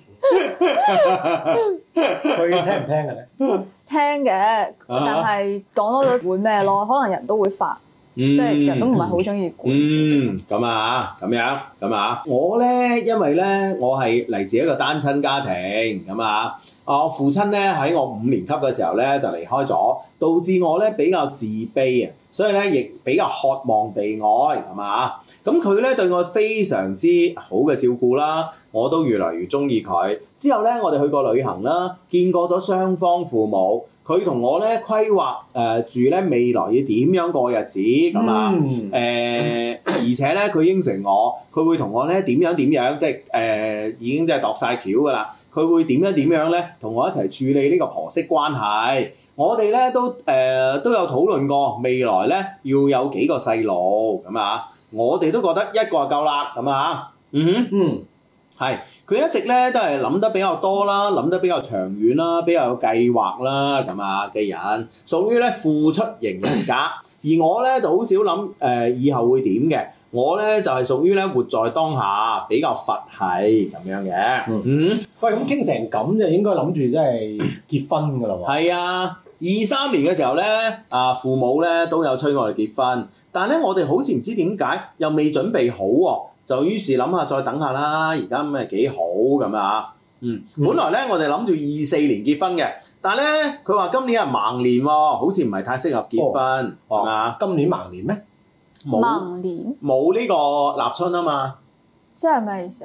佢聽唔聽嘅咧？ 聽嘅，但係講多咗會咩咯？可能人都會發，即係人都唔係好中意管。 嗯，咁啊，咁樣，咁啊，我咧，因為咧，我係嚟自一個單親家庭，咁啊，我父親咧喺我五年級嘅時候咧就離開咗，導致我咧比較自卑啊。所以咧，亦比較渴望被愛，係嘛？咁佢咧對我非常之好嘅照顧啦，我都越嚟越中意佢。之後咧，我哋去過旅行啦，見過咗雙方父母。佢同我咧規劃誒住咧未來要點樣過日子咁啊？誒、呃，而且咧佢應承我，佢會同我咧點樣點樣，即係誒、呃、已經即係度晒橋㗎啦。佢會點樣點樣咧，同我一齊處理呢個婆媳關係。我哋咧都誒、呃、都有討論過未來咧要有幾個細路咁啊！我哋都覺得一個就夠啦咁啊！嗯哼嗯，係佢一直咧都係諗得比較多啦，諗得比較長遠啦，比較有計劃啦咁啊嘅人，屬於咧付出型人格。而我咧就好少諗誒、呃、以後會點嘅。我咧就係、是、屬於咧活在當下，比較佛系咁樣嘅。嗯，嗯喂，咁傾成咁就應該諗住即係結婚㗎啦喎。 係啊。二三年嘅時候咧，啊父母咧都有催我哋結婚，但係咧我哋好似唔知點解又未準備好喎，就於是諗下再等下啦。而家咁咪幾好咁啊？嗯，嗯本來咧我哋諗住二四年結婚嘅，但係咧佢話今年係盲年喎，好似唔係太適合結婚，係嘛、哦？ 今年盲年咩？ 盲年冇呢個立春啊嘛。 即係咩意思啊？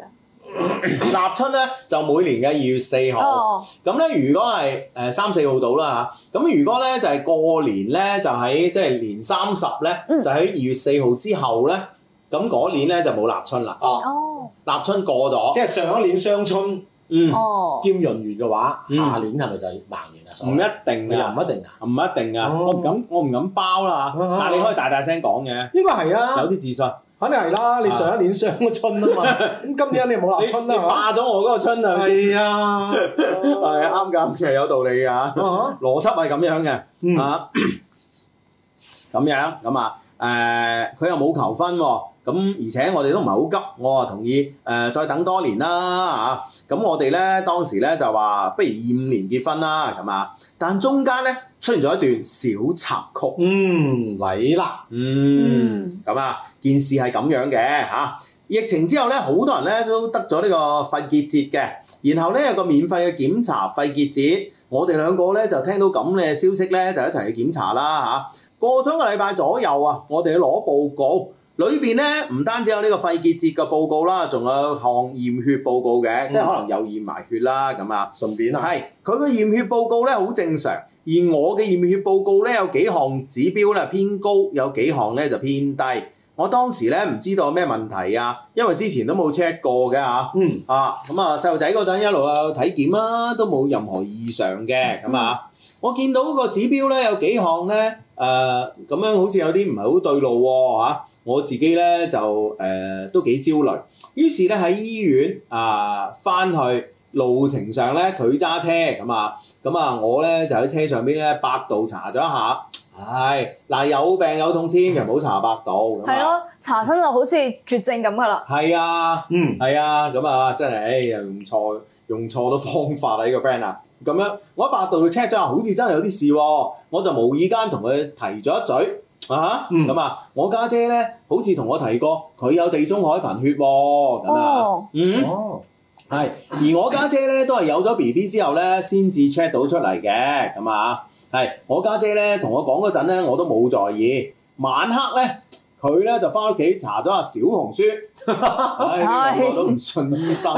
立春咧就每年嘅二月四號。 哦， 咁咧如果係誒三四號到啦嚇，咁如果咧就係過年咧就喺即係年三十咧， 嗯就喺二月四號之後咧，咁嗰年咧就冇立春啦。 哦， 哦， 立春過咗， 即係上一年雙春嗯， 哦， 兼閏完嘅話， 嗯下年係咪就係盲年啊？ 唔一定又㗎， 唔一定啊？ 唔一定㗎， 哦我唔敢我唔敢包啦嚇， 哦但係你可以大大聲講嘅， 應該係啊， 有啲自信。 肯定係啦。你上一年雙春啊嘛，咁今年你冇立春你啦，係嘛？ 霸咗我嗰個春啊！ 係啊， 係啱㗎，其實有道理㗎， 啊邏輯係咁樣嘅。 嗯啊，咁樣咁啊，誒，佢又冇求婚喎，咁而且我哋都唔係好急，我啊同意誒再等多年啦嚇。咁我哋咧當時咧就話，不如二五年結婚啦，咁啊，但中間咧出現咗一段小插曲。 嗯，嚟啦， 嗯，咁啊，件事係咁樣嘅嚇。疫情之後咧，好多人咧都得咗呢個肺結節嘅，然後咧有個免費嘅檢查肺結節，我哋兩個咧就聽到咁嘅消息咧，就一齊去檢查啦嚇。過咗一個禮拜左右啊，我哋去攞報告，裏邊咧唔單止有呢個肺結節嘅報告啦，仲有項驗血報告嘅， 嗯即係可能又驗埋血啦咁啊。 順便啊， 係佢個驗血報告咧好正常，而我嘅驗血報告咧有幾項指標咧偏高，有幾項咧就偏低。我當時咧唔知道有咩問題啊，因為之前都冇 check 過嘅嚇。 嗯， 啊，咁啊細路仔嗰陣一路有體檢啦，都冇任何異常嘅咁啊。我見到個指標咧有幾項咧誒咁樣好似有啲唔係好對路喎嚇。我自己咧就誒、呃、都幾焦慮，於是咧喺醫院啊翻去路程上咧佢揸車咁啊，咁啊我咧就喺車上邊咧百度查咗一下。係嗱，有病有痛千祈唔好查百度。 係咯，查親就好似絕症咁噶啦。 係啊， 嗯， 係啊，咁啊，真係，誒又用錯用錯咗方法啦！呢、這個 friend 啊，咁樣我喺百度度 check 咗下，好似真係有啲事喎，我就無意間同佢提咗一嘴啊，咁、 嗯、 啊，我家姐咧好似同我提過，佢有地中海貧血喎，咁啊， 哦， 嗯， 哦， 係，而我家姐咧都係有咗 B B 之後咧先至 check 到出嚟嘅，咁啊。係，我家姐咧同我講嗰陣咧，我都冇在意。晚黑咧，佢咧就翻屋企查咗下小紅書，唉、哎，我都唔信醫生，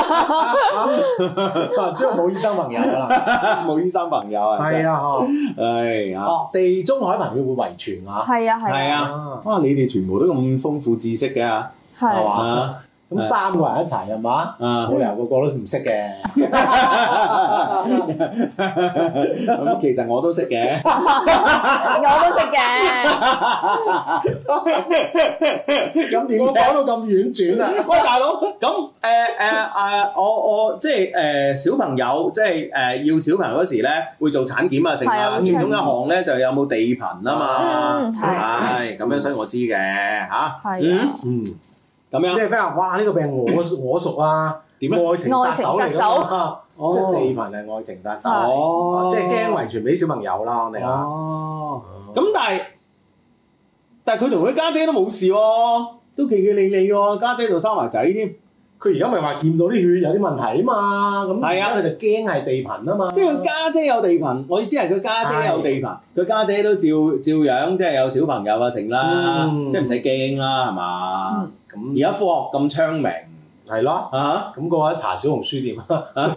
即係冇醫生朋友啦， 冇醫生朋友啊， 係啊， 唉啊， 哦，地中海貧血會遺傳啊， 係啊係係啊， 啊，哇！你哋全部都咁豐富知識嘅，係係嘛？ 咁三個人一齊係嘛？ 啊， 冇理由個個都唔識嘅。 咁其實我都識嘅， 我都識嘅。 咁點？我講到咁婉轉啊！ 喂，大佬，咁誒誒誒，我我即係誒、呃、小朋友，即係誒、呃、要小朋友嗰時咧，會做產檢啊，成啊，其中一項咧就有冇地貧啊嘛， 嗯係係咁樣，所以我知嘅嚇， 係啊， 嗯， 咁樣咩 friend 哇！呢個病我我熟啊， 點咧？ 愛情殺手嚟㗎嘛， 哦即係地貧係愛情殺手， 哦， 即係驚遺傳俾小朋友啦，我哋話。 哦，咁但係但係佢同佢家姐都冇事喎，都企企理理喎，家姐仲生埋仔添。 佢而家咪話見到啲血有啲問題啊嘛，咁係啊佢就驚係地貧啊嘛。 即係佢家姐有地貧，我意思係佢家姐有地貧，佢家姐都照照樣即係有小朋友啊成啦， 嗯即係唔使驚啦，係嘛？ 咁而家科學咁昌明， 係咯， 啊！ 咁個一查小紅書店啊，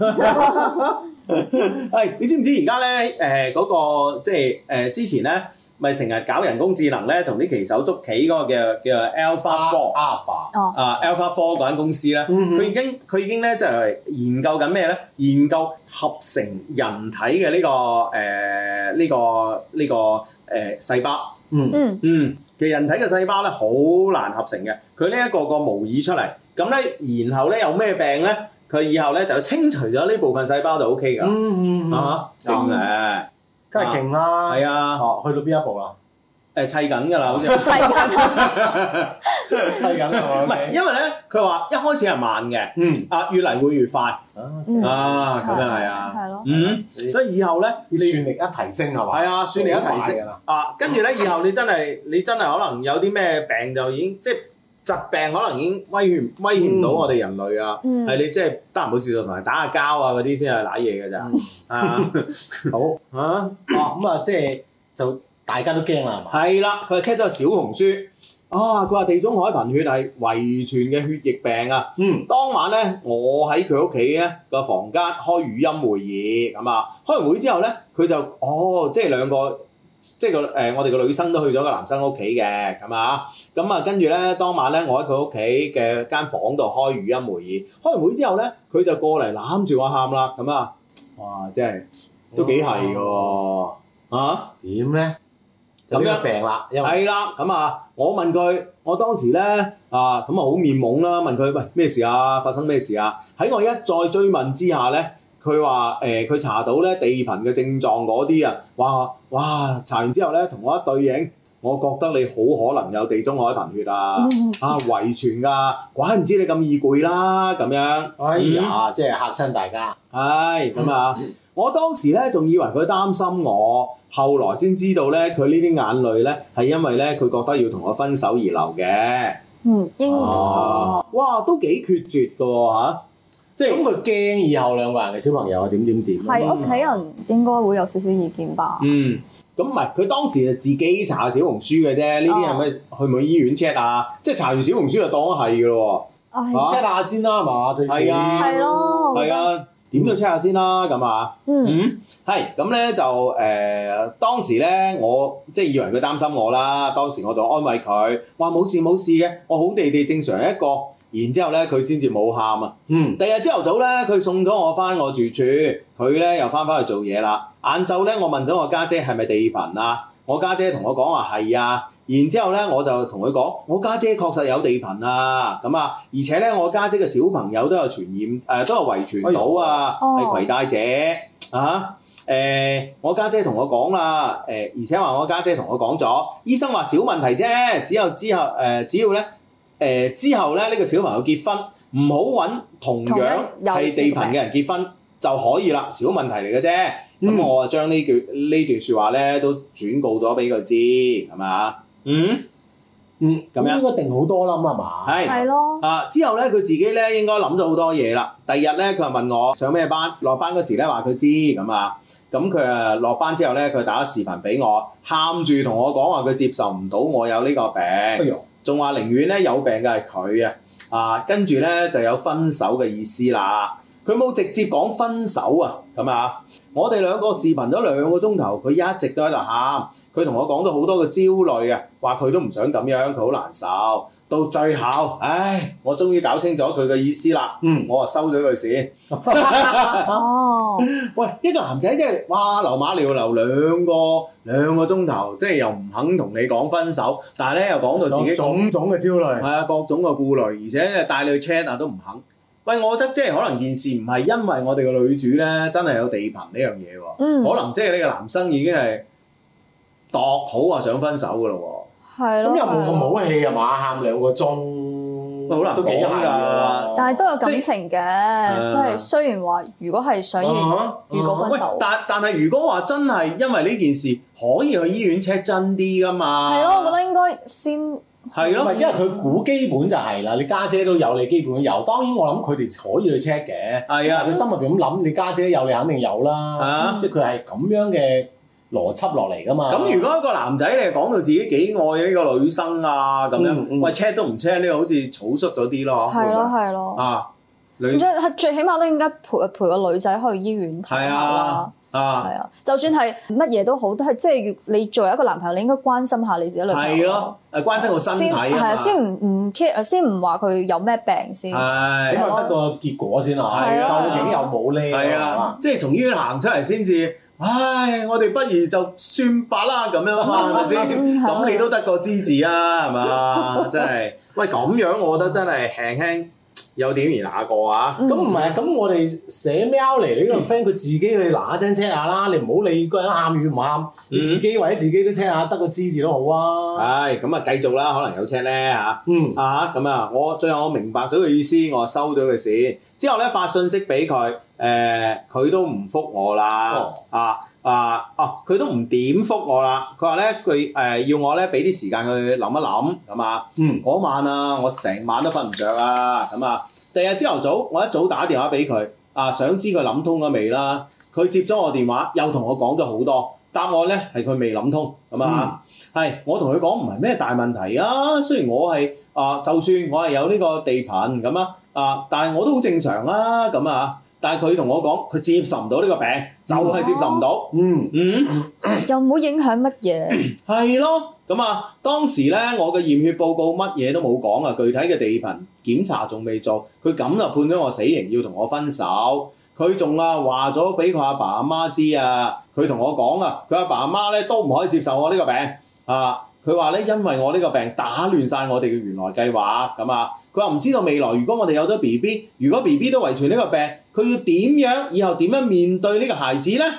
係你知唔知而家咧？誒嗰個即係誒之前咧，咪成日搞人工智能咧，同啲棋手捉棋嗰個叫叫 AlphaFour 阿爸， 哦， 啊 AlphaFour 嗰間公司咧， 嗯佢已經佢已經咧就係研究緊咩咧？研究合成人體嘅呢個誒呢個呢個誒細胞。 嗯嗯， 嗯，其實人體嘅細胞咧好難合成嘅，佢呢一個個模擬出嚟，咁咧然後咧有咩病咧，佢以後咧就清除咗呢部分細胞就 O K 㗎， 嗯嗯啊勁咧， 梗係勁啦， 係啊， 哦，去到邊一步啦？ 誒砌緊㗎啦，好似係砌緊係唔係，因為咧佢話一開始係慢嘅， 嗯啊越嚟會越快， 嗯啊咁樣係啊， 係咯， 嗯，所以以後咧你啲算力一提升係嘛？ 係啊，算你一提升㗎啦。 啊，跟住咧以後你真係你真係可能有啲咩病就已經即係疾病可能已經威脅威脅唔到我哋人類啊， 嗯係你即係得閒冇事就同人打下交啊嗰啲先係揦嘢㗎咋，啊好啊啊咁啊，即係就大家都驚啦係嘛？ 係啦，佢 check 咗個小紅書， 啊，佢話地中海貧血係遺傳嘅血液病啊。 嗯， 當晚咧，我喺佢屋企咧個房間開語音會議，咁啊，開完會之後咧，佢就哦，即係兩個，即係個誒，我哋個女生都去咗個男生屋企嘅，咁啊，咁啊，跟住咧當晚咧，我喺佢屋企嘅間房度開語音會議，開完會之後咧，佢就過嚟攬住我喊啦，咁啊，哇，真係都幾係嘅喎，啊， 點咧？咁樣病啦， 係啦，咁啊，我問佢，我當時咧啊，咁啊好面懵啦，問佢喂咩事啊？發生咩事啊？喺我一再追問之下咧，佢話誒佢查到咧地貧嘅症狀嗰啲啊，哇哇查完之後咧，同我一對應，我覺得你好可能有地中海貧血啊，啊遺傳㗎，怪唔知你咁易攰啦，咁樣， 哎呀，即係嚇親大家， 係咁啊！我當時咧仲以為佢擔心我，後來先知道咧佢呢啲眼淚咧係因為咧佢覺得要同我分手而流嘅。 嗯，應哦，哇，都幾決絕㗎喎嚇！即係咁佢驚以後兩個人嘅小朋友啊點點點。 係屋企人應該會有少少意見吧？ 嗯，咁唔係佢當時就自己查小紅書嘅啫，呢啲係咪去唔去醫院 check 啊？即係查完小紅書就當係㗎咯喎。 係 check 下先啦，係嘛？最少係啊， 係咯，我覺係得啊。點都 check 下先啦，咁啊， 嗯， 嗯，係咁咧就誒、呃、當時咧我即係以為佢擔心我啦，當時我就安慰佢，話冇事冇事嘅，我好地地正常一個，然之後咧佢先至冇喊啊， 嗯， 第二日朝頭早咧佢送咗我翻我住處，佢咧又翻返去做嘢啦，晏晝咧我問咗我家姐係咪地貧啊，我家姐同我講話係啊。然之後咧，我就同佢講，我家姐確實有地貧啊，咁啊，而且咧，我家姐嘅小朋友都有傳染，誒、呃、都有遺傳到啊，係攜帶者啊，誒、呃，我家姐同我講啦，誒、呃，而且話我家姐同我講咗，醫生話小問題啫，只有之後誒、呃，只要咧誒、呃、之後咧呢、呢個小朋友結婚，唔好揾同樣係地貧嘅人結婚就可以啦，小問題嚟嘅啫。咁、嗯、我就將呢句呢段説話咧都轉告咗俾佢知，係咪啊？嗯嗯，咁樣應該定好多啦，咁係嘛？ 係係咯。 啊，之後咧佢自己咧應該諗咗好多嘢啦。第二日咧佢又問我上咩班，落班嗰時咧話佢知咁啊。咁佢啊落班之後咧佢打咗視頻俾我，喊住同我講話佢接受唔到我有呢個病， 哎呦， 仲話寧願咧有病嘅係佢啊。啊，跟住咧就有分手嘅意思啦。佢冇直接講分手啊，咁啊，我哋兩個視頻咗兩個鐘頭，佢一直都喺度喊，佢同我講咗好多嘅焦慮啊，話佢都唔想咁樣，佢好難受。到最後，唉，我終於搞清楚佢嘅意思啦，嗯，我話收咗佢先。 哦， 喂，一個男仔即係哇，流馬尿流兩個兩個鐘頭，即係又唔肯同你講分手，但係咧又講到自己種種嘅焦慮， 係啊，各種嘅顧慮，而且帶你去 chat 啊都唔肯。喂，我覺得即係可能件事唔係因為我哋個女主咧真係有地貧呢樣嘢喎， 嗯， 可能即係呢個男生已經係度好話想分手㗎咯喎， 係咯， 咁又冇咁好氣係嘛？喊兩個鐘， 好難都幾講㗎㗎。 但係都有感情嘅，即係雖然話如果係想要預告分喂手，， 但但係如果話真係因為呢件事可以去醫院 check 真啲㗎嘛？ 係咯，我覺得應該先。 係咯， 唔係因為佢估基本就係啦，你家姐都有，你基本都有。當然我諗佢哋可以去 check 嘅， 係啊， 佢心入邊咁諗，你家姐有，你肯定有啦。 啊， 即係佢係咁樣嘅邏輯落嚟㗎嘛。 咁如果一個男仔你講到自己幾愛呢個女生啊咁樣， 嗯嗯喂 check 都唔 check 呢個好似草率咗啲咯。 係咯係咯。 啊，女咁即係最起碼都應該陪陪個女仔去醫院睇下啦。 啊， 係啊，就算係乜嘢都好，都係即係你作為一個男朋友，你應該關心下你自己女朋友。 係咯，誒關心個身體啊嘛。 係啊，先唔唔 care，先唔話佢有咩病先。 係， 咁啊得個結果先啊。 係啊， 究竟有冇咧？ 係啊，即係從醫院行出嚟先至，唉，我哋不如就算罷啦咁樣啊嘛，係咪先？咁你都得個知字啊，係嘛？真係，喂咁樣我覺得真係輕輕。有點而那個啊？ 咁唔係，咁我哋寫 mail 嚟呢個 friend，佢自己去嗱嗱聲 check 下啦。你唔好理個人喊與唔喊，你自己或者自己都 check 下，得個知字都好啊。 係咁啊，繼續啦，可能有 check 咧嚇。 嗯啊咁啊，我最後我明白咗佢意思，我收咗佢線之後咧，發信息俾佢，誒佢都唔覆我啦。 哦啊啊哦，佢都唔點覆我啦。佢話咧，佢誒要我咧俾啲時間佢諗一諗咁啊。 嗯， 嗰晚啊，我成晚都瞓唔着啊。咁啊，第二日朝頭早，我一早打電話俾佢啊，想知佢諗通咗未啦。佢接咗我電話，又同我講咗好多。 答案咧係佢未諗通，咁啊，係、嗯、我同佢講唔係咩大問題啊。雖然我係啊、呃，就算我係有呢個地貧咁啊，啊，但係我都好正常啦，咁啊，但係佢同我講佢接受唔到呢個病，就係、是、接受唔到。嗯嗯， 又冇影響乜嘢？ 係咯，咁啊，當時咧我嘅驗血報告乜嘢都冇講啊，具體嘅地貧檢查仲未做，佢咁就判咗我死刑，要同我分手。佢仲啊話咗俾佢阿爸阿媽知啊，佢同我講啊，佢阿爸阿媽咧都唔可以接受我呢個病啊。佢話咧，因為我呢個病打亂晒我哋嘅原來計劃咁啊。佢話唔知道未來如果我哋有咗 B B， 如果 B B 都遺傳呢個病，佢要點樣以後點樣面對呢個孩子咧？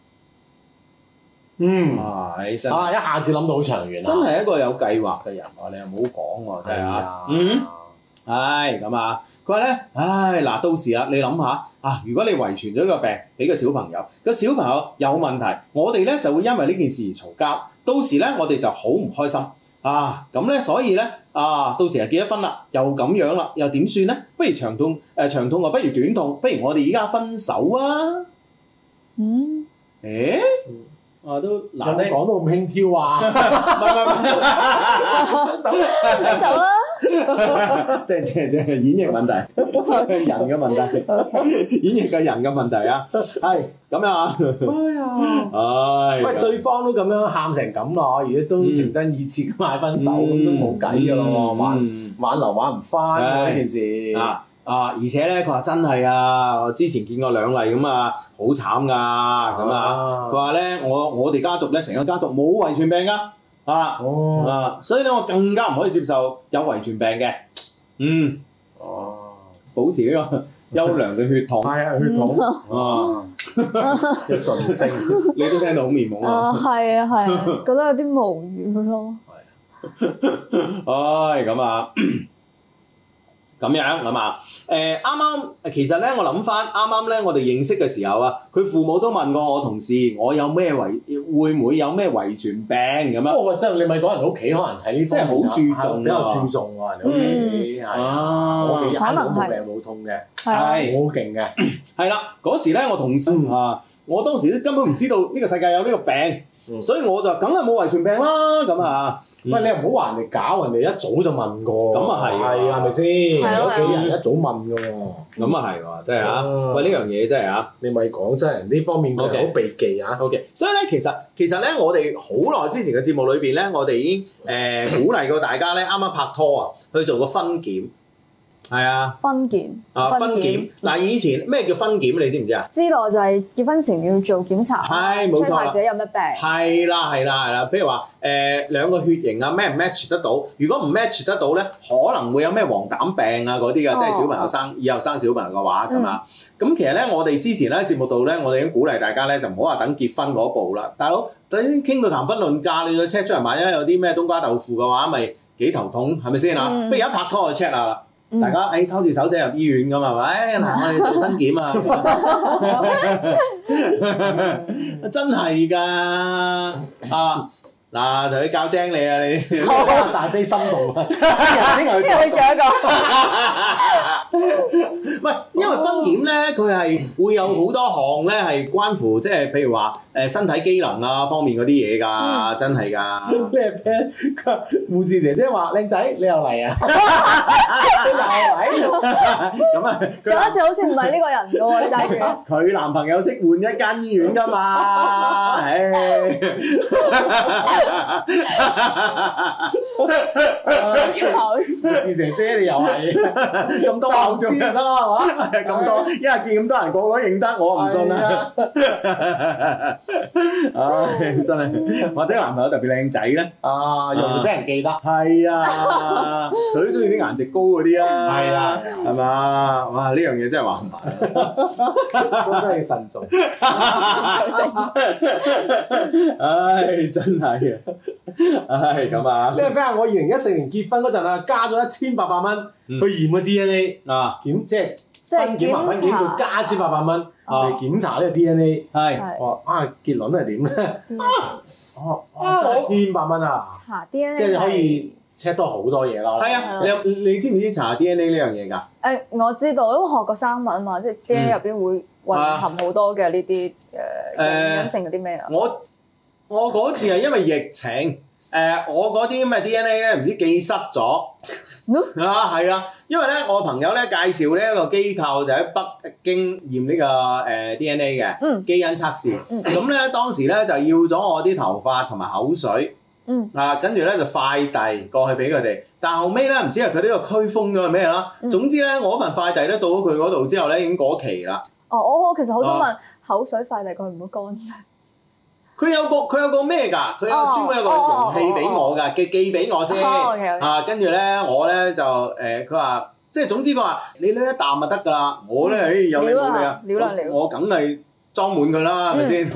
嗯，係真啊，一下子諗到好長遠啊！ 真係一個有計劃嘅人喎，你又唔好講喎，真係啊。嗯，係咁啊。佢話咧，唉嗱，到時啊，你諗下啊，如果你遺傳咗呢個病俾個小朋友，個小朋友有問題，我哋咧就會因為呢件事而嘈交，到時咧我哋就好唔開心啊。咁咧，所以咧啊，到時就結咗婚啦，又咁樣啦，又點算咧？不如長痛誒、呃、長痛啊，不如短痛，不如我哋而家分手啊？嗯，誒、欸？我都嗱， 你講到咁輕佻啊！ 唔係唔係，分手分手啦！ 即係即係即係演繹問題，人嘅問題， Okay. 演繹嘅人嘅問題啊，係咁樣啊！哎呀，唉， 喂，對方都咁樣喊成咁咯，而家都情真意切咁嗌分手，咁、嗯、都冇計㗎咯，挽挽留挽唔翻呢件事啊！啊！而且咧，佢話真係啊，我之前見過兩例咁啊，好慘噶咁啊！佢話咧，我我哋家族咧，成個家族冇遺傳病噶啊、哦、啊！所以咧，我更加唔可以接受有遺傳病嘅。嗯，哦，保持呢個優良嘅血統，係啊，血統啊嘅純正，你都聽到好面懵啊！ 係啊係啊，覺得有啲無語咯。 唉，咁啊〜咁樣咁啊？誒啱啱其實咧，我諗翻啱啱咧，我哋認識嘅時候啊，佢父母都問過我同事，我有咩遺會唔會有咩遺傳病咁樣？ 我覺得你咪講人屋企可能喺呢方面好注重， 比較注重喎，人哋屋企係啊，我哋眼冇病冇痛嘅，係好勁嘅， 係啦。嗰時咧，我同事啊，我當時根本唔知道呢個世界有呢個病。嗯、所以我就梗係冇遺傳病啦，咁啊， 喂、嗯，你又唔好話人哋搞，人哋一早就問過， 咁啊係， 係係咪先？屋企人一早問㗎喎， 咁啊係喎，真係啊，喂，呢樣嘢真係啊， 你咪講真係呢方面佢好避忌啊。 O K，所以咧，其實其實咧，我哋好耐之前嘅節目裏邊咧，我哋已經誒、呃、鼓勵過大家咧，啱啱拍拖啊，去做個婚檢。係啊， 婚檢啊，婚檢嗱，以前咩叫婚檢？你知唔知啊？ 知道就係結婚前要做檢查， 係冇錯啦， 自己有乜病？ 係啦，係啦，係啦。譬如話誒兩個血型啊，咩唔 match 得到？如果唔 match 得到咧，可能會有咩黃疸病啊嗰啲噶，即係小朋友生以後生小朋友嘅話咁啊。咁其實咧，我哋之前咧節目度咧，我哋已經鼓勵大家咧，就唔好話等結婚嗰步啦。大佬，等傾到談婚論嫁，你再 check 出嚟，萬一有啲咩冬瓜豆腐嘅話，咪幾頭痛，係咪先啊？不如一拍拖就 check 下啦。大家誒拖住手仔入醫院咁係咪？嗱，我哋做婚檢啊，真係㗎啊！嗱，同佢教精你啊，你大悲心度啊！ 聽日去做一個， 唔係，因為婚檢咧，佢係會有好多項咧，係關乎即係譬如話誒身體機能啊方面嗰啲嘢㗎，真係㗎。 咩咩？護士姐姐話：靚仔，你又嚟啊！你又嚟咁啊！ 上一次好似唔係呢個人㗎喎，你睇住。 佢男朋友識換一間醫院㗎嘛？唉。 搞笑！ 護士姐姐你又係咁多後知唔得啦，係嘛？ 咁多，一日見咁多人個個認得，我唔信啦。唉，真係，或者男朋友特別靚仔咧， 啊，容易俾人記得。係啊，佢都中意啲顏值高嗰啲啦。 係啊， 係嘛？哇，呢樣嘢真係話唔埋， 所以都要慎重。 唉，真係啊！唉，咁啊！ 你話俾我二零一四年結婚嗰陣啊，加咗一千八百蚊去驗個 D N A 啊，檢即係婚檢埋婚檢要加一千八百蚊嚟檢查呢個 D N A， 係哦啊，結論係點咧？哦，加一千八蚊啊！ 查 D N A 即係可以 check 多好多嘢啦。 係啊，你你知唔知查 D N A 呢樣嘢㗎？ 誒，我知道，因為學過生物啊嘛，即係 D N A 入邊會混含好多嘅呢啲誒隱性嗰啲咩啊。 我我嗰次係因為疫情，誒、呃、我嗰啲咁嘅 D N A 咧唔知寄失咗。啊，係啊，因為咧我朋友咧介紹呢一個機構就喺北京驗呢、這個誒、呃、D N A 嘅、嗯、基因測試，咁咧、嗯、當時咧就要咗我啲頭髮同埋口水，嗯、啊跟住咧就快遞過去俾佢哋，但後尾咧唔知係佢呢個區封咗係咩啦，嗯、總之咧我份快遞咧到咗佢嗰度之後咧已經過期啦。 哦，我我其實好想問，啊、口水快遞過去唔會乾？ 佢有個佢有個咩㗎？佢有專門有個容器俾我㗎，寄寄俾我先。 Oh, okay, okay. 啊，跟住咧，我咧就誒，佢、呃、話即係總之佢話你呢一啖就得㗎啦。我咧，誒、哎、有你冇你啊？ 料啦料， 我梗係裝滿佢啦，係咪先？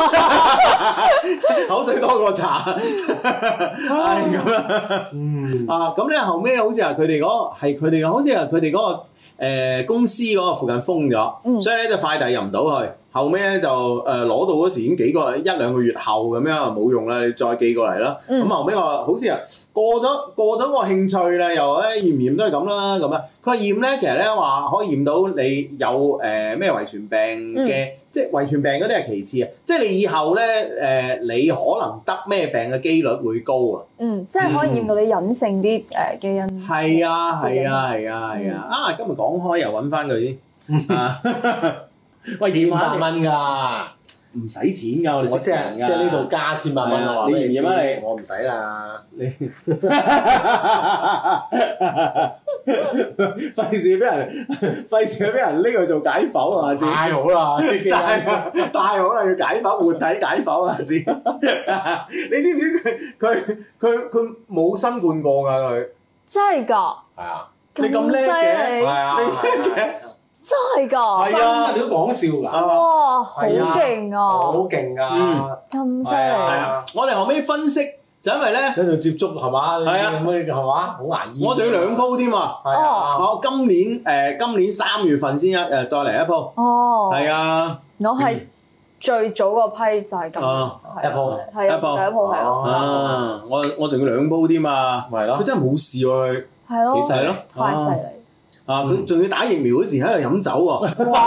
口水多過茶，係咁樣。嗯。啊，咁咧後尾好似係佢哋嗰個係佢哋好似係佢哋嗰個、呃、公司嗰個附近封咗，嗯、所以咧就快遞入唔到去。後尾咧就誒攞、呃、到嗰時已經幾個一兩個月後咁樣冇用啦，你再寄過嚟啦。咁、嗯、後尾我好似啊過咗過咗個興趣啦，又誒驗唔驗都係咁啦咁啊。佢話驗咧其實咧話可以驗到你有誒咩、呃、遺傳病嘅，嗯、即係遺傳病嗰啲係其次啊。即係你以後咧誒、呃、你可能得咩病嘅機率會高啊。嗯， 即係可以驗到你隱性啲誒基因。 係啊係啊係啊係啊！啊今日講開又揾翻佢啲啊。喂，千百蚊㗎，唔使錢㗎，我哋識人㗎。 即係呢度加千百蚊啊！ 你驗乜你？ 我唔使啦，你費事俾人費事俾人拎去做解剖啊！知太好啦， 太太好啦，要解剖活體解剖啊！知你知唔知佢佢佢佢冇新冠過㗎佢？ 真係㗎？ 係啊！ 你咁叻嘅，係啊！你叻嘅。 真係㗎， 係啊！你都講笑㗎， 哇，好勁啊， 好勁啊， 咁犀利！ 係啊，我哋後尾分析就因為咧， 喺度接觸係嘛，係啊，咁係嘛，好牙煙。 我仲要兩鋪添啊，係啊，我今年誒今年三月份先一誒再嚟一鋪，哦，係啊， 我係最早嗰批就係咁， 一鋪係啊，第一鋪係啊，我我仲要兩鋪添啊， 係咯， 佢真係冇事喎，佢係咯， 其實係咯， 太犀利。 啊！佢仲要打疫苗嗰時喺度飲酒喎，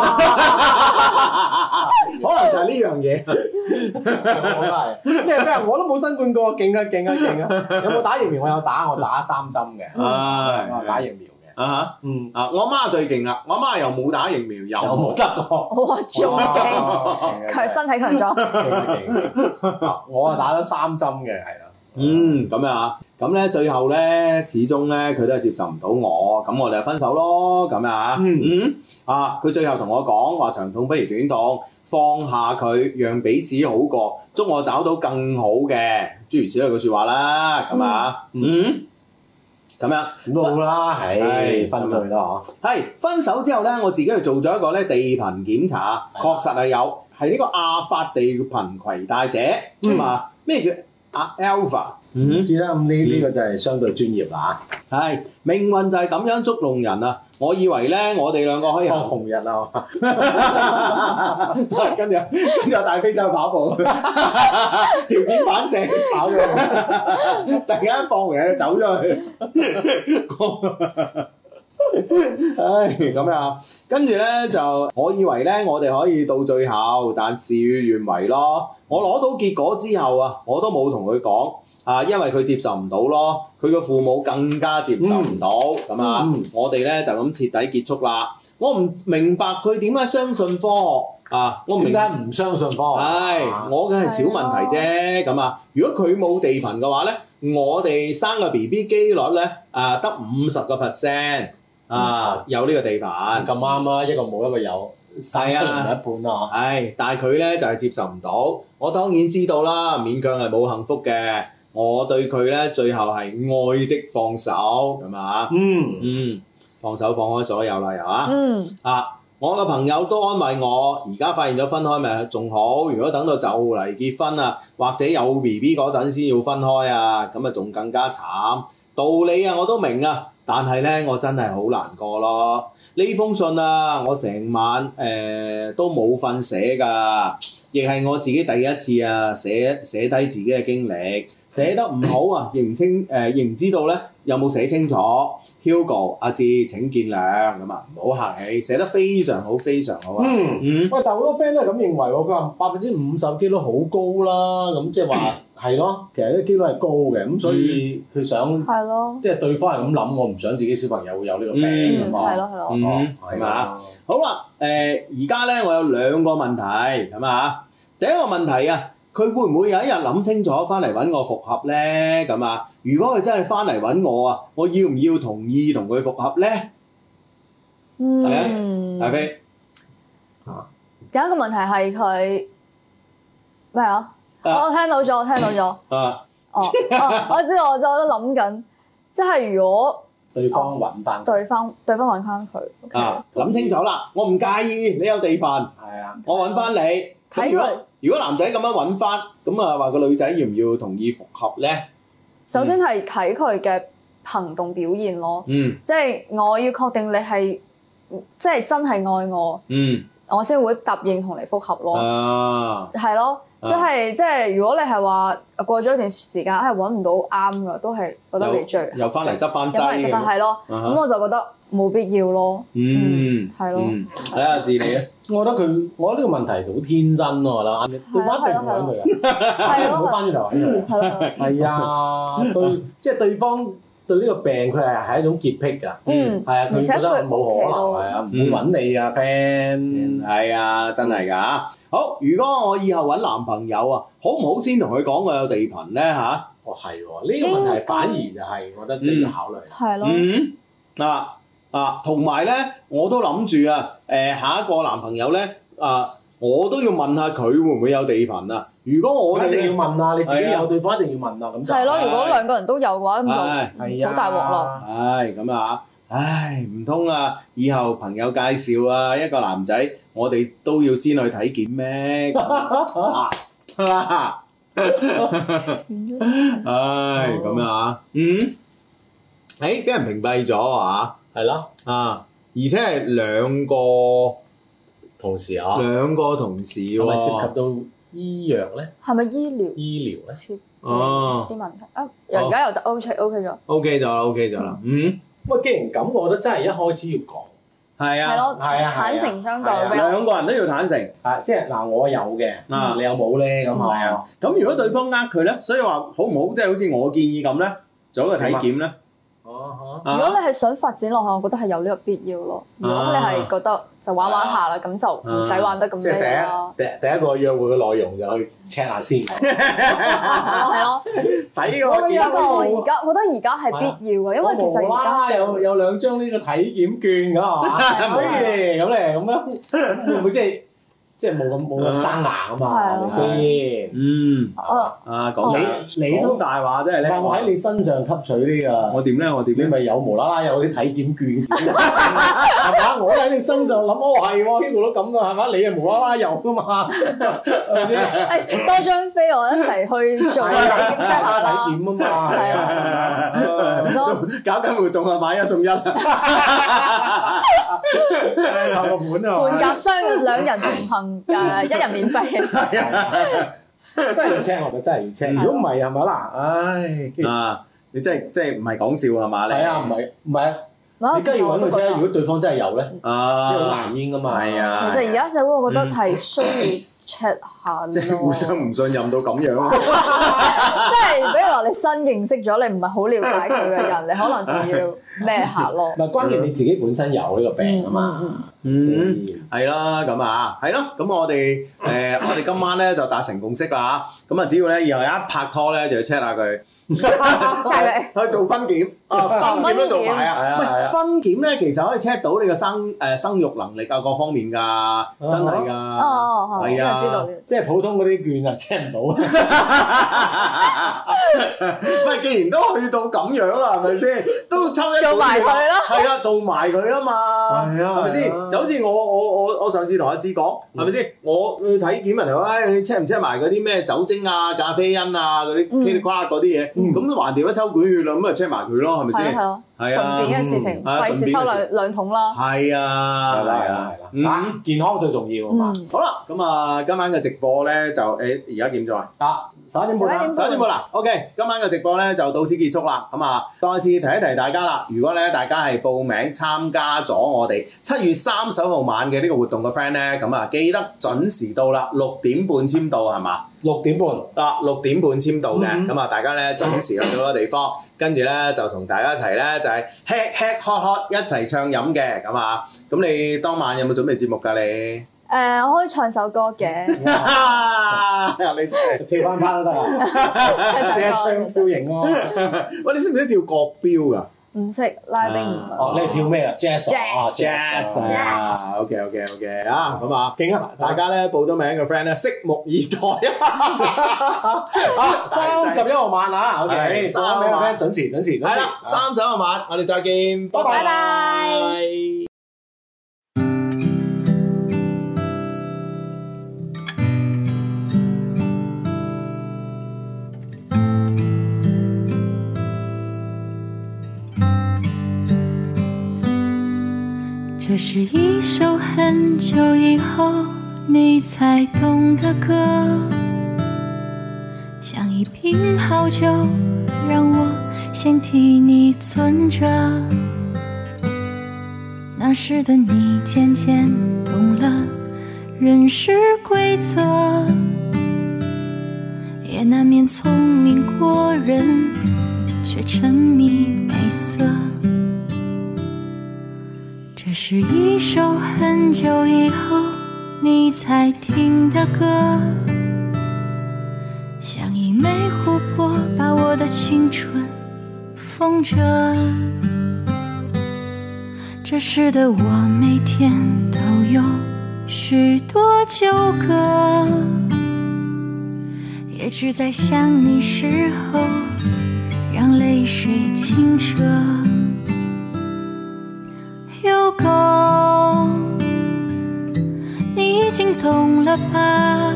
可能就係呢樣嘢。 我都係咩咩？我都冇新冠過，勁啊勁啊勁啊！有冇打疫苗？我有打，我打三針嘅，我打疫苗嘅。 啊哈，嗯啊，我阿媽最勁啦，我阿媽又冇打疫苗，又冇得過。 哇！仲勁，佢身體強壯。 我啊打咗三針嘅，係啦。 嗯，咁啊，咁咧最後咧，始終咧佢都係接受唔到我，咁我哋就分手咯，咁啊，嗯嗯，啊，佢最後同我講話長痛不如短痛，放下佢，讓彼此好過，祝我找到更好嘅，諸如此類嘅説話啦，咁啊，嗯，咁樣咁都好啦，係分佢啦嗬， 係分手之後咧，我自己去做咗一個咧地貧檢查，確實係有，係呢個亞法地貧攜帶者，咁啊，咩叫？啊 Alpha， 唔知啦，咁呢呢個就係相對專業啦嚇。 係命運就係咁樣捉弄人啊！我以為咧，我哋兩個可以放紅日啊， 跟住跟住大飛走去跑步，條件反射跑咗，突然間放紅日走咗去。唉，咁樣，跟住咧就，我以為咧我哋可以到最後，但事與願違咯。我攞到結果之後啊，我都冇同佢講啊，因為佢接受唔到咯，佢嘅父母更加接受唔到，咁、嗯、啊，嗯、我哋咧就咁徹底結束啦。我唔明白佢點解相信科學啊？我唔明點解唔相信科學？ 係、哎，我嘅係小問題啫。咁啊，如果佢冇地貧嘅話咧，我哋生個 B B 機率咧啊得五十個 percent。啊，有呢個地盤咁啱啊！一個冇一個有，生出嚟一半啊！ 係，但係佢咧就係、是、接受唔到。我當然知道啦，勉強係冇幸福嘅。我對佢咧最後係愛的放手，咁啊，嗯嗯，放手放開所有啦，又啊，嗯啊，我個朋友都安慰我，而家發現咗分開咪仲好。如果等到就嚟結婚啊，或者有 B B 嗰陣先要分開啊，咁啊仲更加慘。道理啊我都明啊。但係咧，我真係好難過咯。呢封信啊，我成晚誒、呃、都冇瞓寫㗎，亦係我自己第一次啊寫寫低自己嘅經歷，寫得唔好啊，認唔清誒，認唔知道咧有冇寫清楚 ？Hugo 阿志請見諒咁啊，唔好客氣，寫得非常好，非常好啊。 嗯嗯， 喂，但係好多 friend 都係咁認為喎，佢話百分之五十機率好高啦，咁即係話係咯，其實啲機率係高嘅，咁所以佢想係咯， 即係對方係咁諗，我唔想自己小朋友會有呢個病嗯， 啊嘛。 係咯係咯， 嗯，係嘛？好啦，誒而家咧，我有兩個問題咁啊。第一個問題啊，佢會唔會有一日諗清楚翻嚟揾我復合咧？咁啊，如果佢真係翻嚟揾我啊，我要唔要同意同佢復合咧？ 嗯， 大飛啊，第一個問題係佢咩啊？我啊我聽到咗，我聽到咗。 啊， 哦哦，我知道，我就我都諗緊，即係如果對方揾翻， 對方對方揾翻佢，OK， 啊，諗清楚啦，我唔介意你有地盤， 係啊， 我揾翻你。咁如果睇佢如果男仔咁樣揾翻，咁啊話個女仔要唔要同意復合咧？ 首先係睇佢嘅行動表現咯， 嗯即係我要確定你係即係真係愛我， 嗯我先會答應同你復合咯。 啊係咯， 啊即係即係如果你係話過咗一段時間係揾唔到啱嘅，都係覺得你最又翻嚟執翻又翻嚟執翻劑係咯， 啊哈咁我就覺得冇必要咯。 嗯係咯嗯睇下志你咧， 我覺得佢，我覺得呢個問題好天真咯，我覺得啱嘅，對方一定唔會揾佢嘅， 係咯唔會翻轉頭揾佢。 係咯， 係啊，對，即係對方對呢個病，佢係係一種潔癖㗎。 嗯， 係啊，佢而且覺得佢冇可能係啊，唔會揾你啊，friend。 係啊，真係㗎。好，如果我以後揾男朋友啊，好唔好先同佢講我有地盤咧嚇？ 哦，係喎，呢個問題反而就係我覺得真係要考慮。 係咯， 嗯啊啊，同埋咧，我都諗住啊，誒下一個男朋友咧啊，我都要問下佢會唔會有地盤啊？如果我哋我一定要問啊，你自己係啊有對方一定要問啊，咁就係咯。如果係兩個人都有嘅話，咁係就好大鑊啦。 唉，咁啊，唉，唔通啊，以後朋友介紹啊，一個男仔，我哋都要先去體檢咩？啊唉，咁樣啊，嗯，誒，俾人屏蔽咗啊， 係咯， 啊，而且係兩個同時啊， 兩個同事係咪涉及喎， 到醫藥咧？ 係咪醫療醫療咧？ 設哦啲問題啊？而家又得 OK OK 咗， ，OK 咗啦，OK 咗啦，嗯， 喂，既然咁，我覺得真係一開始要講， 係啊， 係咯， 係啊係啊坦誠相係啊待。 兩個人都要坦誠。 啊，即係嗱，我有嘅， 啊你有冇咧？咁嗯係啊， 咁如果對方呃佢咧，所以話好唔好？即係好似我建議咁咧，做一個體檢咧。 哦如果你係想發展落去，我覺得係有呢個必要咯。如果你係覺得就玩玩下啦，咁就唔使玩得咁即係咩啦。 第一第第一個約會嘅內容就去 check 下先， 係咯， 抵個不過檢而家我覺得而家係必要嘅，因為其實而啦家有有兩張呢個體檢券㗎係嘛，可以咁咧咁樣會唔會即係即係冇咁冇咁生硬啊嘛？係咪先？ 嗯， 哦啊講你你都講大話真係咧。 唔係我喺你身上吸取呢個。 我點咧？我點咧？ 你咪有無啦啦有啲體檢券，係嘛？我喺你身上諗，哦係喎，Hugo 都咁噶，係嘛？你係無啦啦有噶嘛？係咪先？ 誒多張飛，我一齊去做體檢 check 下啦。 體檢啊嘛， 係啊， 唔多搞緊活動啊，買一送一。 湊個本啊半價雙兩人同行誒，一人免費。 真係要 check，我覺得真係要 check。如果唔係係咪啦？唉， 啊，你真係真係唔係講笑係嘛？你係啊，唔係唔係，你梗係要揾佢 check。如果對方真係有咧， 啊， 因為好難煙噶嘛。 係啊。 其實而家社會，我覺得係需要 check 下即係互相唔信任到咁樣。 即係比如話你新認識咗，你唔係好了解佢嘅人，你可能就要咩下咯。 唔係關鍵，你自己本身有呢個病啊嘛。 嗯先係啦，咁啊，係咯，咁我哋誒，我哋今晚咧就達成共識啦嚇，咁啊，只要咧以後一拍拖咧，就要 check 下佢， check 佢去做分檢，啊，分檢都做埋啊， 係啊係啊喂，分檢咧其實可以 check 到你嘅生誒生育能力啊各方面㗎，真係哦㗎， 哦， 係啊知道呢個即係普通嗰啲券啊 check 唔到啊。 喂，既然都去到咁樣啦，係咪先？都抽一個做埋佢啦係啊，做埋佢啦嘛， 係啊係咪先係啊？ 就好似我我我我上次同阿芝講，係咪先？我去體檢人哋話，誒你 check 唔 check 埋嗰啲咩酒精啊、咖啡因啊嗰啲嗯 K 瓜嗰啲嘢，咁橫掂一抽管血啦，咁啊 check 埋佢咯，係咪先？ 係啊係啊， 係啊順便嘅事情， 嗯啊費事抽順便嘅事兩兩桶啦。 係啊， 係啦係係啊啦係啦， 嗯啊健康最重要啊嘛。 嗯， 好啦，咁啊今晚嘅直播咧就誒而家點咗啊？ 啊十一點半啦， 十一點半啦。OK， 今晚嘅直播咧就到此結束啦。咁啊，再次提一提大家啦，如果咧大家係報名參加咗我哋七月三十號晚嘅呢個活動嘅 friend 咧，咁啊記得準時到啦，六點半簽到係嘛？ 六點半啊，六點半簽到嘅，咁啊、 嗯、 大家咧準時去到個地方，跟住咧就同大家一齊咧就係、是、吃吃喝喝一齊唱飲嘅，咁啊，咁你當晚有冇準備節目㗎你？ 誒、呃，我可以唱首歌嘅。 你跳翻趴都得啊！你係唱跳型喎。 喂，你識唔識跳國標㗎？ 唔識拉丁舞。 哦，你係跳咩啊 ？Jazz 啊 ，Jazz 啊 ，OK OK OK 啊，咁啊，勁啊！大家咧報咗名嘅 friend 咧，拭目以待啊！ 啊，三十一號晚啊 ，OK， 三十一號晚準時準時準時。 係啦，三十一號晚，我哋再見，拜拜拜。 这是一首很久以后你才懂的歌，像一瓶好酒，让我先替你存着。那时的你渐渐懂了人世规则，也难免聪明过人，却沉迷美色。这是一首很久以后你才听的歌，像一枚琥珀把我的青春封着。这时的我每天都有许多纠葛，也只在想你时候让泪水清澈。有够，你已经懂了吧？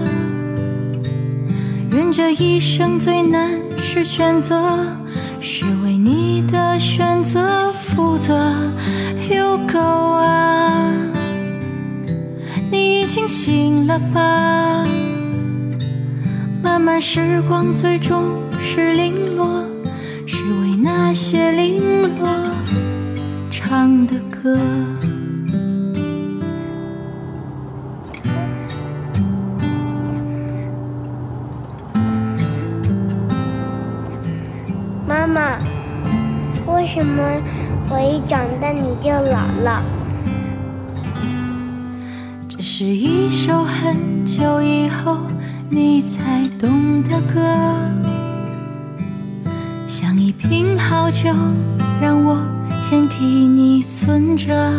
人这一生最难是选择，是为你的选择负责。有够啊，你已经醒了吧？漫漫时光最终是零落，是为那些零落唱的歌。 妈妈，为什么我一长大你就老了？ 这是一首很久以后你才懂的歌，像一瓶好酒，让我先替你存着。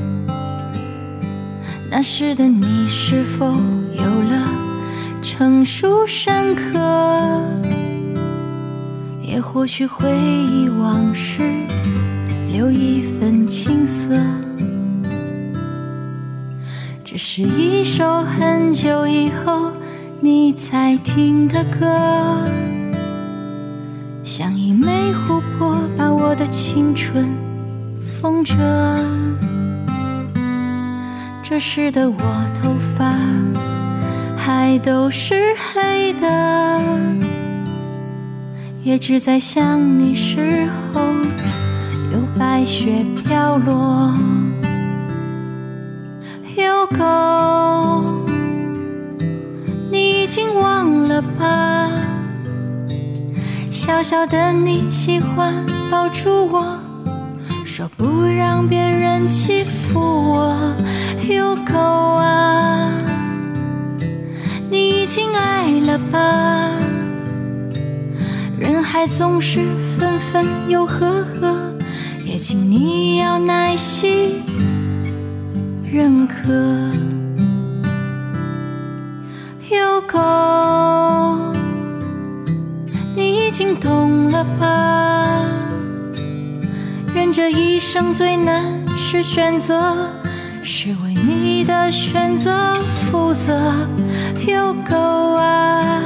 那时的你是否有了成熟深刻？也或许回忆往事，留一份青涩。这是一首很久以后你才听的歌，像一枚琥珀把我的青春封着。这时的我头发还都是黑的，也只在想你时候有白雪飘落。有够，你已经忘了吧？小小的你喜欢抱住我，说不让别人欺负我。有够啊，你已经爱了吧？人海总是分分又合合，也请你要耐心认可。有够，你已经懂了吧？人这一生最难是选择，是为你的选择负责。有够啊，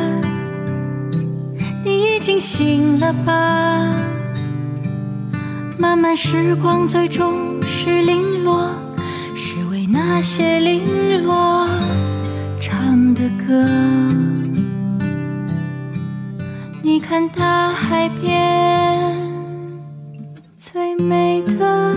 你已经醒了吧？漫漫时光最终是零落，是为那些零落唱的歌。 你看大海边最美的